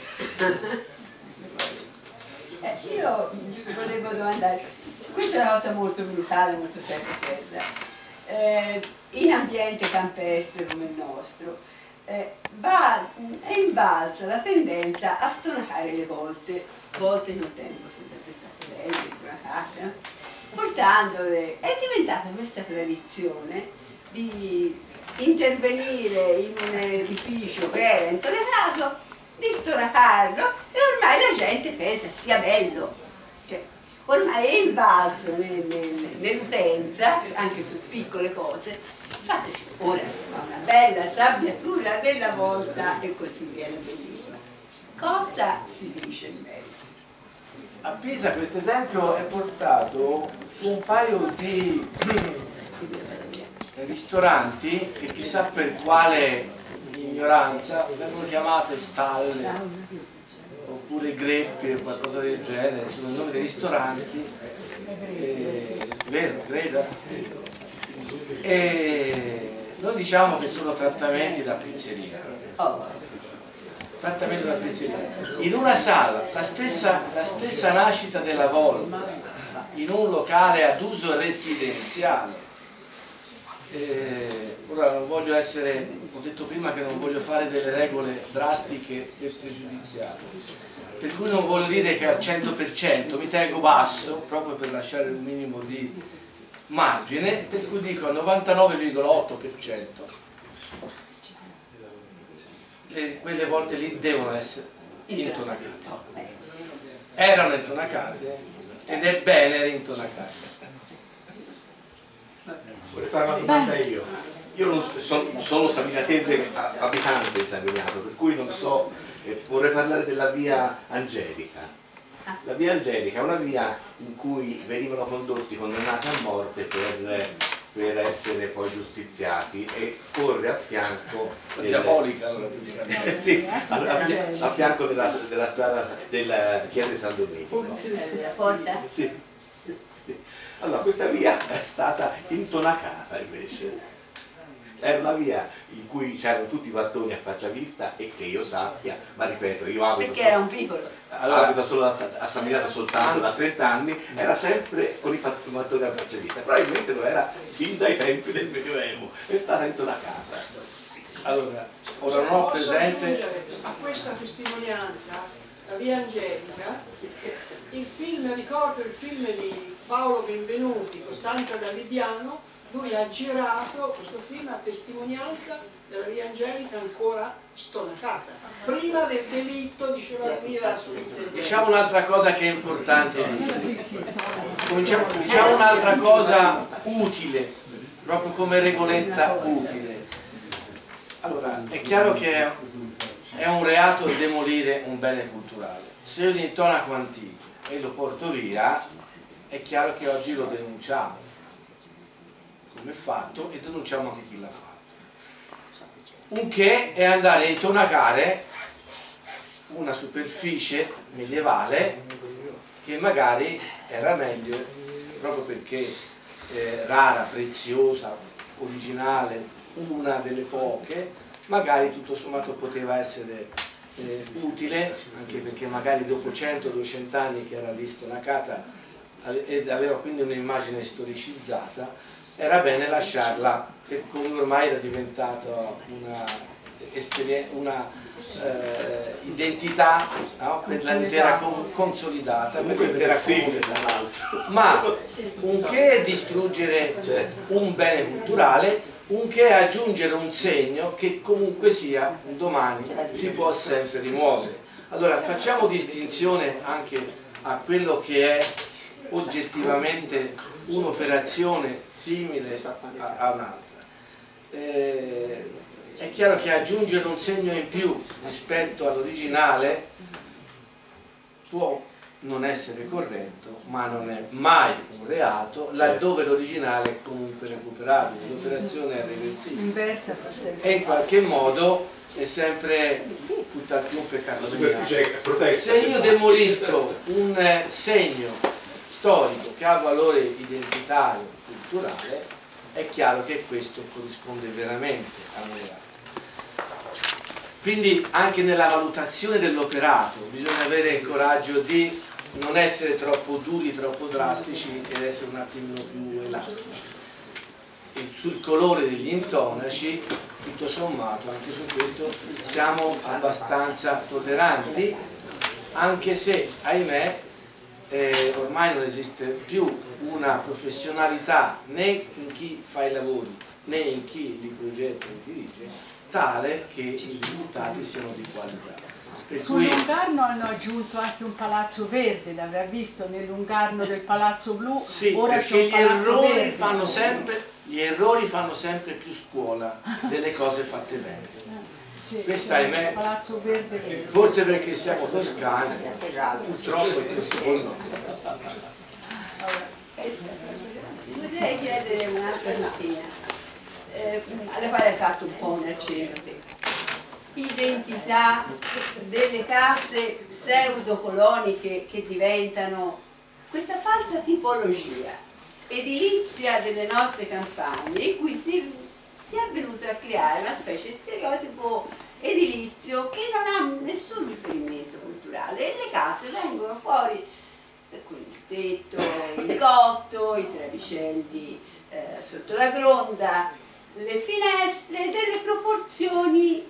A: Eh, io volevo domandare, questa è una cosa molto brutale, molto terra eh, in ambiente campestre come il nostro, eh, va, è invalsa la tendenza a stonacare le volte, volte che un tempo sono sempre state belle, stonacate, no? Portandole, è diventata questa tradizione di intervenire in un edificio che era intonacato, di stonacarlo, e ormai la gente pensa sia bello, cioè, ormai è invalso nel, nel, nell'utenza, anche su piccole cose, fateci, ora si fa una bella sabbiatura della volta e così viene bellissima. Cosa si dice in merito?
I: A Pisa questo esempio è portato su un paio di ristoranti che chissà per quale ignoranza vengono chiamate stalle oppure greppie o qualcosa del genere, sono i nomi dei ristoranti, eh, vero, Greda? E noi diciamo che sono trattamenti da pizzeria, trattamenti da pizzeria. In una sala, la stessa, la stessa nascita della volta, in un locale ad uso residenziale. Eh, ora non voglio essere, ho detto prima che non voglio fare delle regole drastiche e pregiudiziali, per cui non voglio dire che al cento per cento mi tengo basso proprio per lasciare un minimo di margine, per cui dico al novantanove virgola otto per cento quelle volte lì devono essere intonacate, erano intonacate ed è bene rintonacate.
J: Vorrei fare una domanda io. Io non so, sono, sono saminatese abitante di San Miniato, per cui non so, eh, vorrei parlare della via Angelica. La via Angelica è una via in cui venivano condotti condannati a morte per, per essere poi giustiziati e corre a fianco
I: del, diabolica allora,
J: sì, a, a, a fianco della, della strada della chiesa di San Domenico.
A: La porta?
J: Sì, sì. Allora, questa via è stata intonacata invece. Era una via in cui c'erano tutti i mattoni a faccia vista e che io sappia, ma ripeto, io abito
A: perché solo, era un vicolo.
J: Allora, abito solo a, a San Miniato soltanto da trenta anni, era sempre con i mattoni a faccia vista. Probabilmente lo era fin dai tempi del Medioevo, è stata intonacata.
I: Allora, ora non ho presente.
E: A questa testimonianza, la via Angelica, il film, ricordo il film di Paolo Benvenuti, Costanza da Libbiano, lui ha girato questo film a testimonianza della via Angelica ancora stonacata, prima del delitto, diceva lui la sovrintendenza.
I: Diciamo un'altra cosa che è importante dire. Cominciamo, diciamo un'altra cosa utile, proprio come regolezza utile. Allora, è chiaro che è un reato demolire un bene culturale. Se io l'intonaco antico e lo porto via, è chiaro che oggi lo denunciamo come fatto e denunciamo anche chi l'ha fatto. Un che è andare a intonacare una superficie medievale che magari era meglio proprio perché eh, rara, preziosa, originale, una delle poche, magari tutto sommato poteva essere eh, utile, anche perché magari dopo cento duecento anni che era lì stonacata ed aveva quindi un'immagine storicizzata, era bene lasciarla per come ormai era diventata una, una eh, identità, no? Per l'intera consolidata, per l'intera comunità. Ma un che è distruggere un bene culturale, un che è aggiungere un segno che comunque sia un domani si può sempre rimuovere. Allora facciamo distinzione anche a quello che è oggettivamente un'operazione simile a, a un'altra. Eh, è chiaro che aggiungere un segno in più rispetto all'originale può non essere corretto, ma non è mai un reato laddove l'originale è comunque recuperabile, l'operazione è reversibile e in qualche modo è sempre tutt'al più un peccato veniale. Se io demolisco un segno storico che ha valore identitario, culturale, è chiaro che questo corrisponde veramente a un reato. Quindi anche nella valutazione dell'operato bisogna avere il coraggio di non essere troppo duri, troppo drastici ed essere un attimino più elastici. E sul colore degli intonaci, tutto sommato, anche su questo siamo abbastanza tolleranti, anche se, ahimè, eh, ormai non esiste più una professionalità né in chi fa i lavori né in chi li progetta e li dirige, tale che i risultati siano di qualità. Per
F: Sul
I: cui...
F: Lungarno hanno aggiunto anche un palazzo verde, l'avrà visto nel Lungarno del palazzo blu,
I: sì,
F: ora c'è un
I: gli
F: palazzo
I: errori
F: verde.
I: fanno sempre, gli errori fanno sempre più scuola delle cose fatte bene.
F: Sì,
I: Questa ahimè,
F: un palazzo verde verde.
I: forse perché siamo toscani, purtroppo è così.
A: Vorrei chiedere un'altra cosina, eh, alla quale hai fatto un po' un accenno te. Identità delle case pseudo-coloniche che diventano questa falsa tipologia edilizia delle nostre campagne in cui si, si è venuto a creare una specie di stereotipo edilizio che non ha nessun riferimento culturale e le case vengono fuori con il tetto, il cotto, i travicelli eh, sotto la gronda, le finestre, delle proporzioni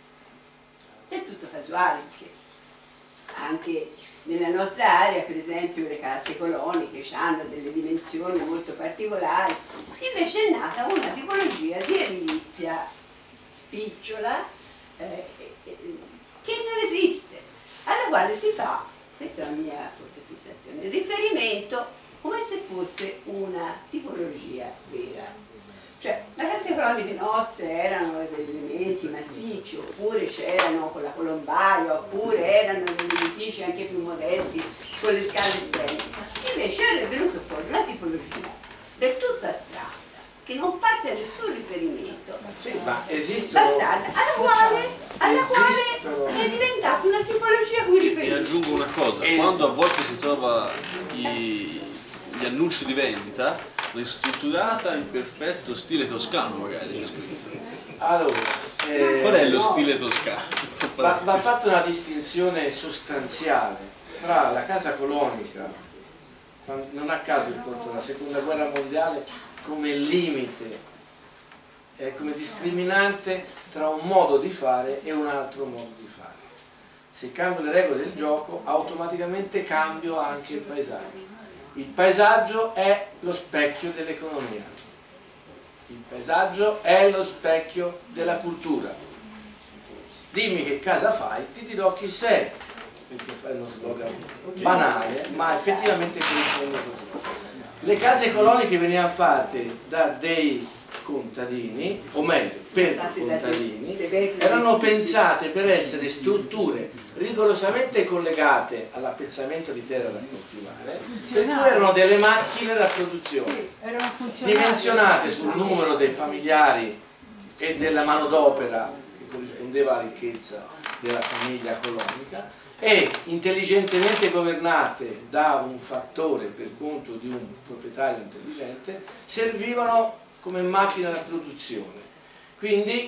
A: del tutto casuali, perché anche nella nostra area, per esempio, le case coloniche hanno delle dimensioni molto particolari, invece è nata una tipologia di edilizia spicciola eh, che non esiste, alla quale si fa, questa è la mia forse fissazione, riferimento come se fosse una tipologia vera. Cioè, le case coloniche nostre erano degli elementi massicci, oppure c'erano con la colombaia, oppure erano degli edifici anche più modesti con le scale splendide. Invece è venuto fuori una tipologia del tutto astratta, che non parte da nessun riferimento,
I: sì, ma esistono,
A: bastarda, alla quale, alla quale è diventata una tipologia a cui riferire.
B: E aggiungo una cosa, quando a volte si trova i, gli annunci di vendita, ristrutturata in perfetto stile toscano magari.
I: Allora, eh,
B: qual è lo
I: no,
B: stile toscano?
I: Va, va fatta una distinzione sostanziale tra la casa colonica, non a caso il conto della seconda guerra mondiale, come limite, eh, come discriminante tra un modo di fare e un altro modo di fare. Se cambio le regole del gioco, automaticamente cambio anche il paesaggio. Il paesaggio è lo specchio dell'economia, il paesaggio è lo specchio della cultura. Dimmi che casa fai, ti dirò chi sei, perché fai uno slogan banale, ma effettivamente corrisponde così. Le case coloniche venivano fatte da dei contadini, o meglio, per contadini, erano pensate per essere strutture rigorosamente collegate all'appezzamento di terra da coltivare, per cui erano delle macchine da produzione, dimensionate sul numero dei familiari e della manodopera che corrispondeva alla ricchezza della famiglia colonica, e intelligentemente governate da un fattore per conto di un proprietario intelligente, servivano come macchina da produzione. Quindi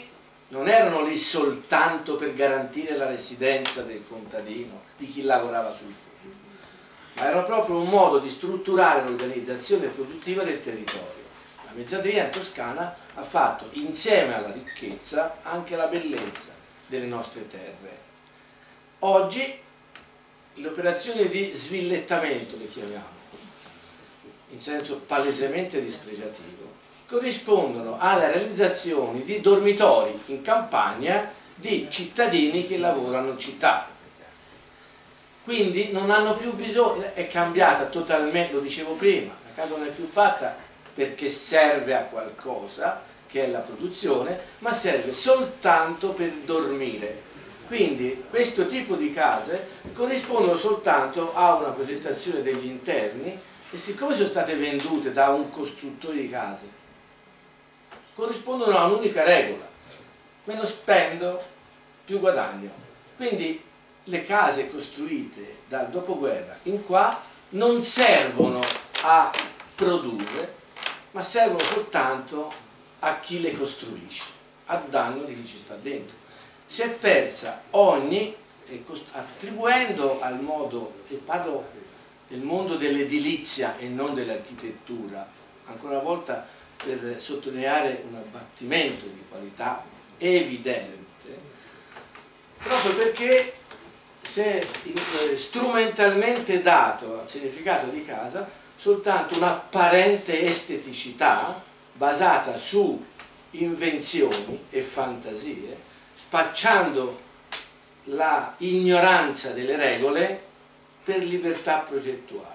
I: non erano lì soltanto per garantire la residenza del contadino, di chi lavorava sul campo, ma erano proprio un modo di strutturare l'organizzazione produttiva del territorio. La mezzadria in Toscana ha fatto, insieme alla ricchezza, anche la bellezza delle nostre terre. Oggi le operazioni di svillettamento, le chiamiamo, in senso palesemente dispregiativo, corrispondono alle realizzazioni di dormitori in campagna di cittadini che lavorano in città. Quindi non hanno più bisogno, è cambiata totalmente, lo dicevo prima, la casa non è più fatta perché serve a qualcosa, che è la produzione, ma serve soltanto per dormire. Quindi questo tipo di case corrispondono soltanto a una progettazione degli interni e siccome sono state vendute da un costruttore di case, corrispondono a un'unica regola: meno spendo, più guadagno. Quindi le case costruite dal dopoguerra in qua non servono a produrre, ma servono soltanto a chi le costruisce, a danno di chi ci sta dentro. Si è persa ogni, attribuendo al modo, e parlo del mondo dell'edilizia e non dell'architettura, ancora una volta per sottolineare un abbattimento di qualità evidente, proprio perché si è strumentalmente dato al significato di casa soltanto un'apparente esteticità basata su invenzioni e fantasie, spacciando la ignoranza delle regole per libertà progettuale.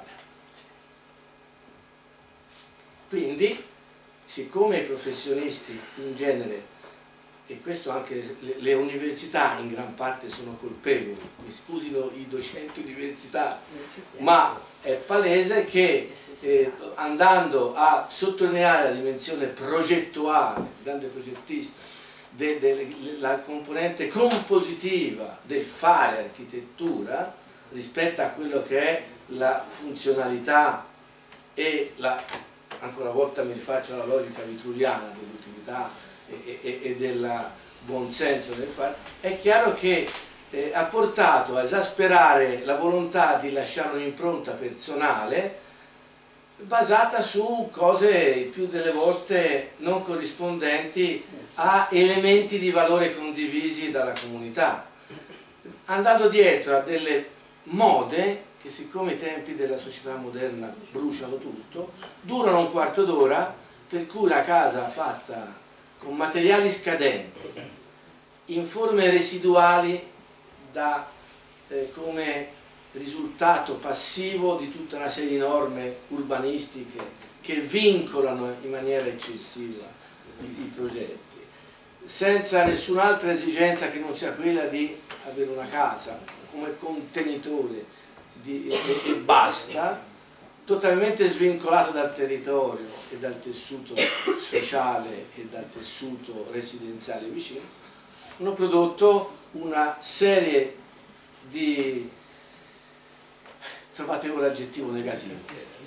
I: Quindi, siccome i professionisti in genere, e questo anche le, le università in gran parte sono colpevoli, mi scusino i docenti università, ma è palese che eh, andando a sottolineare la dimensione progettuale, grande progettista, de, de, la componente compositiva del fare architettura rispetto a quello che è la funzionalità e la, ancora una volta mi rifaccio alla logica vitruviana dell'utilità e, e, e del buonsenso del fare, è chiaro che eh, ha portato a esasperare la volontà di lasciare un'impronta personale basata su cose il più delle volte non corrispondenti a elementi di valore condivisi dalla comunità, andando dietro a delle mode che, siccome i tempi della società moderna bruciano tutto, durano un quarto d'ora, per cui la casa fatta con materiali scadenti, in forme residuali, da eh, come risultato passivo di tutta una serie di norme urbanistiche che vincolano in maniera eccessiva i, i progetti, senza nessun'altra esigenza che non sia quella di avere una casa come contenitore di, e, e basta, totalmente svincolato dal territorio e dal tessuto sociale e dal tessuto residenziale vicino, hanno prodotto una serie di, trovate ora l'aggettivo negativo,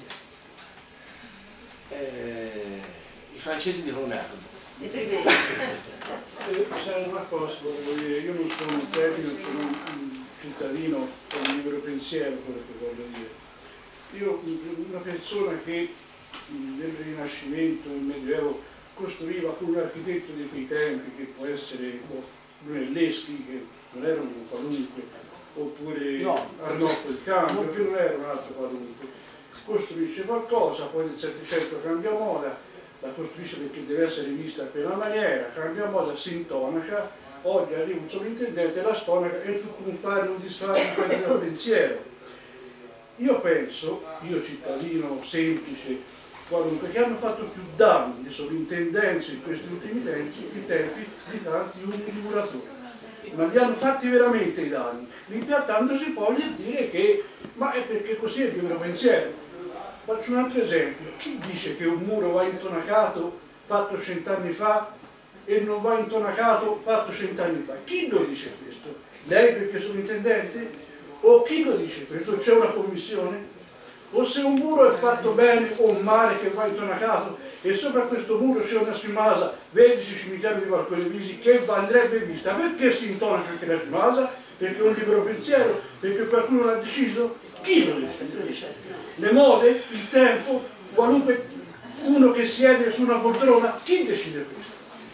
I: eh, i francesi dicono merda.
C: Eh, sai una cosa, voglio dire, io non sono un tecnico, non sono un cittadino con un libero pensiero, quello che voglio dire. Io, una persona che nel Rinascimento, nel Medioevo, costruiva con un architetto di quei tempi, che può essere Brunelleschi, che non era un qualunque, oppure no, Arnolfo del Campo, che non era un altro qualunque, costruisce qualcosa, poi nel Settecento cambia moda, la costruisce perché deve essere vista per una maniera, cambia moda, si intonaca, oggi arriva un sovrintendente e la stonaca è tutto un fare, un disfare, un pensiero, un pensiero. Io penso, io cittadino semplice, qualunque, che hanno fatto più danni di sovrintendenze in questi ultimi tempi, i tempi di tanti umili muratori. Ma li hanno fatti veramente i danni, rimpiattandosi poi a dire che ma è perché così è il libero pensiero. Faccio un altro esempio: chi dice che un muro va intonacato fatto cent'anni fa e non va intonacato fatto cent'anni fa? Chi lo dice questo? Lei perché sono intendente? O chi lo dice questo? C'è una commissione? o se un muro è fatto bene o male che va intonacato e sopra questo muro c'è una scimasa, vedici cimitero di Marconi Visi, che andrebbe vista. Perché si intonaca anche la scimasa? Perché è un libero pensiero? Perché qualcuno l'ha deciso? Chi lo decide? Le mode, il tempo, qualunque uno che siede su una poltrona, chi decide questo?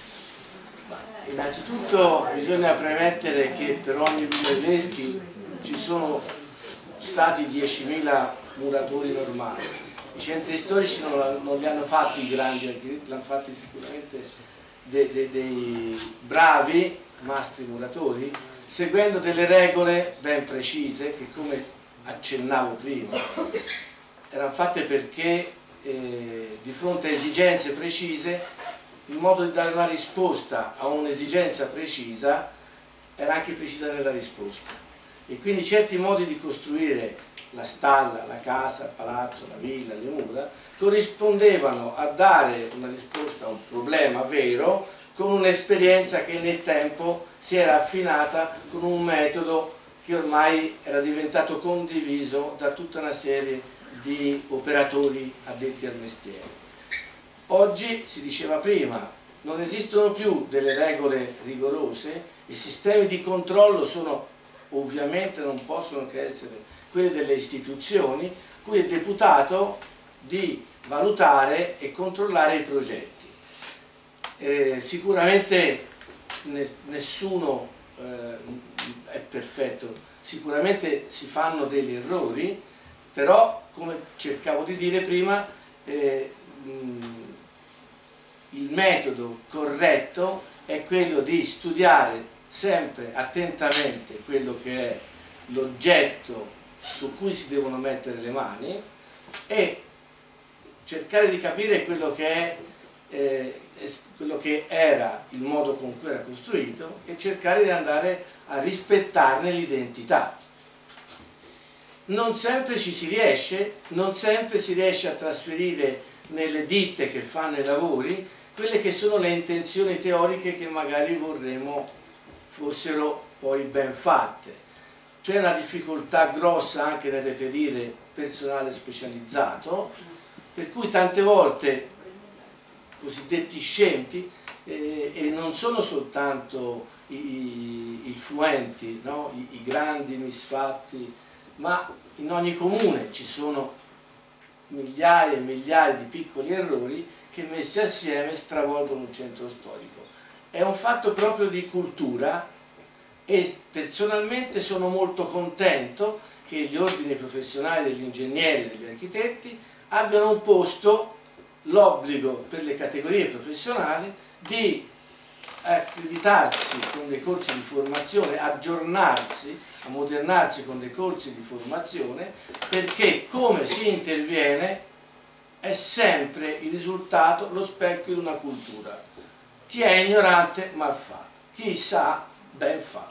I: Innanzitutto bisogna premettere che per ogni Villelleschi ci sono stati diecimila muratori normali. I centri storici non, non li hanno fatti i grandi architetti, l'hanno fatti sicuramente de, de, dei bravi mastri muratori, seguendo delle regole ben precise che, come accennavo prima, erano fatte perché eh, di fronte a esigenze precise il modo di dare una risposta a un'esigenza precisa era anche precisa nella risposta, e quindi certi modi di costruire la stalla, la casa, il palazzo, la villa, le mura corrispondevano a dare una risposta a un problema vero con un'esperienza che nel tempo si era affinata con un metodo che ormai era diventato condiviso da tutta una serie di operatori addetti al mestiere. Oggi, si diceva prima, non esistono più delle regole rigorose, i sistemi di controllo sono, ovviamente non possono che essere quelli delle istituzioni, cui è deputato di valutare e controllare i progetti. Eh, sicuramente ne, nessuno eh, è perfetto, sicuramente si fanno degli errori, però come cercavo di dire prima, eh, mh, il metodo corretto è quello di studiare sempre attentamente quello che è l'oggetto su cui si devono mettere le mani e cercare di capire quello che, è, eh, quello che era il modo con cui era costruito e cercare di andare a rispettarne l'identità. Non sempre ci si riesce, non sempre si riesce a trasferire nelle ditte che fanno i lavori quelle che sono le intenzioni teoriche che magari vorremmo fossero poi ben fatte. C'è una difficoltà grossa anche nel reperire personale specializzato, per cui tante volte cosiddetti scempi, eh, e non sono soltanto i, i fluenti, no? I, i grandi misfatti, ma in ogni comune ci sono migliaia e migliaia di piccoli errori che messi assieme stravolgono un centro storico. È un fatto proprio di cultura e personalmente sono molto contento che gli ordini professionali degli ingegneri e degli architetti abbiano posto l'obbligo per le categorie professionali di accreditarsi con dei corsi di formazione, aggiornarsi, ammodernarsi con dei corsi di formazione, perché come si interviene è sempre il risultato, lo specchio di una cultura. Chi è ignorante mal fa, chi sa ben fa.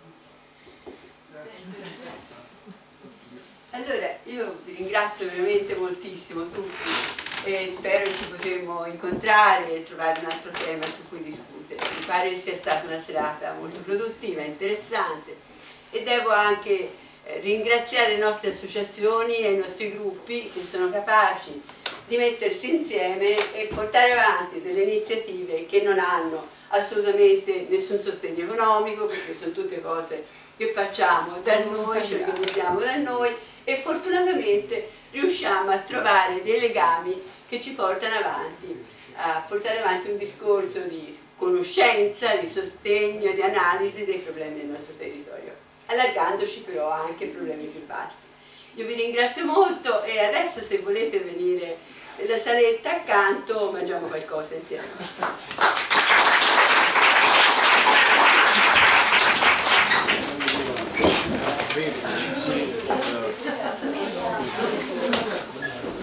A: Allora, io vi ringrazio veramente moltissimo tutti e spero che ci potremo incontrare e trovare un altro tema su cui discutere. Mi pare che sia stata una serata molto produttiva, interessante, e devo anche eh, ringraziare le nostre associazioni e i nostri gruppi che sono capaci di mettersi insieme e portare avanti delle iniziative che non hanno assolutamente nessun sostegno economico, perché sono tutte cose che facciamo da noi, ci organizziamo da noi e fortunatamente riusciamo a trovare dei legami che ci portano avanti, a portare avanti un discorso di conoscenza, di sostegno, di analisi dei problemi del nostro territorio, allargandoci però anche problemi più vasti. Io vi ringrazio molto e adesso, se volete venire nella saletta accanto, mangiamo qualcosa insieme.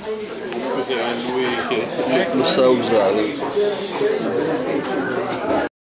B: Perché è lui che lo sa usare.